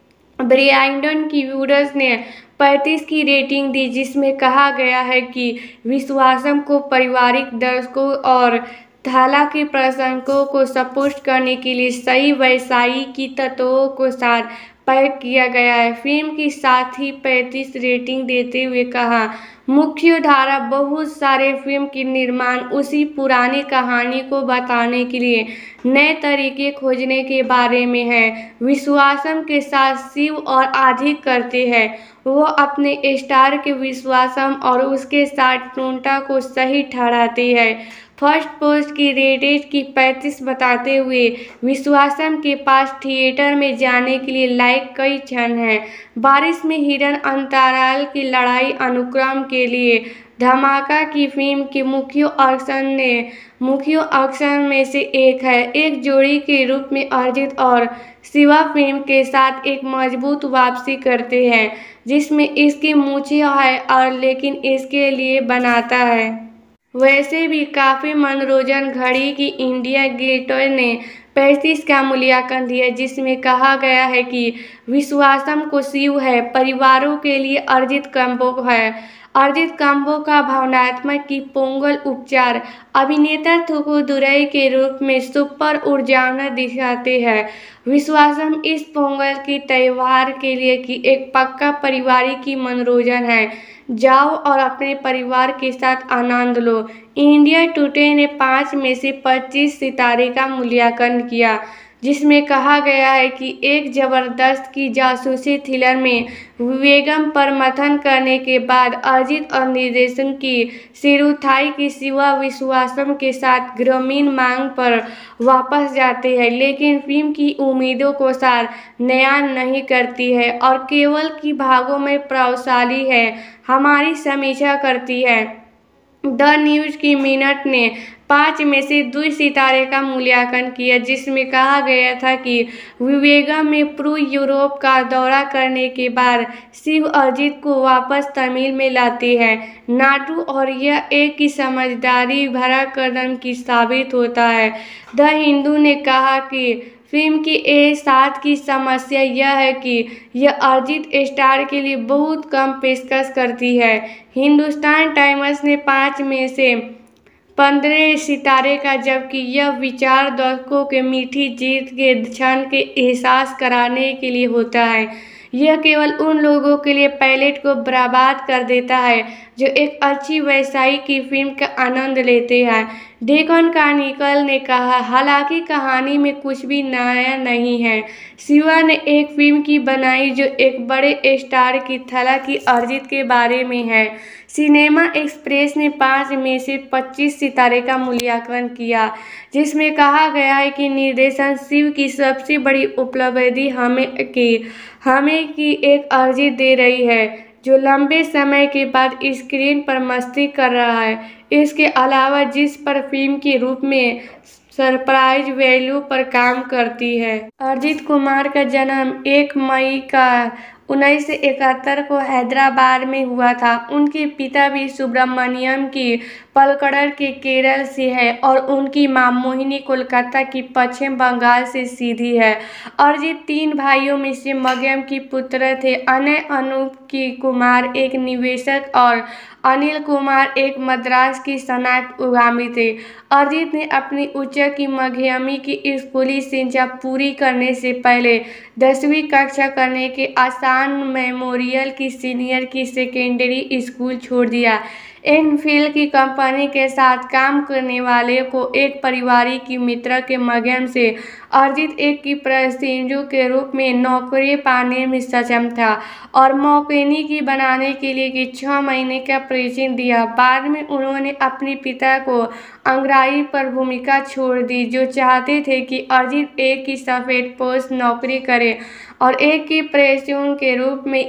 ब्रांडन की व्यूअर्स ने 35 की रेटिंग दी, जिसमें कहा गया है कि विश्वासम को पारिवारिक दर्शकों और हालांकि प्रशंसकों को संतुष्ट करने के लिए सही वैसायिकी तत्वों को साथ पैक किया गया है। फिल्म की साथ ही 35 रेटिंग देते हुए कहा, मुख्य धारा बहुत सारे फिल्म की निर्माण उसी पुरानी कहानी को बताने के लिए नए तरीके खोजने के बारे में है। विश्वासम के साथ शिव और अधिक करते हैं, वो अपने स्टार के विश्वासम और उसके साथ टोंटा को सही ठहराते हैं। फर्स्ट पोस्ट की रेटेड की 35 बताते हुए विश्वासम के पास थिएटर में जाने के लिए लायक कई क्षण हैं। बारिश में हिरन अंतराल की लड़ाई अनुक्रम के लिए धमाका की फिल्म के मुख्य एक्शन में से एक है। एक जोड़ी के रूप में अरिजीत और शिवा फिल्म के साथ एक मजबूत वापसी करते हैं, जिसमें इसकी मूंछें है और लेकिन इसके लिए बनाता है। वैसे भी काफ़ी मनोरंजन। घड़ी की इंडिया गेटर ने 35 का मूल्यांकन दिया, जिसमें कहा गया है कि विश्वासम को शिव है, परिवारों के लिए अरिजीत कंबो है अरिजीत कंबो का भावनात्मक की पोंगल उपचार। अभिनेता थुकुदुरई के रूप में सुपर ऊर्जावान दिखाते हैं। विश्वासम इस पोंगल की त्योहार के लिए कि एक पक्का पारिवारिक की मनोरंजन है। जाओ और अपने परिवार के साथ आनंद लो। इंडिया टुडे ने 5 में से 25 सितारे का मूल्यांकन किया, जिसमें कहा गया है कि एक जबरदस्त की जासूसी थ्रिलर में विवेगम पर मंथन करने के बाद अरिजीत और निर्देशन की सिरुथाई की शिवा विश्वासम के साथ ग्रामीण मांग पर वापस जाते हैं, लेकिन फिल्म की उम्मीदों को सार नया नहीं करती है और केवल की भागों में प्रभावशाली है। हमारी समीक्षा करती है। द न्यूज की मिनट ने 5 में से 2 सितारे का मूल्यांकन किया, जिसमें कहा गया था कि विवेगम में पूर्व यूरोप का दौरा करने के बाद शिव अरिजीत को वापस तमिल में लाते हैं नाडु और यह एक की समझदारी भरा कदम की साबित होता है। द हिंदू ने कहा कि फिल्म की साथ की समस्या यह है कि यह अरिजीत स्टार के लिए बहुत कम पेशकश करती है। हिंदुस्तान टाइम्स ने 5 में से 15 सितारे का, जबकि यह विचार दर्शकों के मीठी जीत के क्षण के एहसास कराने के लिए होता है। यह केवल उन लोगों के लिए पैलेट को बर्बाद कर देता है जो एक अच्छी व्यवसायी की फिल्म का आनंद लेते हैं। डेक्कन क्रॉनिकल ने कहा, हालांकि कहानी में कुछ भी नया नहीं है, शिवा ने एक फिल्म की बनाई जो एक बड़े स्टार की तरह की अरिजीत के बारे में है। सिनेमा एक्सप्रेस ने 5 में से 25 सितारे का मूल्यांकन किया, जिसमें कहा गया है कि निर्देशन शिव की सबसे बड़ी उपलब्धि हमें की एक अरिजीत दे रही है जो लंबे समय के बाद स्क्रीन पर मस्ती कर रहा है। इसके अलावा जिस पर फिल्म के रूप में सरप्राइज वैल्यू पर काम करती है। अरिजीत कुमार का जन्म 1 मई का 1971 को हैदराबाद में हुआ था। उनके पिता भी सुब्रमण्यम की पलक्कड़ के केरल से है और उनकी मां मोहिनी कोलकाता की पश्चिम बंगाल से सीधी है। अरिजीत 3 भाइयों में से मध्यम की पुत्र थे। अनूप कुमार एक निवेशक और अनिल कुमार एक मद्रास की स्नातक उद्यमी थे। अरिजीत ने अपनी उच्च की मध्यमी की स्कूली शिक्षा पूरी करने से पहले 10वीं कक्षा करने के आसान मेमोरियल की सीनियर की सेकेंडरी स्कूल छोड़ दिया। एनफील्ड की कंपनी के साथ काम करने वाले को एक पारिवारिक की मित्र के माध्यम से अरिजीत एक की पैसेंजर के रूप में नौकरी पाने में सक्षम था और मैकेनिक बनाने के लिए कि 6 महीने का प्रशिक्षण दिया। बाद में उन्होंने अपने पिता को अंग्रेजी पर भूमिका छोड़ दी, जो चाहते थे कि अरिजीत एक की सफेद पोस्ट नौकरी करे और एक की प्रशिक्षण के रूप में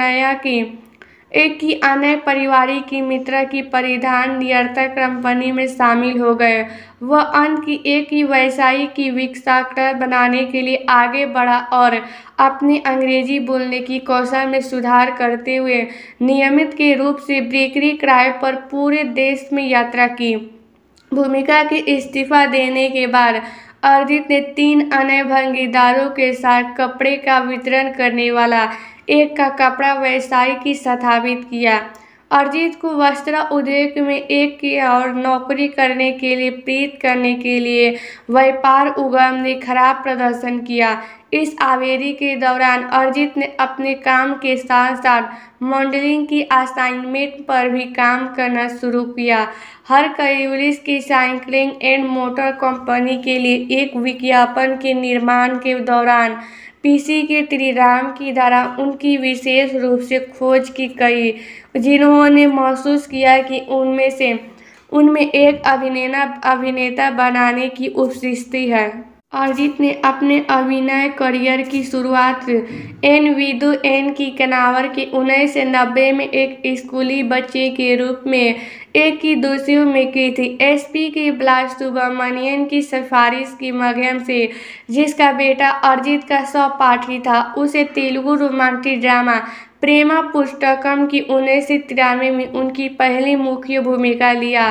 एक की अन्य पारिवारिक की मित्र की परिधान निरंतर कंपनी में शामिल हो गए। वह अंत की एक ही व्यवसायी की विकसित बनाने के लिए आगे बढ़ा और अपने अंग्रेजी बोलने की कौशल में सुधार करते हुए नियमित के रूप से बिक्री किराए पर पूरे देश में यात्रा की। भूमिका के इस्तीफा देने के बाद अरिजीत ने 3 अन्य भागीदारों के साथ कपड़े का वितरण करने वाला एक का कपड़ा व्यवसाय की स्थापित किया। अरिजीत को वस्त्र उद्योग में एक की और नौकरी करने के लिए प्रेरित करने के लिए व्यापार उद्यम ने खराब प्रदर्शन किया। इस आवेदन के दौरान अरिजीत ने अपने काम के साथ साथ मॉडलिंग की असाइनमेंट पर भी काम करना शुरू किया। हरक्यूलिस की साइकिलिंग एंड मोटर कंपनी के लिए एक विज्ञापन के निर्माण के दौरान पीसी के त्रिराम की द्वारा उनकी विशेष रूप से खोज की गई, जिन्होंने महसूस किया कि उनमें एक अभिनेता बनाने की उपस्थिति है। अरिजीत ने अपने अभिनय करियर की शुरुआत एन विदु एन की कनावर के 1990 में एक स्कूली बच्चे के रूप में एक की दोषियों में की थी। एसपी के बालासुब्रमण्यन की सिफारिश की माध्यम से, जिसका बेटा अरिजीत का सहपाठी था, उसे तेलुगु रोमांटिक ड्रामा प्रेमा पुस्तकम की 1993 में उनकी पहली मुख्य भूमिका लिया।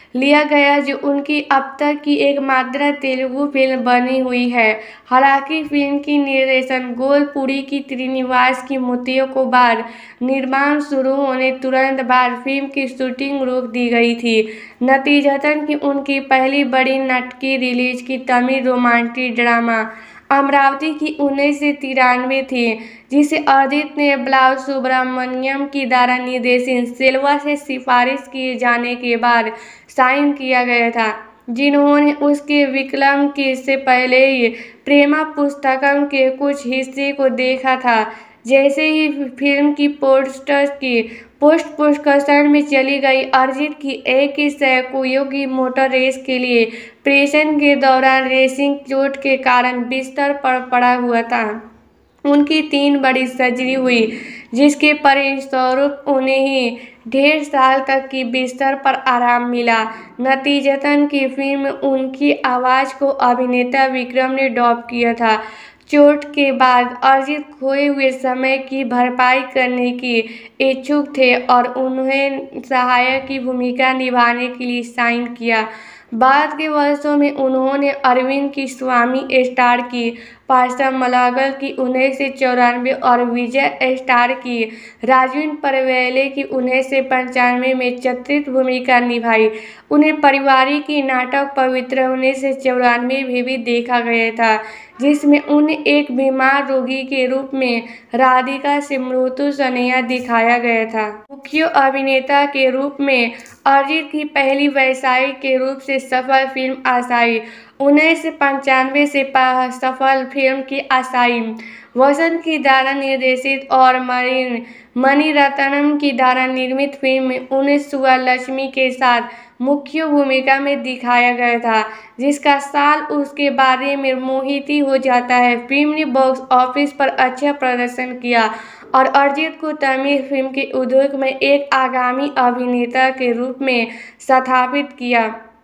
लिया गया, जो उनकी अब तक की एकमात्र तेलुगु फिल्म बनी हुई है। हालांकि फिल्म की निर्देशन गोलपुरी की श्रीनिवास की मूर्तियों को बाद निर्माण शुरू होने तुरंत बाद फिल्म की शूटिंग रोक दी गई थी। नतीजतन कि उनकी पहली बड़ी नाटकीय रिलीज की तमिल रोमांटिक ड्रामा अमरावती की 1993 थी, जिसे अदिति ने बाला सुब्रमण्यम की द्वारा निर्देशित सेल्वा से सिफारिश किए जाने के बाद साइन किया गया था, जिन्होंने उसके विकल्प के से पहले ही प्रेमा पुस्तकम के कुछ हिस्से को देखा था। जैसे ही फिल्म की पोस्ट प्रोडक्शन में चली गई, अरिजीत की एक ही सहयोगी मोटर रेस के लिए प्रेषण के दौरान रेसिंग चोट के कारण बिस्तर पर पड़ा हुआ था। उनकी 3 बड़ी सर्जरी हुई, जिसके परिणामस्वरूप उन्हें ही 1.5 साल तक की बिस्तर पर आराम मिला। नतीजतन की फिल्म में उनकी आवाज़ को अभिनेता विक्रम ने डब किया था। चोट के बाद अरिजीत खोए हुए समय की भरपाई करने की इच्छुक थे और उन्हें सहायक की भूमिका निभाने के लिए साइन किया। बाद के वर्षों में उन्होंने अरविंद की स्वामी स्टार की, पार्सा मलागल की 1994 और विजय स्टार की, राजवीन परवेले की 1995 में चरित्र भूमिका निभाई। उन्हें पारिवारिक नाटक पवित्र 1994 में भी देखा गया था, जिसमें उन्हें एक बीमार रोगी के रूप में राधिका से मृत्यु स्नेहा दिखाया गया था। मुख्य अभिनेता के रूप में अरिजीत की पहली व्यावसायिक के रूप से सफल फिल्म आशाई 1995 से सफल फिल्म की आशाई वसंत की द्वारा निर्देशित और मणिरत्नम की द्वारा निर्मित फिल्म में उन्हें सुब्बलक्ष्मी के साथ मुख्य भूमिका में दिखाया गया था, जिसका साल उसके बारे में मोहित हो जाता है। फिल्म ने बॉक्स ऑफिस पर अच्छा प्रदर्शन किया और अरिजीत को तमिल फिल्म के उद्योग में एक आगामी अभिनेता के रूप में स्थापित किया।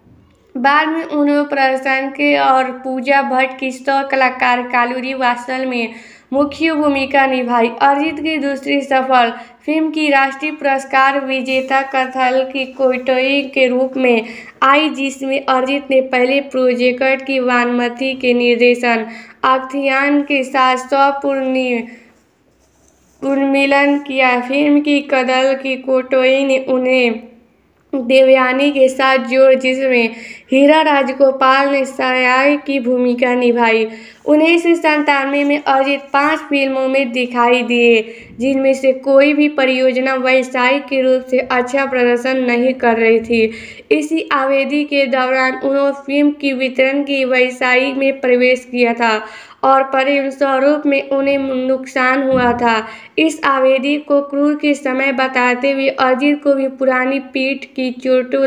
बाद में उन्होंने प्रदर्शन के और पूजा भट्ट की सह कलाकार कालूरी वासल में मुख्य भूमिका निभाई। अरिजीत की दूसरी सफल फिल्म की राष्ट्रीय पुरस्कार विजेता कथल की कोयटोई के रूप में आई, जिसमें अरिजीत ने पहले प्रोजेक्ट की वानमती के निर्देशन अख्तियार के साथ पुनर्मिलन किया। फिल्म की कथल की कोयटोई ने उन्हें देवयानी के साथ जोड़, जिसमें हीरा राजगोपाल ने सहायक की भूमिका निभाई। 1997 में अरिजीत 5 फिल्मों में दिखाई दिए, जिनमें से कोई भी परियोजना व्यावसायिक के रूप से अच्छा प्रदर्शन नहीं कर रही थी। इसी अवधि के दौरान उन्होंने फिल्म की वितरण की व्यावसायिक में प्रवेश किया था और परिणामस्वरूप में उन्हें नुकसान हुआ था। इस अवधि को क्रूर के समय बताते हुए अरिजीत को भी पुरानी पीठ की चोट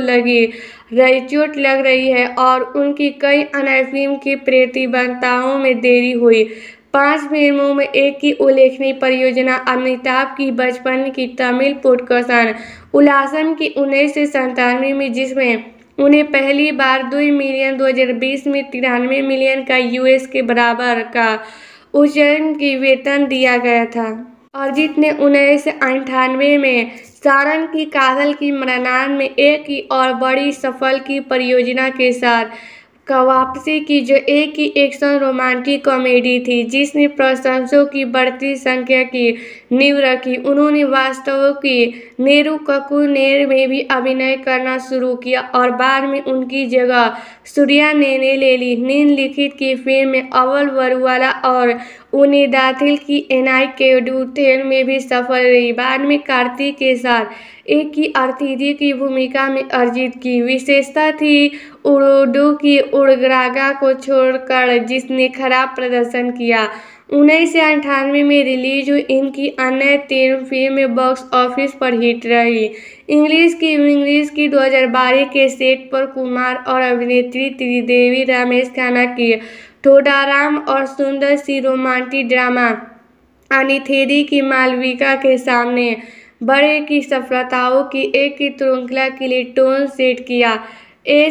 लग रही है और उनकी कई अन्य फिल्म की प्रतिबद्धताओं में देरी हुई। 5 फिल्मों में एक की उल्लेखनीय परियोजना अमिताभ की बचपन की तमिल प्रोडक्शन उल्लासम की 1997 में, जिसमें उन्हें पहली बार 2 मिलियन 2020 में 93 मिलियन का यूएस के बराबर का उच्चारण की वेतन दिया गया था। अरिजीत ने 1998 में सारंग की काजल की मरनान में एक ही और बड़ी सफल की परियोजना के साथ वापसी की, जो एक ही एक्शन रोमांटिक कॉमेडी थी, जिसने प्रशंसकों की बढ़ती संख्या की नींव रखी। उन्होंने वास्तव की नेरुक्कू नेर में भी अभिनय करना शुरू किया और बाद में उनकी जगह सूर्या ने ले ली। निम्नलिखित की फिल्म में अव्वल वरुवाला और उन्हें दाखिल की एनाई केडुथेल में भी सफल रही। बाद में कार्तिक के साथ एक की अतिथि की भूमिका में अरिजीत की विशेषता थी उड़ुडू की उड़गरागा को छोड़कर, जिसने खराब प्रदर्शन किया। 1998 में रिलीज हुई इनकी अन्य 3 फिल्में बॉक्स ऑफिस पर हिट रही। इंग्लिश की 2012 के सेट पर कुमार और अभिनेत्री त्रिदेवी रमेश खन्ना की थोडाराम और सुंदर सी रोमांटिक ड्रामा अनिथेरी की मालविका के सामने बड़े की सफलताओं की एक की श्रृंखला के लिए टोन सेट किया।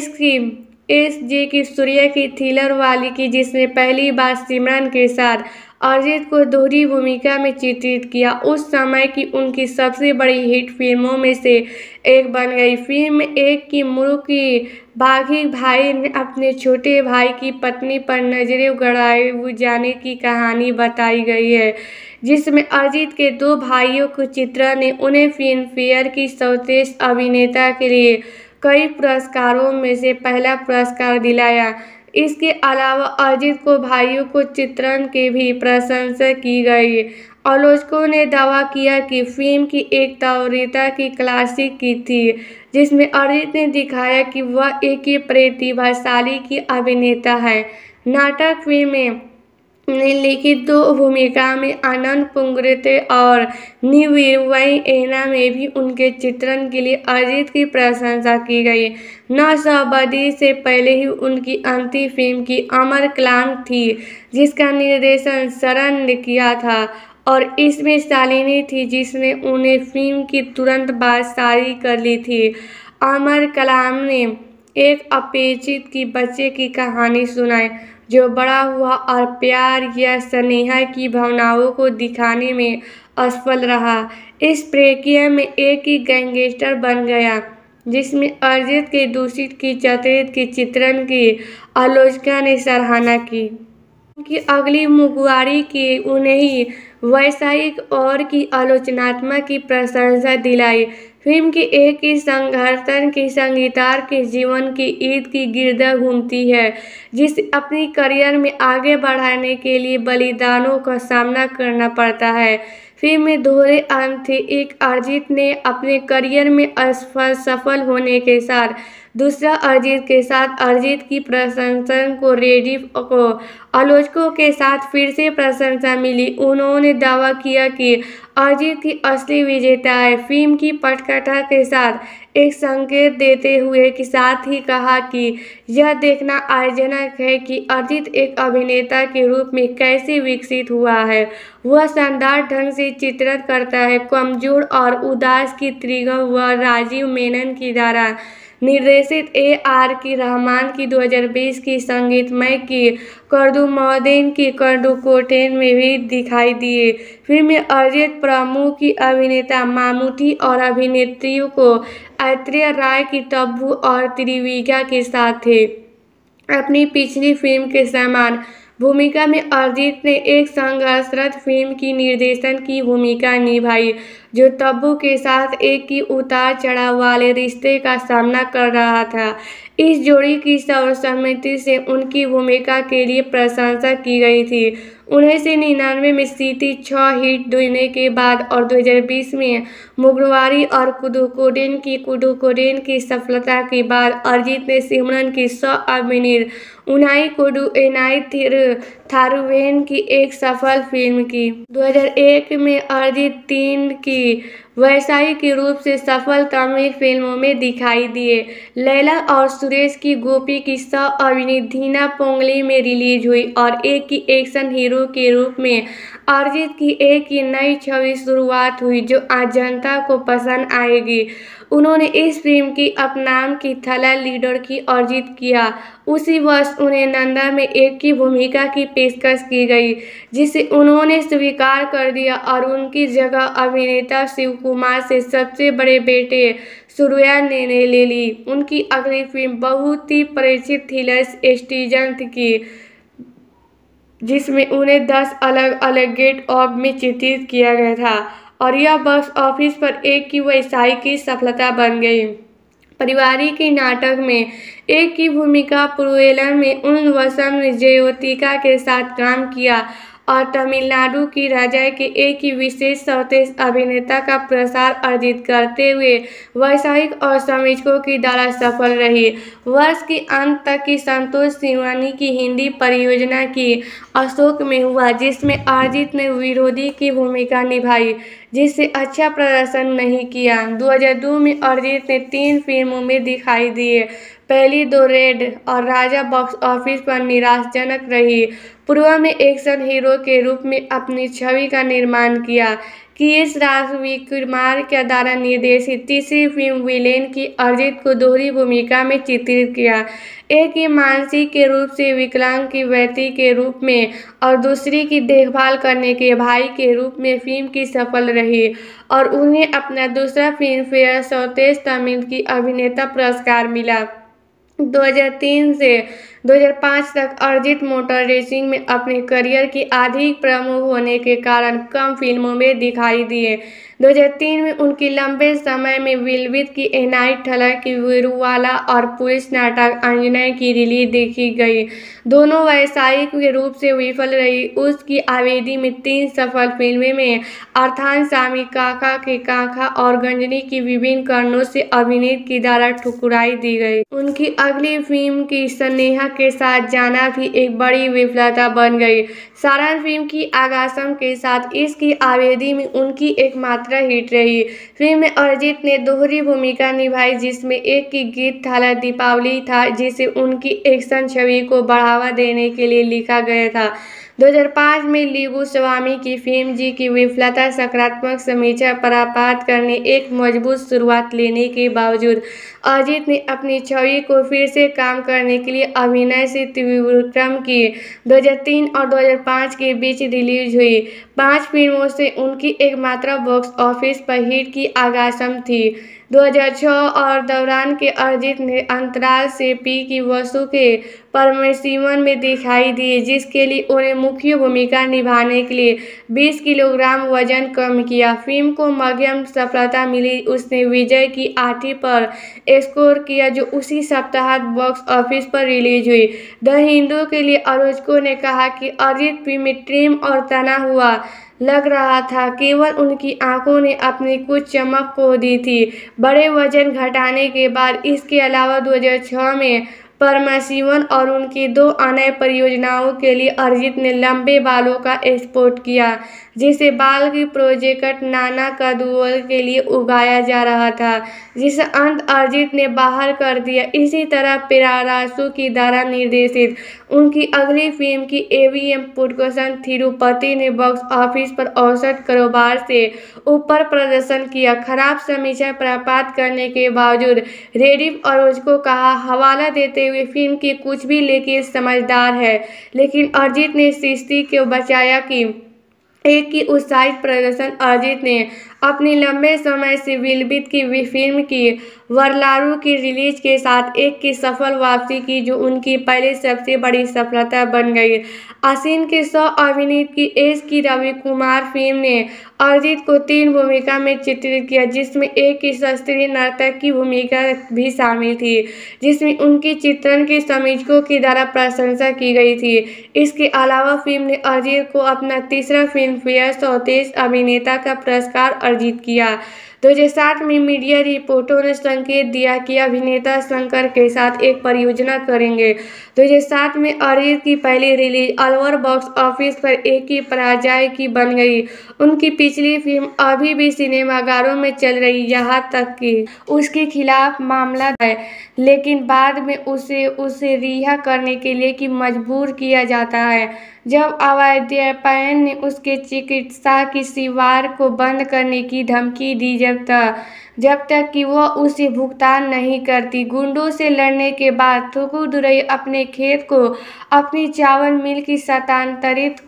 एस जे की सूर्या की थ्रिलर वाली की, जिसमें पहली बार सिमरन के साथ अरिजीत को दोहरी भूमिका में चित्रित किया। उस समय की उनकी सबसे बड़ी हिट फिल्मों में से एक बन गई। फिल्म एक की मुल्क की बागी भाई ने अपने छोटे भाई की पत्नी पर नजरें गड़ाए जाने की कहानी बताई गई है, जिसमें अरिजीत के दो भाइयों के चित्रण ने उन्हें फिल्म फेयर की सर्वश्रेष्ठ अभिनेता के लिए कई पुरस्कारों में से पहला पुरस्कार दिलाया। इसके अलावा अरिजीत को भाइयों को चित्रण की भी प्रशंसा की गई। आलोचकों ने दावा किया कि फिल्म की एक तौरीता की क्लासिक की थी, जिसमें अरिजीत ने दिखाया कि वह एक प्रतिभाशाली की अभिनेता है। नाटक फिल्म ने लिखित दो भूमिका में आनंद पुंगरते और निविरुवई एना में भी उनके चित्रण के लिए अरिजीत की प्रशंसा की गई। न शताब्दी से पहले ही उनकी अंतिम फिल्म की अमर क्लांत थी, जिसका निर्देशन शरण ने किया था और इसमें शालिनी थी, जिसने उन्हें फिल्म की तुरंत बाद शादी कर ली थी। अमर कलाम ने एक अपरिचित की बच्चे की कहानी सुनाई जो बड़ा हुआ और प्यार या स्नेह की भावनाओं को दिखाने में असफल रहा। इस प्रक्रिया में एक ही गैंगस्टर बन गया, जिसमें अरिजीत के दूषित की चरित्र के चित्रण की आलोचना ने सराहना की। उनकी अगली मुगवारी की उन्हें वैश्विक और की आलोचनात्मक की प्रशंसा दिलाई। फिल्म की एक ही संघर्षण की संगीतकार के जीवन की ईद की गिरदा घूमती है, जिसे अपनी करियर में आगे बढ़ाने के लिए बलिदानों का सामना करना पड़ता है। फिल्म में दोहरे अंत थे। एक, अरिजीत ने अपने करियर में सफल होने के साथ दूसरा अरिजीत के साथ अरिजीत की प्रशंसा को रेडिफ को आलोचकों के साथ फिर से प्रशंसा मिली। उन्होंने दावा किया कि अरिजीत की असली विजेता है। फिल्म की पटकथा के साथ एक संकेत देते हुए के साथ ही कहा कि यह देखना आश्चर्यजनक है कि अरिजीत एक अभिनेता के रूप में कैसे विकसित हुआ है। वह शानदार ढंग से चित्रित करता है। कमजोर और उदास की त्रिगम व राजीव मेनन की द्वारा निर्देशित A.R. रहमान की 2020 की संगीतमय की कर्दूमौद्दीन की कर्दूकोटेन में भी दिखाई दिए। फिल्म में अरिजीत प्रमुख की अभिनेता मामूटी और अभिनेत्रियों को ऐश्वर्या राय की तब्बू और त्रिविका के साथ थे। अपनी पिछली फिल्म के समान भूमिका में अरिजीत ने एक संघर्षरत फिल्म की निर्देशन की भूमिका निभाई, जो तब्बू के साथ एक ही उतार चढ़ाव वाले रिश्ते का सामना कर रहा था। इस जोड़ी की सर्वसम्मति से उनकी भूमिका के लिए प्रशंसा की गई थी। 1999 में सिटी 6 हिट देने के बाद और 2020 में मुगवारी और कुडुकोडेन की सफलता के बाद अरिजीत ने सिमरन की सह-अभिनीत उनाई कोडू एनाई थारुवेन की एक सफल फिल्म की। 2001 में अरिजीत 3 की वैश्विक रूप से सफल तमिल फिल्मों में दिखाई दिए। लैला और सुरेश की गोपी की सह-अभिनीत धीना पोंगली में रिलीज हुई और एक की एक्शन हीरो के रूप में अरिजीत की एक ही नई छवि शुरुआत हुई, जो आज जनता को पसंद आएगी। उन्होंने इस फिल्म की अपनाम की थला लीडर की अर्जित किया। उसी वर्ष उन्हें नंदा में एक की भूमिका की पेशकश की गई, जिसे उन्होंने स्वीकार कर दिया और उनकी जगह अभिनेता शिव कुमार से सबसे बड़े बेटे सूर्या ने ले ली। उनकी अगली फिल्म बहुत ही परिचित थ्रिलर स्टीजंत की, जिसमें उन्हें 10 अलग अलग गेट ऑफ में चित्रित किया गया था और यह बॉक्स ऑफिस पर एक की वैश्विक की सफलता बन गई। पारिवारिक नाटक में एक की भूमिका पुरुवेलम में उन वसम जयोतिका के साथ काम किया और तमिलनाडु की राजा के एक ही विशेष सर्वश्रेष्ठ अभिनेता का प्रसार अर्जित करते हुए वैश्विक और समीक्षकों की द्वारा सफल रही। वर्ष के अंत तक की संतोष सिंवानी की हिंदी परियोजना की अशोक में हुआ, जिसमें अरिजीत ने विरोधी की भूमिका निभाई, जिससे अच्छा प्रदर्शन नहीं किया। 2002 में अरिजीत ने 3 फिल्मों में दिखाई दिए। पहली 2 रेड और राजा बॉक्स ऑफिस पर निराशाजनक रही। पूर्व में एक्शन हीरो के रूप में अपनी छवि का निर्माण किया। KS राजविकुमार के द्वारा निर्देशित तीसरी फिल्म विलेन की अरिजीत को दोहरी भूमिका में चित्रित किया। एक की मानसिक के रूप से विकलांग की व्यक्ति के रूप में और दूसरी की देखभाल करने के भाई के रूप में फिल्म की सफल रही और उन्हें अपना दूसरा फिल्म फेयर सर्वश्रेष्ठ तमिल की अभिनेता पुरस्कार मिला। 2003 से 2005 तक अरिजीत मोटर रेसिंग में अपने करियर की अधिक प्रमुख होने के कारण कम फिल्मों में दिखाई दिए। 2003 में उनकी लंबे समय में विलवित की एनाइट ठलर की वीरूवाला और पुलिस नाटक अंजनय की रिलीज देखी गई। दोनों व्यावसायिक के रूप से विफल रही। उसकी आवेदी में 3 सफल फिल्में में अर्थात सामी काका के काका और गंजनी की विभिन्न कारणों से अभिनेता की द्वारा ठुकराई दी गई। उनकी अगली फिल्म की स्नेहा के साथ जाना भी एक बड़ी विफलता बन गई। सारण फिल्म की आगासम के साथ इसकी आवेदी में उनकी एकमात्र हिट रही। फिल्म में अरिजीत ने दोहरी भूमिका निभाई जिसमें एक की गीत थाला दीपावली था जिसे उनकी एक्शन छवि को बढ़ावा देने के लिए लिखा गया था। 2005 में लीगू स्वामी की फिल्म जी की विफलता सकारात्मक समीक्षा प्राप्त करने एक मजबूत शुरुआत लेने के बावजूद अरिजीत ने अपनी छवि को फिर से काम करने के लिए अभिनय से त्रिविक्रम की 2003 और 2005 के बीच रिलीज हुई 5 फिल्मों से उनकी एकमात्र बॉक्स ऑफिस पर हिट की आगासम थी। 2006 और दौरान के अरिजीत ने अंतराल से पी की वसु के परमेशिवन में दिखाई दिए जिसके लिए उन्हें मुख्य भूमिका निभाने के लिए 20 किलोग्राम वजन कम किया। फिल्म को मध्यम सफलता मिली। उसने विजय की 8 पर स्कोर किया जो उसी सप्ताह बॉक्स ऑफिस पर रिलीज हुई। द हिंदू के लिए आलोचकों ने कहा कि अरिजीत फिल्म में ट्रिम और तना हुआ लग रहा था, केवल उनकी आंखों ने अपनी कुछ चमक खो दी थी बड़े वजन घटाने के बाद। इसके अलावा 2006 में परमेशिवन और उनकी 2 अन्य परियोजनाओं के लिए अरिजीत ने लंबे बालों का एक्सपोर्ट किया जिसे बाल की प्रोजेक्ट नाना कदुओल के लिए उगाया जा रहा था जिसे अंत अरिजीत ने बाहर कर दिया। इसी तरह पेरारासु की द्वारा निर्देशित उनकी अगली फिल्म की AVM प्रोडक्शन तिरुपति ने बॉक्स ऑफिस पर औसत कारोबार से ऊपर प्रदर्शन किया। खराब समीक्षा प्राप्त करने के बावजूद रेडिफ आलोचकों कहा हवाला देते हुए फिल्म की कुछ भी लेकिन समझदार है, लेकिन अरिजीत ने सृष्टि को बचाया कि एक की उत्साहित प्रदर्शन। अरिजीत ने अपनी लंबे समय से विलंबित की फिल्म की वरलारू की रिलीज के साथ एक की सफल वापसी की जो उनकी पहले सबसे बड़ी सफलता बन गई। आसीन के अभिनीत की एस की रविकुमार फिल्म ने अरिजीत को 3 भूमिका में चित्रित किया जिसमें एक की शास्त्रीय नर्तक की भूमिका भी शामिल थी जिसमें उनकी चित्रण की समीक्षकों के द्वारा प्रशंसा की गई थी। इसके अलावा फिल्म ने अरिजीत को अपना तीसरा फिल्म फेयर सर्वश्रेष्ठ अभिनेता का पुरस्कार अर्जित किया। 2007 में मीडिया रिपोर्टों ने संकेत दिया कि अभिनेता शंकर के साथ एक परियोजना करेंगे। 2007 में अरिजीत की पहली रिलीज अलवर बॉक्स ऑफिस पर एक की पराजय की बन गई। उनकी पिछली फिल्म अभी भी सिनेमाघरों में चल रही, यहाँ तक कि उसके खिलाफ मामला है, लेकिन बाद में उसे रिहा करने के लिए कि मजबूर किया जाता है जब अवैधपैन ने उसके चिकित्सा की शिविर को बंद करने की धमकी दी जब तक कि वह उसे भुगतान नहीं करती। गुंडों से लड़ने के बाद थुकुदुरई अपने खेत को अपनी चावल मिल की स्थानांतरित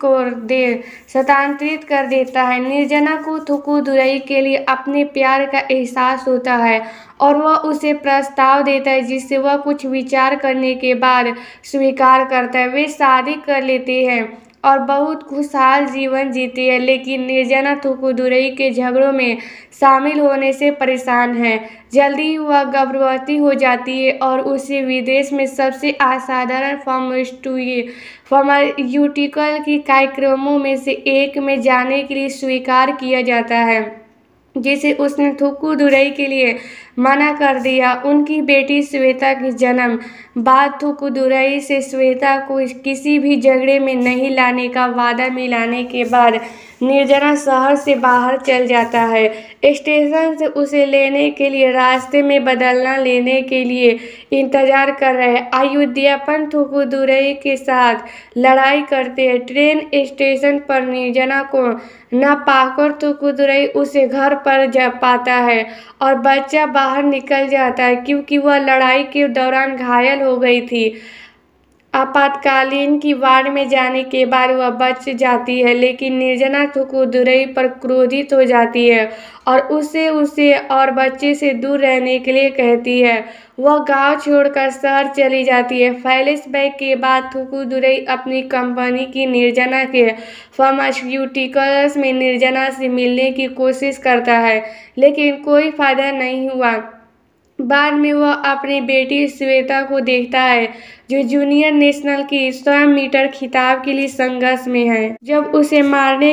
कर देता है। निर्जना को थुकुदुरई के लिए अपने प्यार का एहसास होता है और वह उसे प्रस्ताव देता है जिससे वह कुछ विचार करने के बाद स्वीकार करता है। वे शादी कर लेते हैं और बहुत खुशहाल जीवन जीती है, लेकिन निर्जना थुकुदुरई के झगड़ों में शामिल होने से परेशान है। जल्दी ही वह गर्भवती हो जाती है और उसे विदेश में सबसे असाधारण फार्मास्यूटिकल की कार्यक्रमों में से एक में जाने के लिए स्वीकार किया जाता है जिसे उसने थुकुदुरई के लिए मना कर दिया। उनकी बेटी श्वेता के जन्म बाद थुकुदुरई से श्वेता को किसी भी झगड़े में नहीं लाने का वादा मिलाने के बाद निर्जना शहर से बाहर चल जाता है। स्टेशन से उसे लेने के लिए रास्ते में बदला लेने के लिए इंतजार कर रहे अयोध्यापन थुकुदुरई के साथ लड़ाई करते हैं। ट्रेन स्टेशन पर निर्जना को न पाकर थुकुदुरई उसे घर पर जा पाता है और बच्चा बाहर निकल जाता है क्योंकि वह लड़ाई के दौरान घायल हो गई थी। आपातकालीन की वार्ड में जाने के बाद वह बच जाती है, लेकिन निर्जना थुकुदुरई पर क्रोधित हो जाती है और उसे और बच्चे से दूर रहने के लिए कहती है। वह गांव छोड़कर शहर चली जाती है। फ्लैशबैक के बाद थुकुदुरई अपनी कंपनी की निर्जना के फार्मास्यूटिकल्स में निर्जना से मिलने की कोशिश करता है, लेकिन कोई फायदा नहीं हुआ। बाद में वह अपनी बेटी श्वेता को देखता है जो जूनियर नेशनल की 100 मीटर खिताब के लिए संघर्ष में है। जब उसे मारने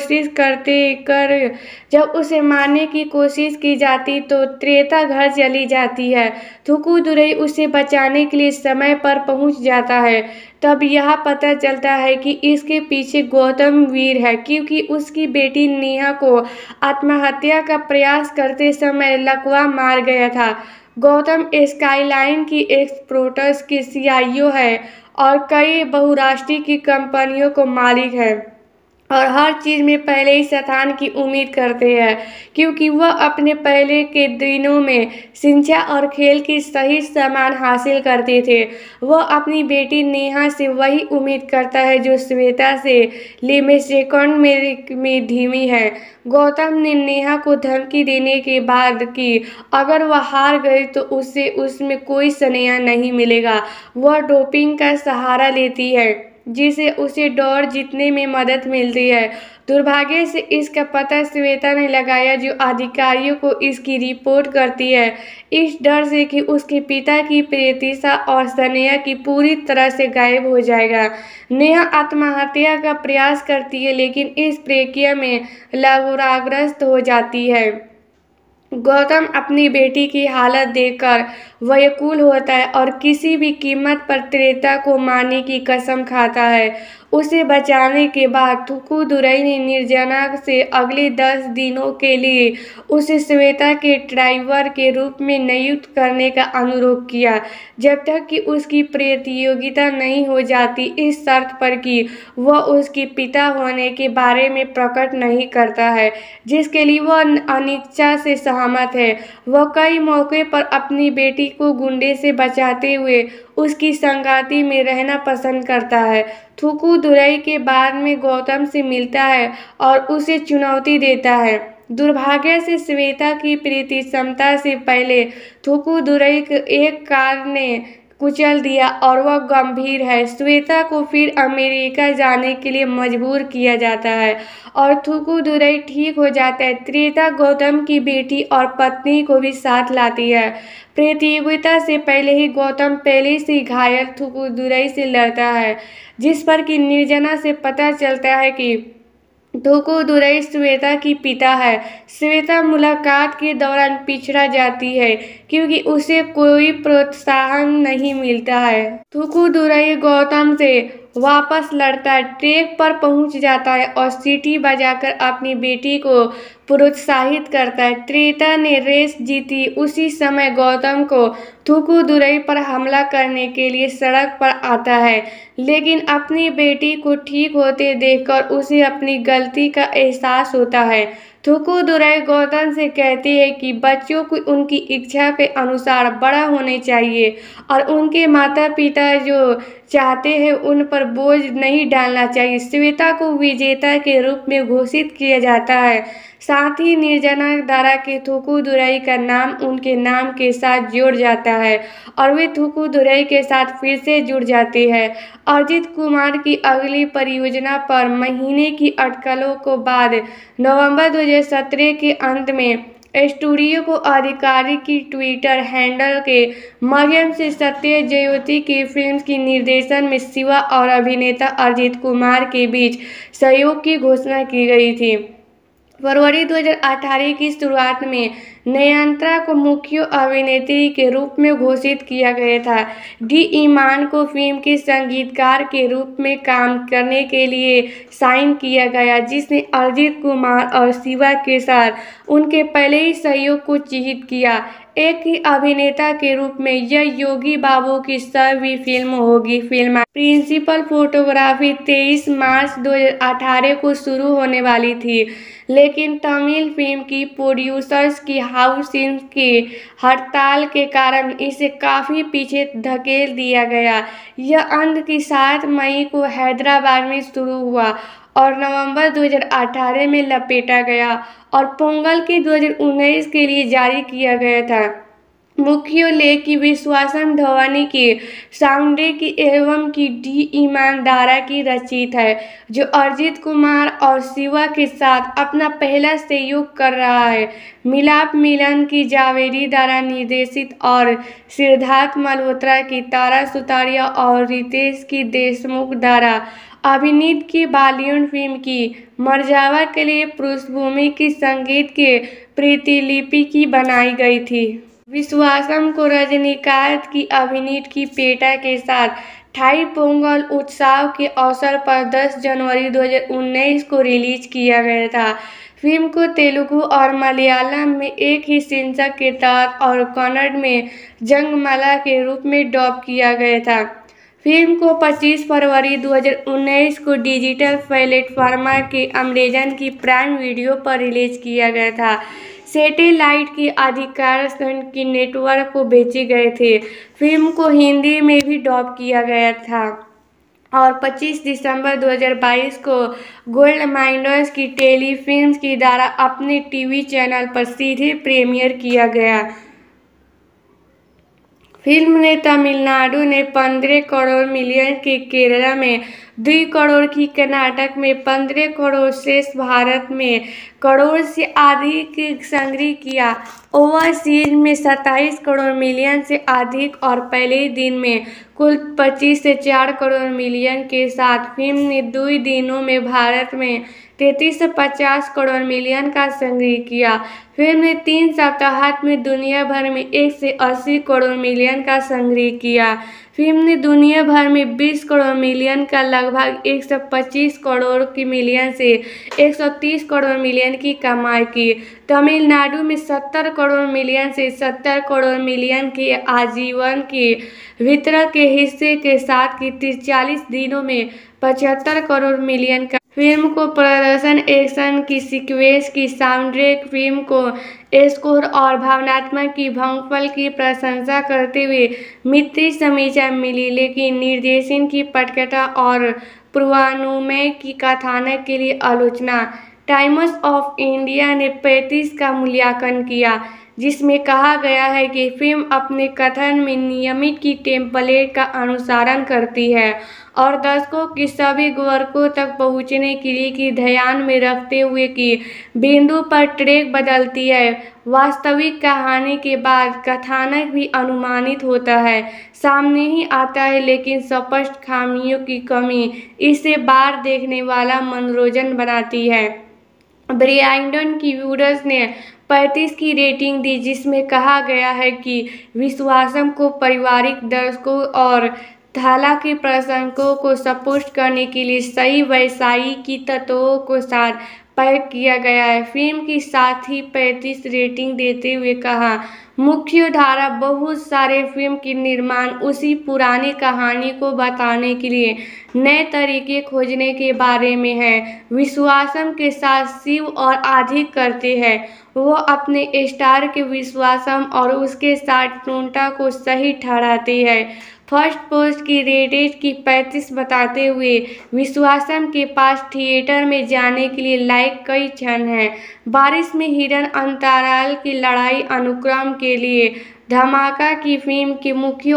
की कोशिश की जाती तो त्रेता घर चली जाती है। थुकुदुरई उसे बचाने के लिए समय पर पहुंच जाता है। तब यह पता चलता है कि इसके पीछे गौतम वीर है, क्योंकि उसकी बेटी नेहा को आत्महत्या का प्रयास करते समय लकवा मार गया था। गौतम स्काईलाइन की एक्सपोर्ट्स की CIO है और कई बहुराष्ट्रीय की कंपनियों को मालिक है और हर चीज़ में पहले ही स्थान की उम्मीद करते हैं, क्योंकि वह अपने पहले के दिनों में शिक्षा और खेल की सही सामान हासिल करते थे। वह अपनी बेटी नेहा से वही उम्मीद करता है जो श्वेता से लिमेसेकंड में धीमी है। गौतम ने नेहा को धमकी देने के बाद कि अगर वह हार गई तो उसे उसमें कोई स्नेह नहीं मिलेगा। वह डोपिंग का सहारा लेती है जिसे उसे दौड़ जीतने में मदद मिलती है। दुर्भाग्य से इसका पता श्वेता ने लगाया, जो अधिकारियों को इसकी रिपोर्ट करती है, इस डर से कि उसके पिता की प्रीतिशा और स्नेहा की पूरी तरह से गायब हो जाएगा। नेहा आत्महत्या का प्रयास करती है, लेकिन इस प्रक्रिया में लहराग्रस्त हो जाती है। गौतम अपनी बेटी की हालत देखकर व्याकुल होता है और किसी भी कीमत पर त्रेता को मारने की कसम खाता है। उसे बचाने के बाद थुकुदुरई ने निर्जना से अगले 10 दिनों के लिए उसे श्वेता के ड्राइवर के रूप में नियुक्त करने का अनुरोध किया, जब तक कि उसकी प्रतियोगिता नहीं हो जाती, इस शर्त पर कि वह उसके पिता होने के बारे में प्रकट नहीं करता है, जिसके लिए वह अनिच्छा से सहमत है। वह कई मौके पर अपनी बेटी को गुंडे से बचाते हुए उसकी संगति में रहना पसंद करता है। थुकुदुरई के बाद में गौतम से मिलता है और उसे चुनौती देता है। दुर्भाग्य से श्वेता की प्रीति क्षमता से पहले थुकुदुरई को एक कार ने कुचल दिया और वह गंभीर है। श्वेता को फिर अमेरिका जाने के लिए मजबूर किया जाता है और थुकुदुरई ठीक हो जाता है। त्रेता गौतम की बेटी और पत्नी को भी साथ लाती है। प्रतियोगिता से पहले ही गौतम पहले से घायल थुकुदुरई से लड़ता है, जिस पर कि निर्जना से पता चलता है कि थुकुदुरई श्वेता की पिता है। श्वेता मुलाकात के दौरान पिछड़ा जाती है क्योंकि उसे कोई प्रोत्साहन नहीं मिलता है। थुकुदुरई गौतम से वापस लड़ता है, ट्रैक पर पहुंच जाता है और सीटी बजाकर अपनी बेटी को प्रोत्साहित करता है। त्रेता ने रेस जीती। उसी समय गौतम को थुकुदुरई पर हमला करने के लिए सड़क पर आता है, लेकिन अपनी बेटी को ठीक होते देखकर उसे अपनी गलती का एहसास होता है। थुकुदुरई गौतम से कहती है कि बच्चों को उनकी इच्छा के अनुसार बड़ा होने चाहिए और उनके माता पिता जो चाहते हैं उन पर बोझ नहीं डालना चाहिए। श्वेता को विजेता के रूप में घोषित किया जाता है। साथ ही निर्जना द्वारा के थुकुदुरई का नाम उनके नाम के साथ जुड़ जाता है और वे थुकुदुरई के साथ फिर से जुड़ जाते हैं। अजित कुमार की अगली परियोजना पर महीने की अटकलों को बाद नवंबर 2017 के अंत में स्टूडियो को आधिकारिक की ट्विटर हैंडल के माध्यम से सत्य जयोति की फिल्म की निर्देशन में शिवा और अभिनेता अजित कुमार के बीच सहयोग की घोषणा की गई थी। फरवरी 2018 की शुरुआत में नयनतारा को मुख्य अभिनेत्री के रूप में घोषित किया गया था। डी इमान को फिल्म के संगीतकार के रूप में काम करने के लिए साइन किया गया, जिसने अरिजीत कुमार और शिवा के साथ उनके पहले ही सहयोग को चिह्नित किया। एक ही अभिनेता के रूप में यह योगी बाबू की 100वीं फिल्म होगी। फिल्म प्रिंसिपल फोटोग्राफी 23 मार्च 2018 को शुरू होने वाली थी, लेकिन तमिल फिल्म की प्रोड्यूसर्स की हाउसिंग की हड़ताल के कारण इसे काफ़ी पीछे धकेल दिया गया। यह अंत की 7 मई को हैदराबाद में शुरू हुआ और नवंबर 2018 में लपेटा गया और पोंगल के 2019 के लिए जारी किया गया था। मुख्य लेख की विश्वासम धवानी की साउंड की एल्बम की डी ईमानदारा की रचित है, जो अरिजीत कुमार और शिवा के साथ अपना पहला सहयोग कर रहा है। मिलाप मिलन की जावेदी द्वारा निर्देशित और सिद्धार्थ मल्होत्रा की तारा सुतारिया और रितेश की देशमुख द्वारा अभिनीत की बॉलीवुड फिल्म की मर्जावा के लिए पृष्ठभूमि की संगीत के प्रतिलिपि की बनाई गई थी। विश्वासम को रजनीकांत की अभिनीत की पेटा के साथ थाई पोंगल उत्सव के अवसर पर 10 जनवरी 2019 को रिलीज किया गया था। फिल्म को तेलुगु और मलयालम में एक ही शीर्षक के तहत और कन्नड़ में जंगमाला के रूप में डब किया गया था। फिल्म को 25 फरवरी 2019 को डिजिटल प्लेटफॉर्म के अमेज़न की प्राइम वीडियो पर रिलीज किया गया था। सैटेलाइट की आधिकारिक की नेटवर्क को बेचे गए थे। फिल्म को हिंदी में भी डब किया गया था और 25 दिसंबर 2022 को गोल्ड माइनर्स की टेलीफिल्म्स की द्वारा अपने टीवी चैनल पर सीधे प्रीमियर किया गया। फिल्म ने तमिलनाडु ने 15 करोड़ मिलियन की, केरला में 2 करोड़ की, कर्नाटक में 15 करोड़, शेष भारत में करोड़ से अधिक संग्रह किया। ओवरसीज में 27 करोड़ मिलियन से अधिक और पहले ही दिन में कुल 25 से 4 करोड़ मिलियन के साथ फिल्म ने 2 दिनों में भारत में 33 से 50 करोड़ मिलियन का संग्रह किया। फिल्म ने 3 सप्ताह में दुनिया भर में 1 से 80 करोड़ मिलियन का संग्रह किया। फिल्म ने दुनिया भर में 20 करोड़ मिलियन का लगभग 125 करोड़ की मिलियन से 130 करोड़ मिलियन की कमाई की। तमिलनाडु में 70 करोड़ मिलियन से 70 करोड़ मिलियन की आजीवन की वितरण के हिस्से के साथ की 40 दिनों में 75 करोड़ मिलियन का। फिल्म को प्रदर्शन, एक्शन की सीक्वेंस की साउंडट्रैक, फिल्म को स्कोर और भावनात्मक की भंगफल की प्रशंसा करते हुए मिश्रित समीक्षा मिली, लेकिन निर्देशन की पटकथा और पूर्वानुमान की कथानक के लिए आलोचना। टाइम्स ऑफ इंडिया ने 35 का मूल्यांकन किया, जिसमें कहा गया है कि फिल्म अपने कथन में नियमित की टेम्पलेट का अनुसरण करती है और दर्शकों की सभी वर्गों तक पहुंचने के लिए की ध्यान में रखते हुए कि बिंदु पर ट्रैक बदलती है। वास्तविक कहानी के बाद कथानक भी अनुमानित होता है, सामने ही आता है, लेकिन स्पष्ट खामियों की कमी इसे बार देखने वाला मनोरंजन बनाती है। ब्रांडन की व्यूअर्स ने 35 की रेटिंग दी, जिसमें कहा गया है कि विश्वासम को पारिवारिक दर्शकों और हालांकि प्रशंसकों को संतुष्ट करने के लिए सही वैश्विक तत्वों के साथ पैक किया गया है। फिल्म की साथ ही 35 रेटिंग देते हुए कहा, मुख्य धारा बहुत सारे फिल्म की निर्माण उसी पुरानी कहानी को बताने के लिए नए तरीके खोजने के बारे में है। विश्वासम के साथ शिव और अधिक करते हैं, वो अपने स्टार के विश्वासम और उसके साथ टोंटा को सही ठहराते हैं। फर्स्ट पोस्ट की रेटेड की 35 बताते हुए विश्वासम के पास थिएटर में जाने के लिए लायक कई क्षण हैं। बारिश में हिरन अंतराल की लड़ाई अनुक्रम के लिए धमाका की फिल्म के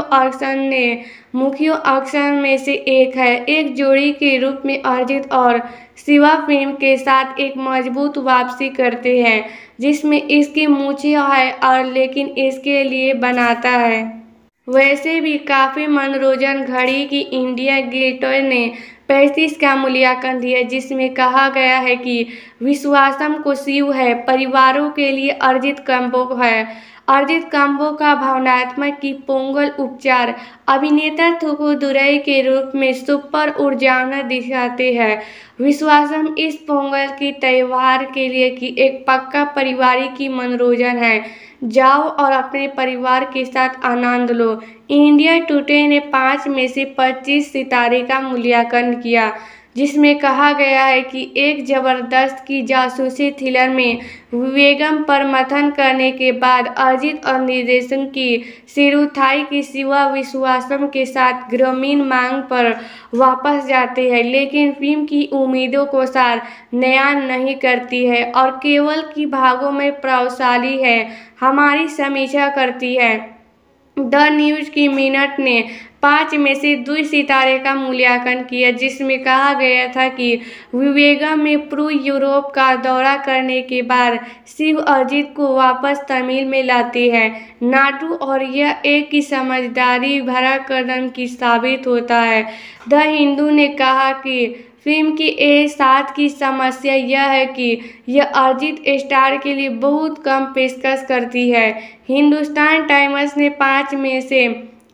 मुख्य एक्शन में से एक है। एक जोड़ी के रूप में अरिजीत और शिवा फिल्म के साथ एक मजबूत वापसी करते हैं, जिसमें इसकी मूंछें है और लेकिन इसके लिए बनाता है। वैसे भी काफ़ी मनोरंजन घड़ी की इंडिया गेटवे ने 35 का मूल्यांकन दिया, जिसमें कहा गया है कि विश्वासम को शिव है, परिवारों के लिए अर्जित कंबो है। अर्जित कंबो का भावनात्मक की पोंगल उपचार अभिनेता थूकूदुरई के रूप में सुपर ऊर्जावान दिखाते हैं। विश्वासम इस पोंगल की त्योहार के लिए कि एक पक्का पारिवारिक की मनोरंजन है। जाओ और अपने परिवार के साथ आनंद लो। इंडिया टुडे ने 5 में से 25 सितारे का मूल्यांकन किया, जिसमें कहा गया है कि एक जबरदस्त की जासूसी थ्रिलर में विवेकम पर मंथन करने के बाद अरिजीत और निर्देशन की सिरुथाई की शिवा विश्वासम के साथ ग्रामीण मांग पर वापस जाते हैं, लेकिन फिल्म की उम्मीदों को सार नया नहीं करती है और केवल की भागों में प्रभावशाली है। हमारी समीक्षा करती है। द न्यूज की मिनट ने 5 में से 2 सितारे का मूल्यांकन किया, जिसमें कहा गया था कि विवेकम में पूर्व यूरोप का दौरा करने के बाद शिव अरिजीत को वापस तमिल में लाते हैं नाटू और यह एक की समझदारी भरा कदम की साबित होता है। द हिंदू ने कहा कि फिल्म की साथ की समस्या यह है कि यह अरिजीत स्टार के लिए बहुत कम पेशकश करती है। हिंदुस्तान टाइम्स ने 5 में से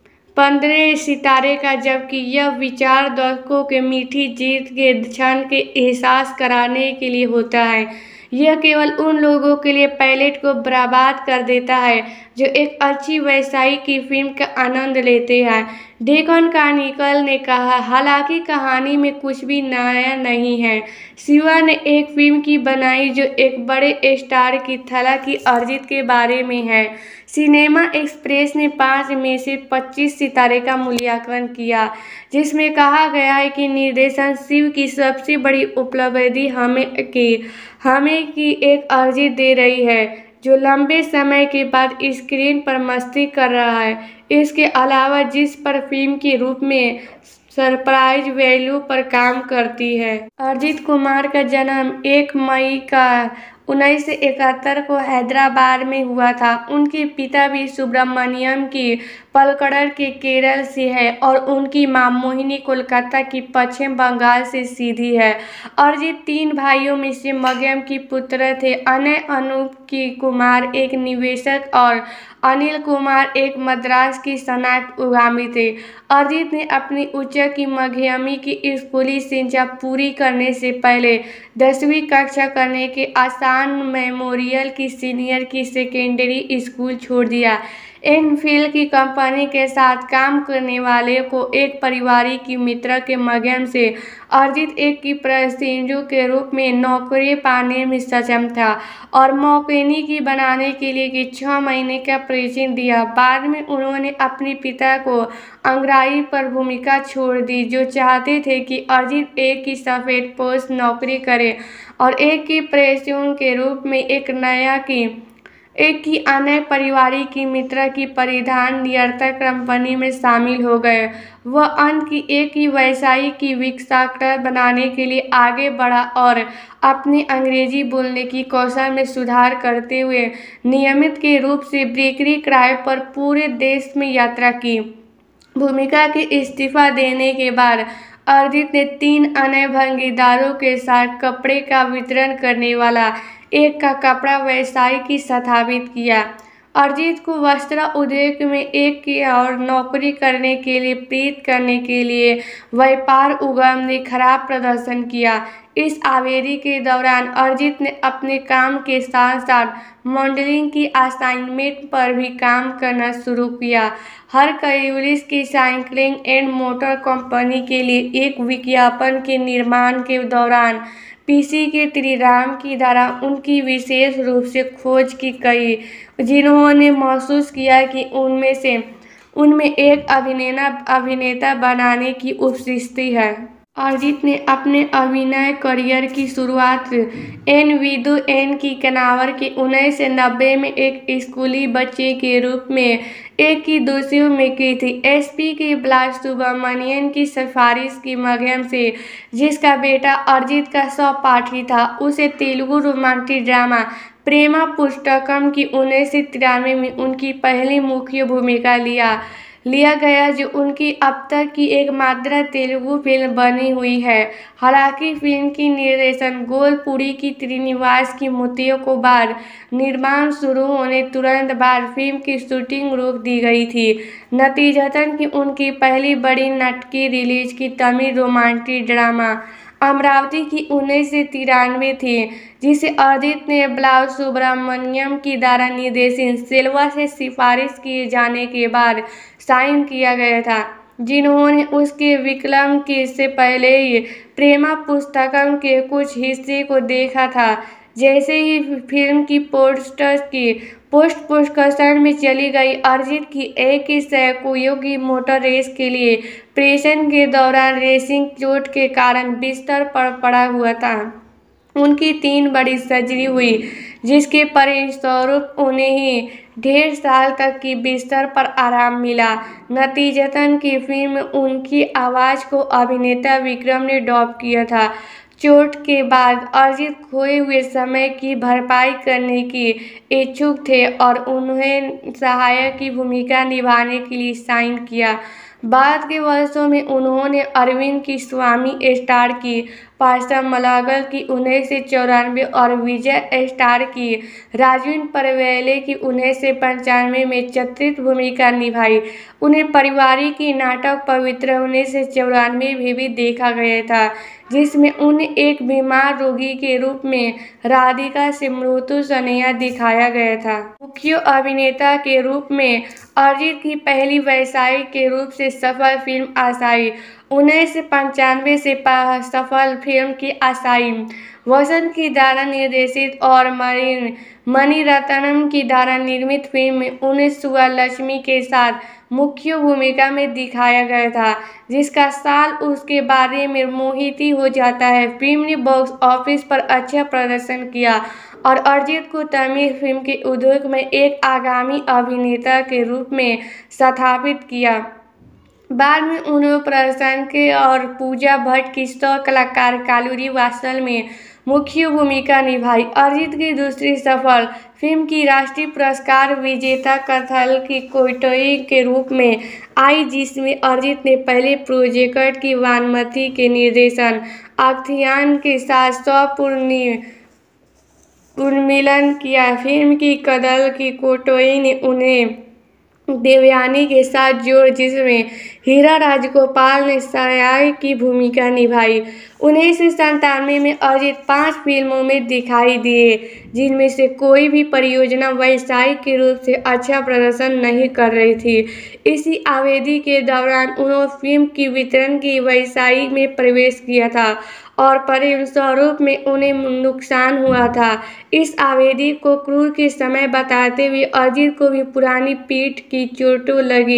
15 सितारे का, जबकि यह विचार दर्शकों के मीठी जीत के क्षण के एहसास कराने के लिए होता है। यह केवल उन लोगों के लिए पैलेट को बर्बाद कर देता है जो एक अच्छी व्यवसायी की फिल्म का आनंद लेते हैं। डेक्कन क्रॉनिकल ने कहा, हालांकि कहानी में कुछ भी नया नहीं है, शिवा ने एक फिल्म की बनाई जो एक बड़े स्टार की थला की अरिजीत के बारे में है। सिनेमा एक्सप्रेस ने 5 में से 25 सितारे का मूल्यांकन किया, जिसमें कहा गया है कि निर्देशन शिव की सबसे बड़ी उपलब्धि हमें की एक अरिजीत दे रही है जो लंबे समय के बाद स्क्रीन पर मस्ती कर रहा है। इसके अलावा जिस पर फिल्म के रूप में सरप्राइज वैल्यू पर काम करती है। अरिजीत कुमार का जन्म 1 मई 1971 को हैदराबाद में हुआ था। उनके पिता वी सुब्रमण्यम की पलक्कड़ के केरल से है और उनकी मां मोहिनी कोलकाता की पश्चिम बंगाल से सीधी है। अरिजीत 3 भाइयों में से मध्यम की पुत्र थे। अनूप कुमार एक निवेशक और अनिल कुमार एक मद्रास की स्नातक उद्यमी थे। अरिजीत ने अपनी उच्च की मध्यमी की स्कूली शिक्षा पूरी करने से पहले 10वीं कक्षा करने के आसान मेमोरियल की सीनियर की सेकेंडरी स्कूल छोड़ दिया। एनफील्ड की कंपनी के साथ काम करने वाले को एक पारिवारिक की मित्र के माध्यम से अरिजीत एक की प्रशिक्षु के रूप में नौकरी पाने में सक्षम था और मैकेनिक बनाने के लिए कि 6 महीने का प्रशिक्षण दिया। बाद में उन्होंने अपने पिता को अंग्रेजी पर भूमिका छोड़ दी, जो चाहते थे कि अरिजीत एक की सफेद पोस्ट नौकरी करे और एक की प्रशिक्षु के रूप में एक की अन्य पारिवारिक की मित्र की परिधान निरंतर कंपनी में शामिल हो गए। वह अंत की एक ही व्यवसायी की विकास बनाने के लिए आगे बढ़ा और अपने अंग्रेजी बोलने की कौशल में सुधार करते हुए नियमित के रूप से बिक्री किराए पर पूरे देश में यात्रा की। भूमिका के इस्तीफा देने के बाद अरिजीत ने 3 अन्य भागीदारों के साथ कपड़े का वितरण करने वाला एक का कपड़ा व्यवसाय की स्थापित किया। अरिजीत को वस्त्र उद्योग में एक की और नौकरी करने के लिए प्रेरित करने के लिए व्यापार उद्यम ने खराब प्रदर्शन किया। इस आवेदन के दौरान अरिजीत ने अपने काम के साथ साथ मॉडलिंग की असाइनमेंट पर भी काम करना शुरू किया। हरक्यूलिस की साइकिलिंग एंड मोटर कंपनी के लिए एक विज्ञापन के निर्माण के दौरान पीसी के त्रिराम की द्वारा उनकी विशेष रूप से खोज की गई, जिन्होंने महसूस किया कि उनमें एक अभिनेता बनाने की उपस्थिति है। अरिजीत ने अपने अभिनय करियर की शुरुआत एन विदु एन की कनावर के 1990 में एक स्कूली बच्चे के रूप में एक की दोषियों में की थी। एसपी के बालासुब्रमण्यन की सिफारिश की माध्यम से, जिसका बेटा अरिजीत का सहपाठी था, उसे तेलुगु रोमांटिक ड्रामा प्रेमा पुस्तकम की 1993 में उनकी पहली मुख्य भूमिका लिया गया जो उनकी अब तक की एकमात्र तेलुगु फिल्म बनी हुई है। हालांकि फिल्म की निर्देशन गोलपुरी की श्रीनिवास की मृत्यु के बाद निर्माण शुरू होने तुरंत बाद फिल्म की शूटिंग रोक दी गई थी। नतीजतन कि उनकी पहली बड़ी नाटकीय रिलीज की तमिल रोमांटिक ड्रामा अमरावती की 1993 थी, जिसे अजित ने बाला सुब्रमण्यम की द्वारा निर्देशित सेल्वा से सिफारिश किए जाने के बाद साइन किया गया था, जिन्होंने उसके विकल्प के से पहले ही प्रेमा पुस्तकम के कुछ हिस्से को देखा था। जैसे ही फिल्म की पोस्ट प्रोडक्शन में चली गई, अरिजीत की एक ही सहयोगी मोटर रेस के लिए प्रेषण के दौरान रेसिंग चोट के कारण बिस्तर पर पड़ा हुआ था। उनकी 3 बड़ी सर्जरी हुई, जिसके परिणामस्वरूप उन्हें 1.5 साल तक की बिस्तर पर आराम मिला। नतीजतन की फिल्म में उनकी आवाज़ को अभिनेता विक्रम ने डब किया था। चोट के बाद अरिजीत खोए हुए समय की भरपाई करने की इच्छुक थे और उन्हें सहायक की भूमिका निभाने के लिए साइन किया। बाद के वर्षों में उन्होंने अरविंद की स्वामी स्टार की पाशा मलगल की 1994 और विजय स्टार की राजवीन परवेले की 1995 में चरित्र भूमिका निभाई। उन्हें पारिवारिक नाटक पवित्र 1994 में भी देखा गया था, जिसमें उन्हें एक बीमार रोगी के रूप में राधिका से मृत्यु स्नेहा दिखाया गया था। मुख्य अभिनेता के रूप में अरिजीत की पहली व्यावसायिक के रूप से सफल फिल्म आशाई 1995 से सफल फिल्म की आशाई वसंत की द्वारा निर्देशित और मणिरत्नम की द्वारा निर्मित फिल्म में उन्हें सुब्बलक्ष्मी के साथ मुख्य भूमिका में दिखाया गया था, जिसका साल उसके बारे में मोहित हो जाता है। फिल्म ने बॉक्स ऑफिस पर अच्छा प्रदर्शन किया और अरिजीत को तमिल फिल्म के उद्योग में एक आगामी अभिनेता के रूप में स्थापित किया। बाद में उन्होंने प्रदर्शन के और पूजा भट्ट की सह कलाकार कालूरी वासल में मुख्य भूमिका निभाई। अरिजीत की दूसरी सफल फिल्म की राष्ट्रीय पुरस्कार विजेता कथल की कोयटोई के रूप में आई, जिसमें अरिजीत ने पहले प्रोजेक्ट की वानमती के निर्देशन अख्तियार के साथ पुनर्मिलन किया। फिल्म की कथल की कोयटोई ने उन्हें देवयानी के साथ जोड़, जिसमें हीरा राजगोपाल ने सहायक की भूमिका निभाई। 1997 में अरिजीत 5 फिल्मों में दिखाई दिए, जिनमें से कोई भी परियोजना व्यावसायिक के रूप से अच्छा प्रदर्शन नहीं कर रही थी। इसी अवधि के दौरान उन्होंने फिल्म की वितरण की व्यावसायिक में प्रवेश किया था और परिणामस्वरूप में उन्हें नुकसान हुआ था। इस अवधि को क्रूर के समय बताते हुए अरिजीत को भी पुरानी पीठ की चोट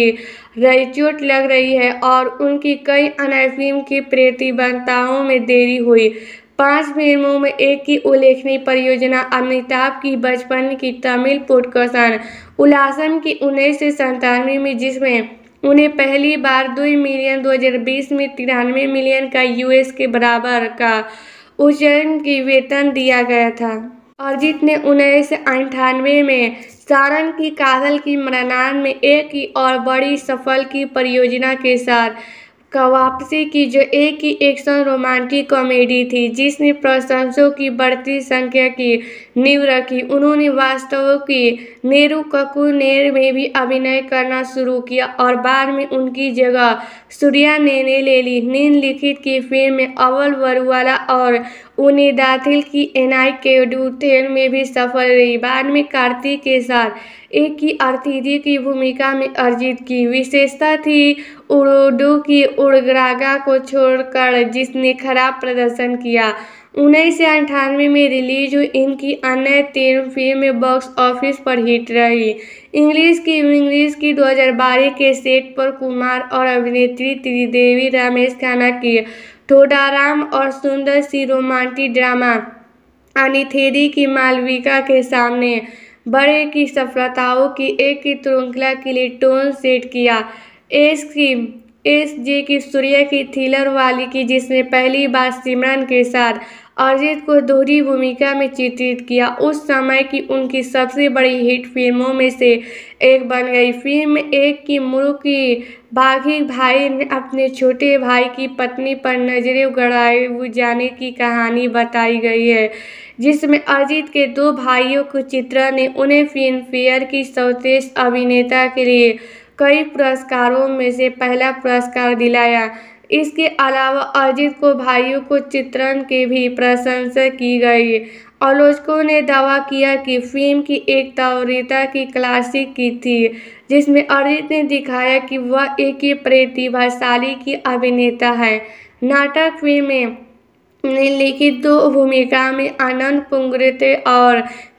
लग रही है और उनकी कई अन्य फिल्म की प्रतिबद्धताओं में देरी हुई। 5 फिल्मों में एक की उल्लेखनीय परियोजना अमिताभ की बचपन की तमिल प्रोडक्शन उल्लासम की 1997 में, जिसमें उन्हें पहली बार 2 मिलियन 2020 में 93 मिलियन का यूएस के बराबर का उच्चारण की वेतन दिया गया था। अरिजीत ने 1998 में सारंग की काजल की मरनान में एक की और बड़ी सफल की परियोजना के साथ वापसी की, जो एक की एक्शन रोमांटिक कॉमेडी थी, जिसने प्रशंसकों की बढ़ती संख्या की नींव रखी। उन्होंने वास्तव की नेरू कक्कू नेर में भी अभिनय करना शुरू किया और बाद में उनकी जगह सूर्या ने ले ली। निम्नलिखित की फिल्म में अव्वल वरुवाला और उन्हें दाखिल की एनआई केडुथेल में भी सफल रही। बाद में कार्तिक के साथ एक की अतिथि की भूमिका में अरिजीत की विशेषता थी उर्दू की उड़गरागा को छोड़कर, जिसने खराब प्रदर्शन किया। 1998 में रिलीज हुई इनकी अन्य 3 फिल्में बॉक्स ऑफिस पर हिट रही। इंग्लिश की 2012 के सेट पर कुमार और अभिनेत्री त्रिदेवी रमेश खन्ना की थोडाराम और सुंदर सी रोमांटिक ड्रामा अनिथेरी की मालविका के सामने बड़े की सफलताओं की एक की श्रृंखला के लिए टोन सेट किया। एस जे की सूर्या की थ्रिलर वाली की, जिसमें पहली बार सिमरन के साथ अरिजीत को दोहरी भूमिका में चित्रित किया। उस समय की उनकी सबसे बड़ी हिट फिल्मों में से एक बन गई। फिल्म एक की मुल्क की बागी भाई ने अपने छोटे भाई की पत्नी पर नजरें गड़ाए जाने की कहानी बताई गई है, जिसमें अरिजीत के दो भाइयों को चित्रा ने उन्हें फिल्म फेयर की सर्वश्रेष्ठ अभिनेता के लिए कई पुरस्कारों में से पहला पुरस्कार दिलाया। इसके अलावा अरिजीत को भाइयों को चित्रण की भी प्रशंसा की गई। आलोचकों ने दावा किया कि फिल्म की एक तीव्रता की क्लासिक की थी, जिसमें अरिजीत ने दिखाया कि वह एक ही प्रतिभाशाली की अभिनेता है। नाटक फिल्म में ने लिखित दो भूमिका में आनंद पुंगरते और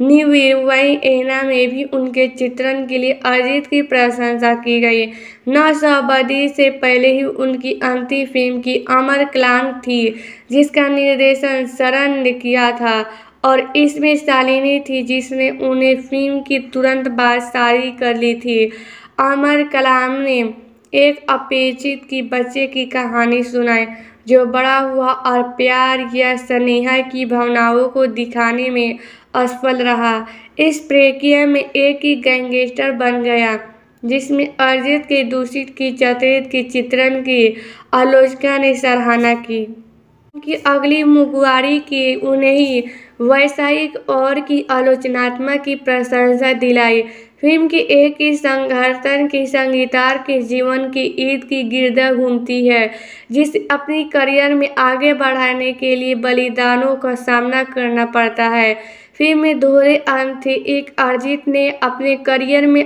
नीवीरवई एना में भी उनके चित्रण के लिए अरिजीत की प्रशंसा की गई। न शताब्दी से पहले ही उनकी अंतिम फिल्म की अमर कलाम थी, जिसका निर्देशन शरण ने किया था और इसमें शालिनी थी, जिसने उन्हें फिल्म की तुरंत बाद शादी कर ली थी। अमर कलाम ने एक अपरिचित की बच्चे की कहानी सुनाई जो बड़ा हुआ और प्यार या स्नेह की भावनाओं को दिखाने में असफल रहा। इस प्रक्रिया में एक ही गैंगस्टर बन गया, जिसमें अरिजीत के दूषित की चरित्र के चित्रण की आलोचना ने सराहना की। उनकी अगली मुगवारी की उन्हें वैश्विक और की आलोचनात्मक की प्रशंसा दिलाई। फिल्म की एक ही संघर्षण की संगीतकार के जीवन की ईद की गिरद घूमती है, जिसे अपनी करियर में आगे बढ़ाने के लिए बलिदानों का सामना करना पड़ता है। फिल्म में दोहरे अंत थे। एक, अरिजीत ने अपने करियर में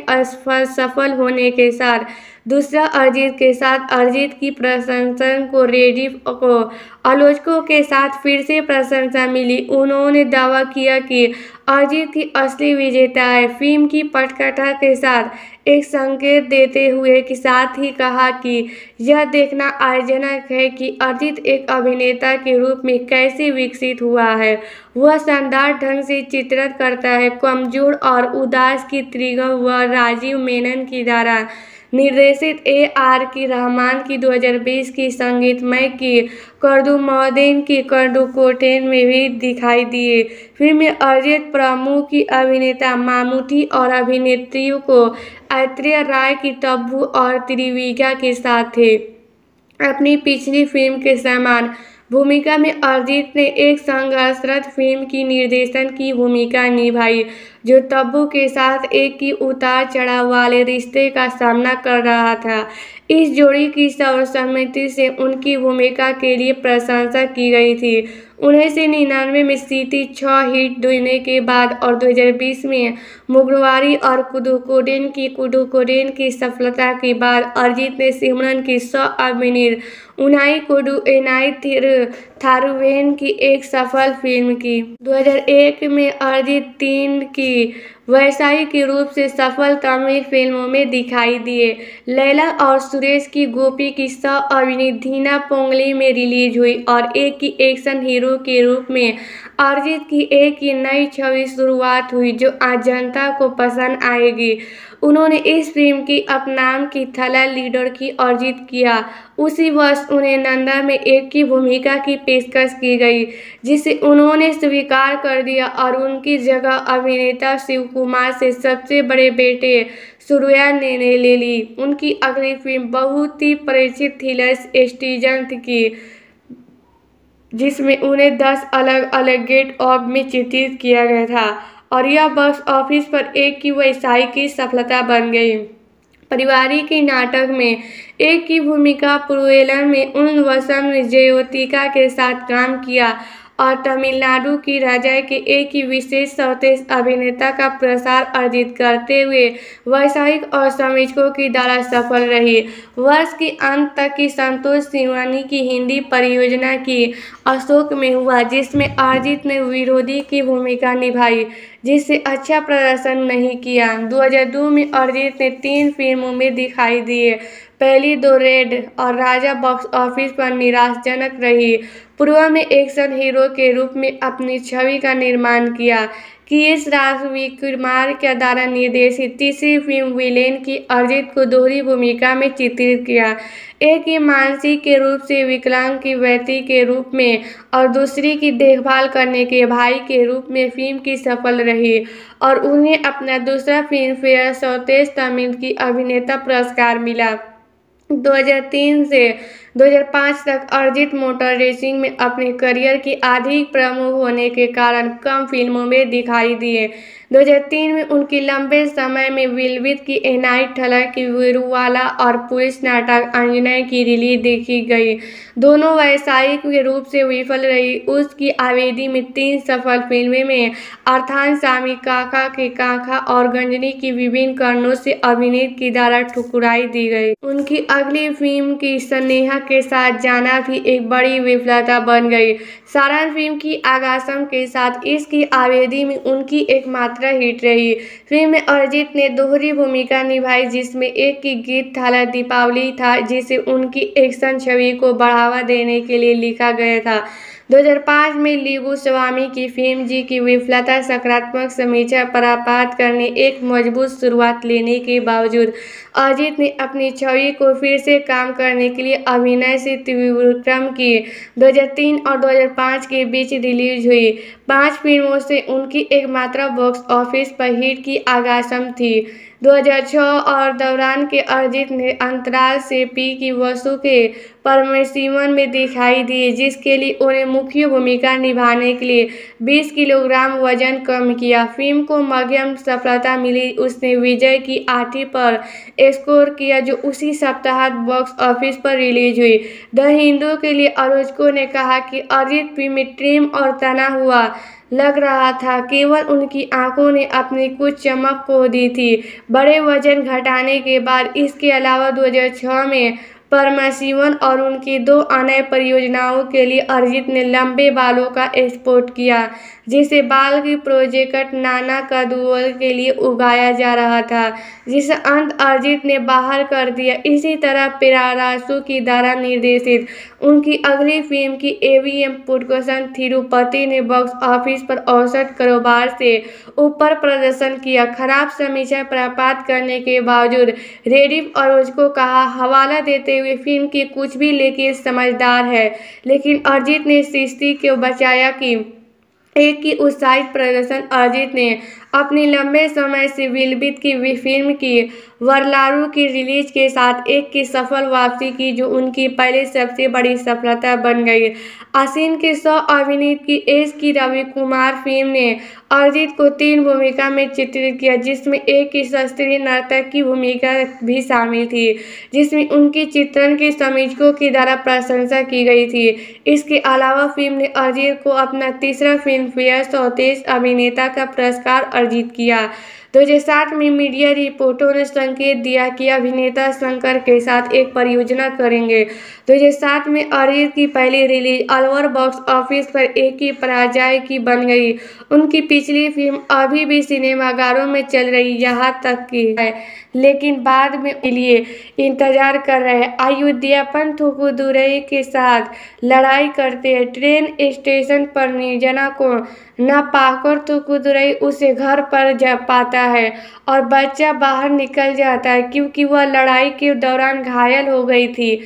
सफल होने के साथ, दूसरा अरिजीत के साथ अरिजीत की प्रशंसा को रेडिफ को आलोचकों के साथ फिर से प्रशंसा मिली। उन्होंने दावा किया कि अरिजीत की असली विजेता है। फिल्म की पटकथा के साथ एक संकेत देते हुए के साथ ही कहा कि यह देखना आश्चर्यजनक है कि अरिजीत एक अभिनेता के रूप में कैसे विकसित हुआ है। वह शानदार ढंग से चित्रित करता है। कमजोर और उदास की त्रिगम व राजीव मेनन की द्वारा निर्देशित A.R. रहमान की 2020 की संगीतमय की कर्दूमौद्दीन की कर्दूकोटेन में भी दिखाई दिए। फिल्म में अरिजीत प्रमुख की अभिनेता मामूटी और अभिनेत्रियों को ऐश्वर्या राय की तब्बू और त्रिविका के साथ थे। अपनी पिछली फिल्म के समान भूमिका में अरिजीत ने एक संघर्षरत फिल्म की निर्देशन की भूमिका निभाई, जो तब्बू के साथ एक ही उतार चढ़ाव वाले रिश्ते का सामना कर रहा था। इस जोड़ी की सर्वसम्मति से उनकी भूमिका के लिए प्रशंसा की गई थी। 1999 में सिटी 6 हिट देने के बाद और 2020 में मुगवारी और कुडुकोडेन की सफलता के बाद अरिजीत ने सिमरन की अभिनीत उनाई कुडु एनाई थारुवेन की एक सफल फिल्म की। 2001 में अरिजीत 3 की वैश्विक रूप से सफल तमिल फिल्मों में दिखाई दिए। लैला और सुरेश की गोपी की अभिनीत धीना पोंगली में रिलीज हुई और एक ही एक्शन हीरो के रूप में अरिजीत की एक ही नई छवि शुरुआत हुई, जो आज जनता को पसंद आएगी। उन्होंने इस फिल्म की अपनाम की थला लीडर की अर्जित किया। उसी वर्ष उन्हें नंदा में एक की भूमिका की पेशकश की गई, जिसे उन्होंने स्वीकार कर दिया और उनकी जगह अभिनेता शिव कुमार से सबसे बड़े बेटे सूर्या ने ले ली। उनकी अगली फिल्म बहुत ही परिचित थ्रिलर स्टीजन की, जिसमें उन्हें 10 अलग अलग गेट ऑफ में चित्रित किया गया था और यह बॉक्स ऑफिस पर एक की वैश्विक की सफलता बन गई। पारिवारिक नाटक में एक की भूमिका पुरुवेलन में उन वसम जयोतिका के साथ काम किया और तमिलनाडु की राजा के एक ही विशेष सर्वश्रेष्ठ अभिनेता का प्रसार अर्जित करते हुए वैश्विक और समीक्षकों की द्वारा सफल रही। वर्ष के अंत तक की संतोष सिंवानी की हिंदी परियोजना की अशोक में हुआ, जिसमें अरिजीत ने विरोधी की भूमिका निभाई, जिससे अच्छा प्रदर्शन नहीं किया। 2002 में अरिजीत ने 3 फिल्मों में दिखाई दिए। पहली 2 रेड और राजा बॉक्स ऑफिस पर निराशाजनक रही। पूर्व में एक्शन हीरो के रूप में अपनी छवि का निर्माण किया। KS राजकुमार के द्वारा निर्देशित तीसरी फिल्म विलेन की अरिजीत को दोहरी भूमिका में चित्रित किया। एक की मानसिक के रूप से विकलांग की व्यक्ति के रूप में और दूसरी की देखभाल करने के भाई के रूप में फिल्म की सफल रही और उन्हें अपना दूसरा फिल्म फेयर सर्वश्रेष्ठ तमिल की अभिनेता पुरस्कार मिला। 2003 से 2005 तक अरिजीत मोटर रेसिंग में अपने करियर की अधिक प्रमुख होने के कारण कम फिल्मों में दिखाई दिए। 2003 में उनकी लंबे समय में विलवित की एनाइट ठलर की वीरूवाला और पुलिस नाटक अंजनय की रिलीज देखी गई। दोनों व्यावसायिक के रूप से विफल रही। उसकी आवेदी में 3 सफल फिल्में में अर्थात सामी काका के काका और गंजनी की विभिन्न कारणों से अभिनीत की द्वारा ठुकराई दी गई। उनकी अगली फिल्म की स्नेहा के साथ जाना भी एक बड़ी विफलता बन गई। सारण फिल्म की आगासम के साथ इसकी आवेदी में उनकी एकमात्र हिट रही। फिल्म में अरिजीत ने दोहरी भूमिका निभाई जिसमें एक की गीत थाला दीपावली था जिसे उनकी एक्शन छवि को बढ़ावा देने के लिए लिखा गया था। 2005 में लिबू स्वामी की फिल्म जी की विफलता सकारात्मक समीक्षा प्राप्त करने एक मजबूत शुरुआत लेने के बावजूद अरिजीत ने अपनी छवि को फिर से काम करने के लिए अभिनय से त्रिविक्रम की 2003 और 2005 के बीच रिलीज हुई 5 फिल्मों से उनकी एकमात्र बॉक्स ऑफिस पर हिट की आगासम थी। 2006 और दौरान के अरिजीत ने अंतराल से पी की वसु के परमेशिवन में दिखाई दिए जिसके लिए उन्हें मुख्य भूमिका निभाने के लिए 20 किलोग्राम वजन कम किया। फिल्म को मध्यम सफलता मिली। उसने विजय की 8वीं पर स्कोर किया जो उसी सप्ताह बॉक्स ऑफिस पर रिलीज हुई। द हिंदू के लिए आलोचकों ने कहा कि अरिजीत फिल्म में ट्रिम और तना हुआ लग रहा था, केवल उनकी आंखों ने अपनी कुछ चमक खो दी थी बड़े वजन घटाने के बाद। इसके अलावा 2006 में परमेशिवन और उनकी 2 अन्य परियोजनाओं के लिए अरिजीत ने लंबे बालों का एक्सपोर्ट किया जिसे बाल की प्रोजेक्ट नाना कदुओल के लिए उगाया जा रहा था जिसे अंत अरिजीत ने बाहर कर दिया। इसी तरह पेरारासु की द्वारा निर्देशित उनकी अगली फिल्म की AVM प्रोडक्शन तिरुपति ने बॉक्स ऑफिस पर औसत कारोबार से ऊपर प्रदर्शन किया। खराब समीक्षा प्राप्त करने के बावजूद रेडिफ आलोचकों कहा हवाला देते हुए फिल्म की कुछ भी लेकिन समझदार है, लेकिन अरिजीत ने सृष्टि को बचाया कि एक की उत्साहित प्रदर्शन। अरिजीत ने अपनी लंबे समय से विलंबित की फिल्म की वरलारू की रिलीज के साथ एक की सफल वापसी की जो उनकी पहले सबसे बड़ी सफलता बन गई। आसीन के सह अभिनीत की एस की रविकुमार फिल्म ने अरिजीत को 3 भूमिका में चित्रित किया जिसमें एक की शास्त्रीय नर्तक की भूमिका भी शामिल थी जिसमें उनकी चित्रण के समीक्षकों के द्वारा प्रशंसा की गई थी। इसके अलावा फिल्म ने अरिजीत को अपना तीसरा फिल्म फेयर सर्वश्रेष्ठ अभिनेता का पुरस्कार अर्जित किया। 2007 में मीडिया रिपोर्टों ने संकेत दिया कि अभिनेता शंकर के साथ एक परियोजना करेंगे। 2007 में अरिजीत की पहली रिलीज अलवर बॉक्स ऑफिस पर एक की पराजय की बन गई। उनकी पिछली फिल्म अभी भी सिनेमाघरों में चल रही यहाँ तक की है लेकिन बाद में के लिए इंतजार कर रहे। अयोध्यापन थुकुदुरई के साथ लड़ाई करते हैं। ट्रेन स्टेशन पर निर्जना को न पाकर थुकुदुरई उसे घर पर जा पाता है और बच्चा बाहर निकल जाता है क्योंकि वह लड़ाई के दौरान घायल हो गई थी।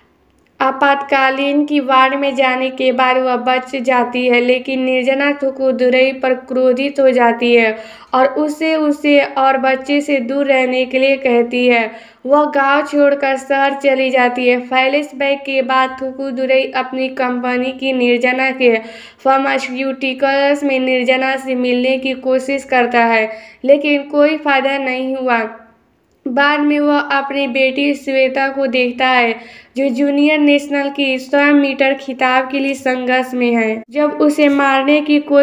आपातकालीन की वार्ड में जाने के बाद वह बच जाती है लेकिन निर्जना थुकुदुरई पर क्रोधित हो जाती है और उसे और बच्चे से दूर रहने के लिए कहती है। वह गांव छोड़कर शहर चली जाती है। फ्लैशबैक के बाद थुकुदुरई अपनी कंपनी की निर्जना के फार्मास्यूटिकल्स में निर्जना से मिलने की कोशिश करता है लेकिन कोई फायदा नहीं हुआ। बाद में वह अपनी बेटी श्वेता को देखता है जो जूनियर नेशनल की 100 मीटर खिताब के लिए संघर्ष में है। जब उसे मारने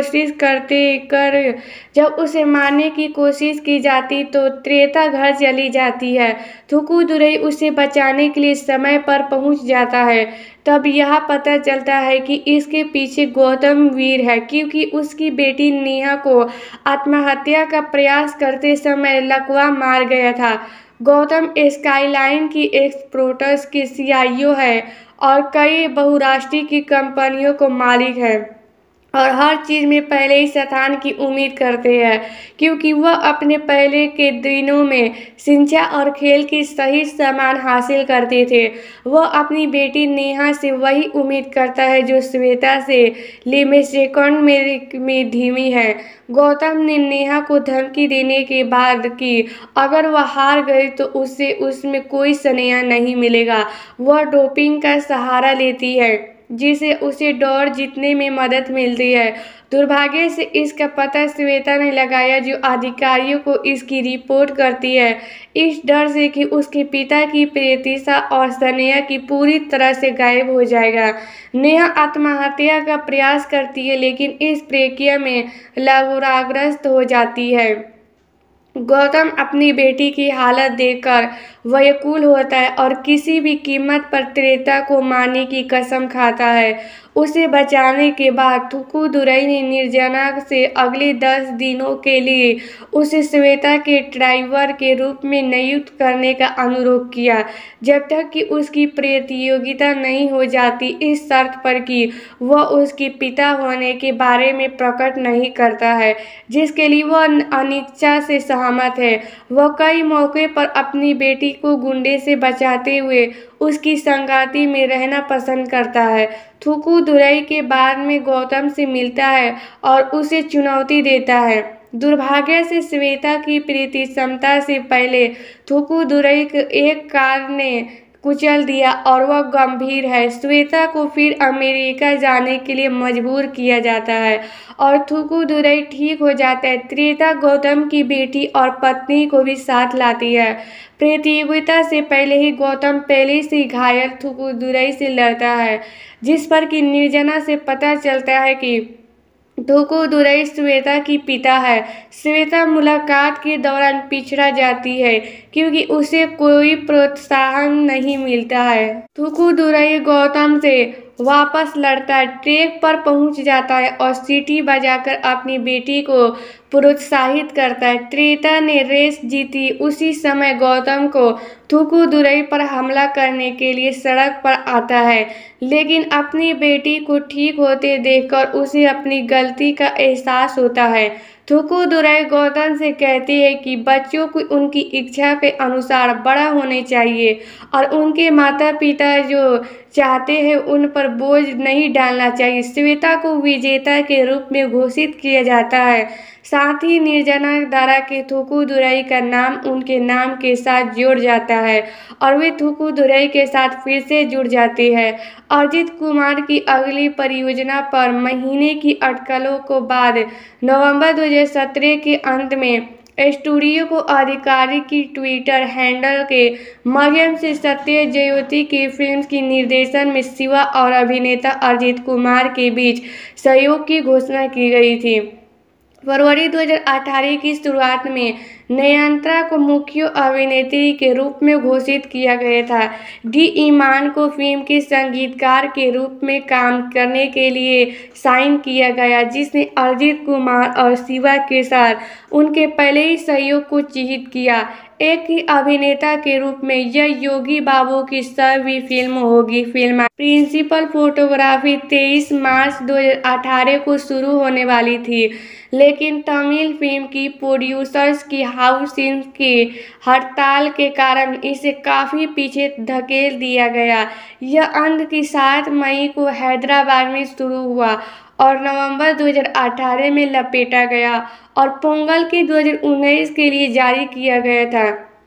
की कोशिश की जाती तो त्रेता घर चली जाती है। थुकुदुरई उसे बचाने के लिए समय पर पहुंच जाता है। तब यह पता चलता है कि इसके पीछे गौतम वीर है क्योंकि उसकी बेटी नेहा को आत्महत्या का प्रयास करते समय लकवा मार गया था। गौतम स्काईलाइन की एक्सपोर्ट्स की CIO है और कई बहुराष्ट्रीय की कंपनियों को मालिक है। और हर चीज़ में पहले ही स्थान की उम्मीद करते हैं, क्योंकि वह अपने पहले के दिनों में शिक्षा और खेल की सही सम्मान हासिल करते थे। वह अपनी बेटी नेहा से वही उम्मीद करता है जो श्वेता से लिमेसेकंड में धीमी है। गौतम ने नेहा को धमकी देने के बाद कि अगर वह हार गई तो उसे उसमें कोई स्नेह नहीं मिलेगा। वह डोपिंग का सहारा लेती है, जिसे उसे दौड़ जीतने में मदद मिलती है। दुर्भाग्य से इसका पता श्वेता ने लगाया, जो अधिकारियों को इसकी रिपोर्ट करती है, इस डर से कि उसके पिता की प्रीतिशा और स्नेहा की पूरी तरह से गायब हो जाएगा। नेहा आत्महत्या का प्रयास करती है, लेकिन इस प्रक्रिया में लहराग्रस्त हो जाती है। गौतम अपनी बेटी की हालत देखकर व्याकुल होता है और किसी भी कीमत पर त्रेता को मारने की कसम खाता है। उसे बचाने के बाद थुकुदुरई ने निर्जना से अगले 10 दिनों के लिए उसे श्वेता के ड्राइवर के रूप में नियुक्त करने का अनुरोध किया, जब तक कि उसकी प्रतियोगिता नहीं हो जाती, इस शर्त पर कि वह उसके पिता होने के बारे में प्रकट नहीं करता है, जिसके लिए वह अनिच्छा से सहमत है। वह कई मौके पर अपनी बेटी को गुंडे से बचाते हुए उसकी संगति में रहना पसंद करता है। थुकुदुरई के बाद में गौतम से मिलता है और उसे चुनौती देता है। दुर्भाग्य से श्वेता की प्रीति क्षमता से पहले थुकुदुरई को एक कार ने कुचल दिया और वह गंभीर है। श्वेता को फिर अमेरिका जाने के लिए मजबूर किया जाता है और थुकुदुरई ठीक हो जाता है। त्रेता गौतम की बेटी और पत्नी को भी साथ लाती है। प्रतियोगिता से पहले ही गौतम पहले से घायल थुकुदुरई से लड़ता है, जिस पर कि निर्जना से पता चलता है कि थुकुदुरई श्वेता की पिता है। श्वेता मुलाकात के दौरान पिछड़ा जाती है, क्योंकि उसे कोई प्रोत्साहन नहीं मिलता है। थुकुदुरई गौतम से वापस लड़ता है, ट्रैक पर पहुंच जाता है और सीटी बजाकर अपनी बेटी को प्रोत्साहित करता है। त्रेता ने रेस जीती। उसी समय गौतम को थुकुदुरई पर हमला करने के लिए सड़क पर आता है, लेकिन अपनी बेटी को ठीक होते देखकर उसे अपनी गलती का एहसास होता है। थुकुदुरई गौतम से कहती है कि बच्चों को उनकी इच्छा के अनुसार बड़ा होने चाहिए और उनके माता पिता जो चाहते हैं उन पर बोझ नहीं डालना चाहिए। श्वेता को विजेता के रूप में घोषित किया जाता है। साथ ही निर्जना द्वारा के थुकुदुरई का नाम उनके नाम के साथ जोड़ जाता है और वे थुकुदुरई के साथ फिर से जुड़ जाते हैं। अजित कुमार की अगली परियोजना पर महीने की अटकलों को बाद नवंबर 2017 के अंत में स्टूडियो को आधिकारिक की ट्विटर हैंडल के माध्यम से सत्य जयोति की फिल्म की निर्देशन में शिवा और अभिनेता अजित कुमार के बीच सहयोग की घोषणा की गई थी। फरवरी 2018 की शुरुआत में नयनतारा को मुख्य अभिनेत्री के रूप में घोषित किया गया था। डी ईमान को फिल्म के संगीतकार के रूप में काम करने के लिए साइन किया गया, जिसने अजित कुमार और शिवा के साथ उनके पहले ही सहयोग को चिह्नित किया। एक ही अभिनेता के रूप में यह योगी बाबू की 100वीं फिल्म होगी। फिल्म प्रिंसिपल फोटोग्राफी 23 मार्च 2018 को शुरू होने वाली थी, लेकिन तमिल फिल्म की प्रोड्यूसर्स की हाउसिंग की हड़ताल के कारण इसे काफ़ी पीछे धकेल दिया गया। यह अंत की 7 मई को हैदराबाद में शुरू हुआ और नवंबर 2018 में लपेटा गया और पोंगल के 2019 के लिए जारी किया गया था।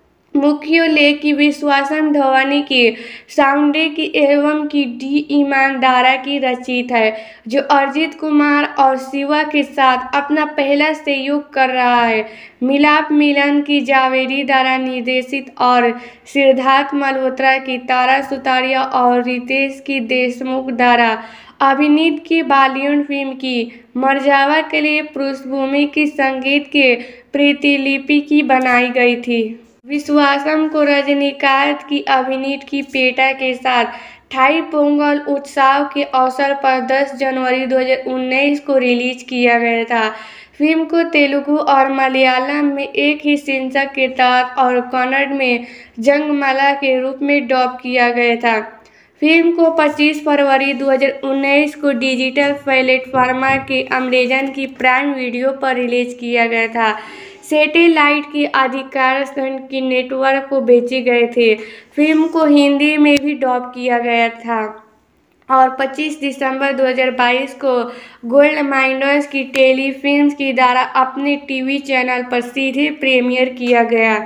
मुख्य लेख की विश्वासन धवानी की साउंडे की एवं की डी ईमानदारा की रचित है, जो अजित कुमार और शिवा के साथ अपना पहला सहयोग कर रहा है। मिलाप मिलन की जावेरी द्वारा निर्देशित और सिद्धार्थ मल्होत्रा की तारा सुतारिया और रितेश की देशमुख द्वारा अभिनीत की बॉलीवुड फिल्म की मर्जावा के लिए पृष्ठभूमि की संगीत के प्रतिलिपि की बनाई गई थी। विश्वासम को रजनीकांत की अभिनीत की पेटा के साथ थाई पोंगल उत्सव के अवसर पर 10 जनवरी 2019 को रिलीज किया गया था। फिल्म को तेलुगु और मलयालम में एक ही शीर्षक के तहत और कन्नड़ में जंगमाला के रूप में डब किया गया था। फिल्म को 25 फरवरी 2019 को डिजिटल प्लेटफॉर्म के अमेज़न की प्राइम वीडियो पर रिलीज किया गया था। सैटेलाइट के अधिकार सन की नेटवर्क को बेचे गए थे। फिल्म को हिंदी में भी डब किया गया था और 25 दिसंबर 2022 को गोल्ड माइनर्स की टेलीफिल्म्स के द्वारा अपने टीवी चैनल पर सीधे प्रीमियर किया गया।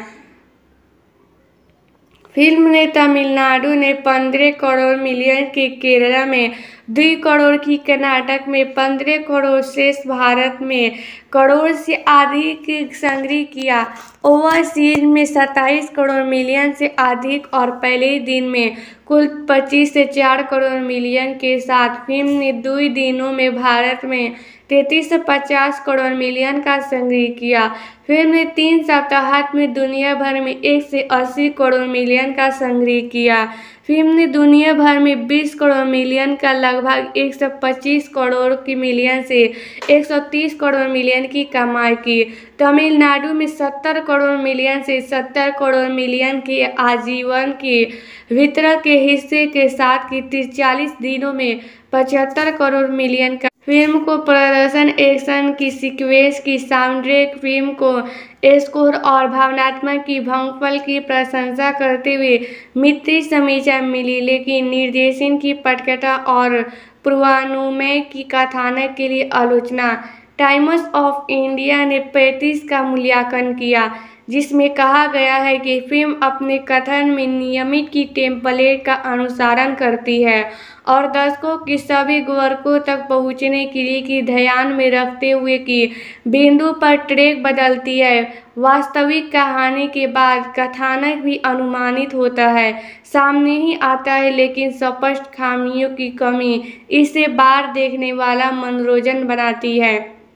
फिल्म ने तमिलनाडु ने 15 करोड़ मिलियन की, केरला में 2 करोड़ की, कर्नाटक में 15 करोड़, शेष भारत में करोड़ से अधिक संग्रह किया। ओवरसीज में 27 करोड़ मिलियन से अधिक और पहले ही दिन में कुल 25 से 4 करोड़ मिलियन के साथ फिल्म ने 2 दिनों में भारत में 33 से 50 करोड़ मिलियन का संग्रह किया। फिल्म ने 3 सप्ताह में दुनिया भर में 1 से 80 करोड़ मिलियन का संग्रह किया। फिल्म ने दुनिया भर में 20 करोड़ मिलियन का लगभग 125 करोड़ की मिलियन से 130 करोड़ मिलियन की कमाई की। तमिलनाडु में 70 करोड़ मिलियन से 70 करोड़ मिलियन के आजीवन के वितरण के हिस्से के साथ की 40 दिनों में 75 करोड़ मिलियन का। फिल्म को प्रदर्शन, एक्शन की सीक्वेंस की साउंडट्रैक, फिल्म को स्कोर और भावनात्मक की भंगफल की प्रशंसा करते हुए मिश्रित समीक्षा मिली, लेकिन निर्देशन की पटकथा और पूर्वानुमान की कथानक के लिए आलोचना। टाइम्स ऑफ इंडिया ने 35 का मूल्यांकन किया, जिसमें कहा गया है कि फिल्म अपने कथन में नियमित की टेम्पलेट का अनुसरण करती है और दर्शकों की सभी वर्गों तक पहुंचने के लिए की ध्यान में रखते हुए कि बिंदु पर ट्रैक बदलती है। वास्तविक कहानी के बाद कथानक भी अनुमानित होता है, सामने ही आता है, लेकिन स्पष्ट खामियों की कमी इसे बार देखने वाला मनोरंजन बनाती है।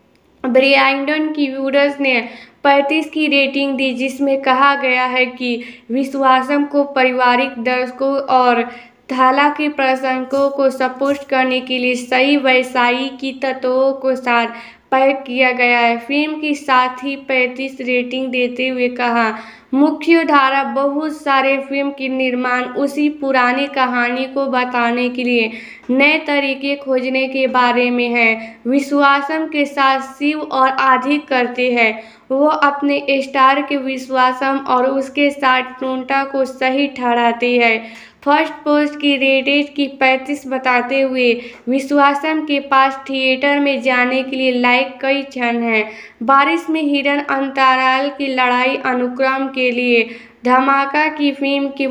ब्रांडन की व्यूअर्स ने 35 की रेटिंग दी, जिसमें कहा गया है कि विश्वासम को पारिवारिक दर्शकों और हालांकि प्रशंसकों को संतुष्ट करने के लिए सही वैश्विक तत्वों के साथ पैक किया गया है। फिल्म की साथ ही 35 रेटिंग देते हुए कहा, मुख्य धारा बहुत सारे फिल्म के निर्माण उसी पुरानी कहानी को बताने के लिए नए तरीके खोजने के बारे में है। विश्वासम के साथ शिव और अधिक करते हैं, वो अपने स्टार के विश्वासम और उसके साथ टोंटा को सही ठहराते हैं। फर्स्ट पोस्ट की रेटेड की 35 बताते हुए विश्वासम के पास थिएटर में जाने के लिए लायक कई क्षण हैं। बारिश में हिरन अंतराल की लड़ाई अनुक्रम के लिए धमाका की फिल्म के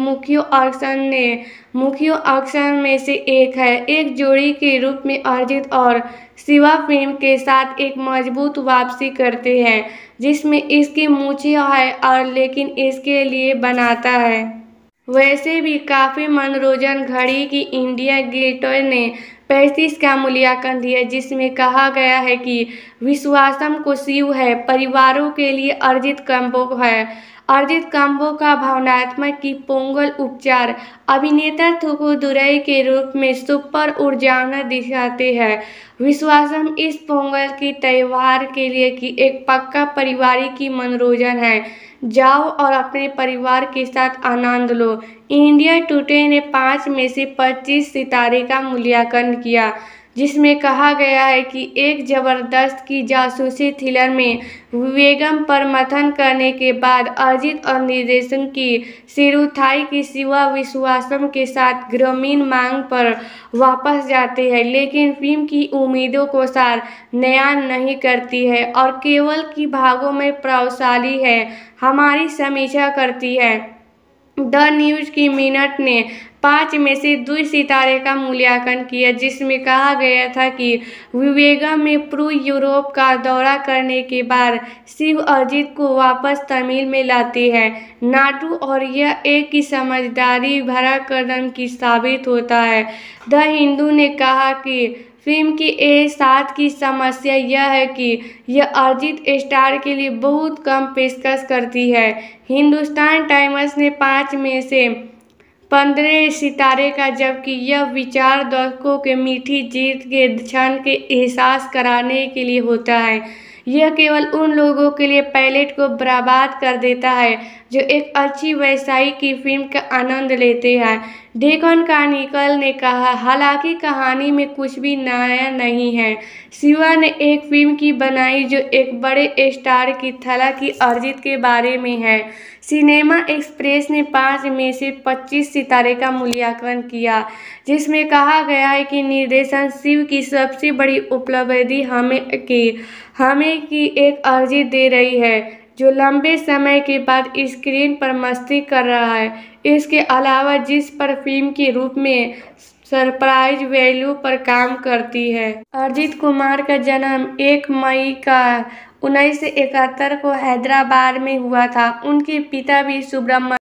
मुख्य एक्शन में से एक है। एक जोड़ी के रूप में अरिजीत और शिवा फिल्म के साथ एक मजबूत वापसी करते हैं, जिसमें इसकी मूंछें है और लेकिन इसके लिए बनाता है। वैसे भी काफ़ी मनोरंजन। घड़ी की इंडिया गिल्ड ने 35 का मूल्यांकन दिया, जिसमें कहा गया है कि विश्वासम को शिव है, परिवारों के लिए अरिजीत कंबो है। अरिजीत कंबो का भावनात्मक की पोंगल उपचार अभिनेता थूकूदुरई के रूप में सुपर ऊर्जावान दिखाते हैं। विश्वासम इस पोंगल की त्योहार के लिए की एक पक्का पारिवारिक की मनोरंजन है। जाओ और अपने परिवार के साथ आनंद लो। इंडिया टुडे ने 5 में से 25 सितारे का मूल्यांकन किया, जिसमें कहा गया है कि एक जबरदस्त की जासूसी थ्रिलर में विवेकम पर मंथन करने के बाद अरिजीत और निर्देशन की सिरुथाई की शिवा विश्वासम के साथ ग्रामीण मांग पर वापस जाते हैं, लेकिन फिल्म की उम्मीदों को सार नया नहीं करती है और केवल की भागों में प्रभावशाली है। हमारी समीक्षा करती है। द न्यूज की मिनट ने 5 में से 2 सितारे का मूल्यांकन किया, जिसमें कहा गया था कि विवेकम में पूर्व यूरोप का दौरा करने के बाद शिव अरिजीत को वापस तमिल में लाते हैं नाटू और यह एक की समझदारी भरा कदम की साबित होता है। द हिंदू ने कहा कि फिल्म की साथ की समस्या यह है कि यह अरिजीत स्टार के लिए बहुत कम पेशकश करती है। हिंदुस्तान टाइम्स ने 5 में से 15 सितारे का, जबकि यह विचार दर्शकों के मीठी जीत के क्षण के एहसास कराने के लिए होता है। यह केवल उन लोगों के लिए पैलेट को बर्बाद कर देता है जो एक अच्छी वैश्विक की फिल्म का आनंद लेते हैं। डेक्कन क्रॉनिकल ने कहा, हालांकि कहानी में कुछ भी नया नहीं है। शिवा ने एक फिल्म की बनाई जो एक बड़े स्टार की थला की अर्जित के बारे में है। सिनेमा एक्सप्रेस ने 5 में से 25 सितारे का मूल्यांकन किया, जिसमें कहा गया है कि निर्देशन शिव की सबसे बड़ी उपलब्धि हमें की एक अर्जित दे रही है जो लंबे समय के बाद स्क्रीन पर मस्ती कर रहा है। इसके अलावा जिस पर फिल्म के रूप में सरप्राइज वैल्यू पर काम करती है। अर्जित कुमार का जन्म 1 मई 1971 को हैदराबाद में हुआ था। उनके पिता भी सुब्रमण्यम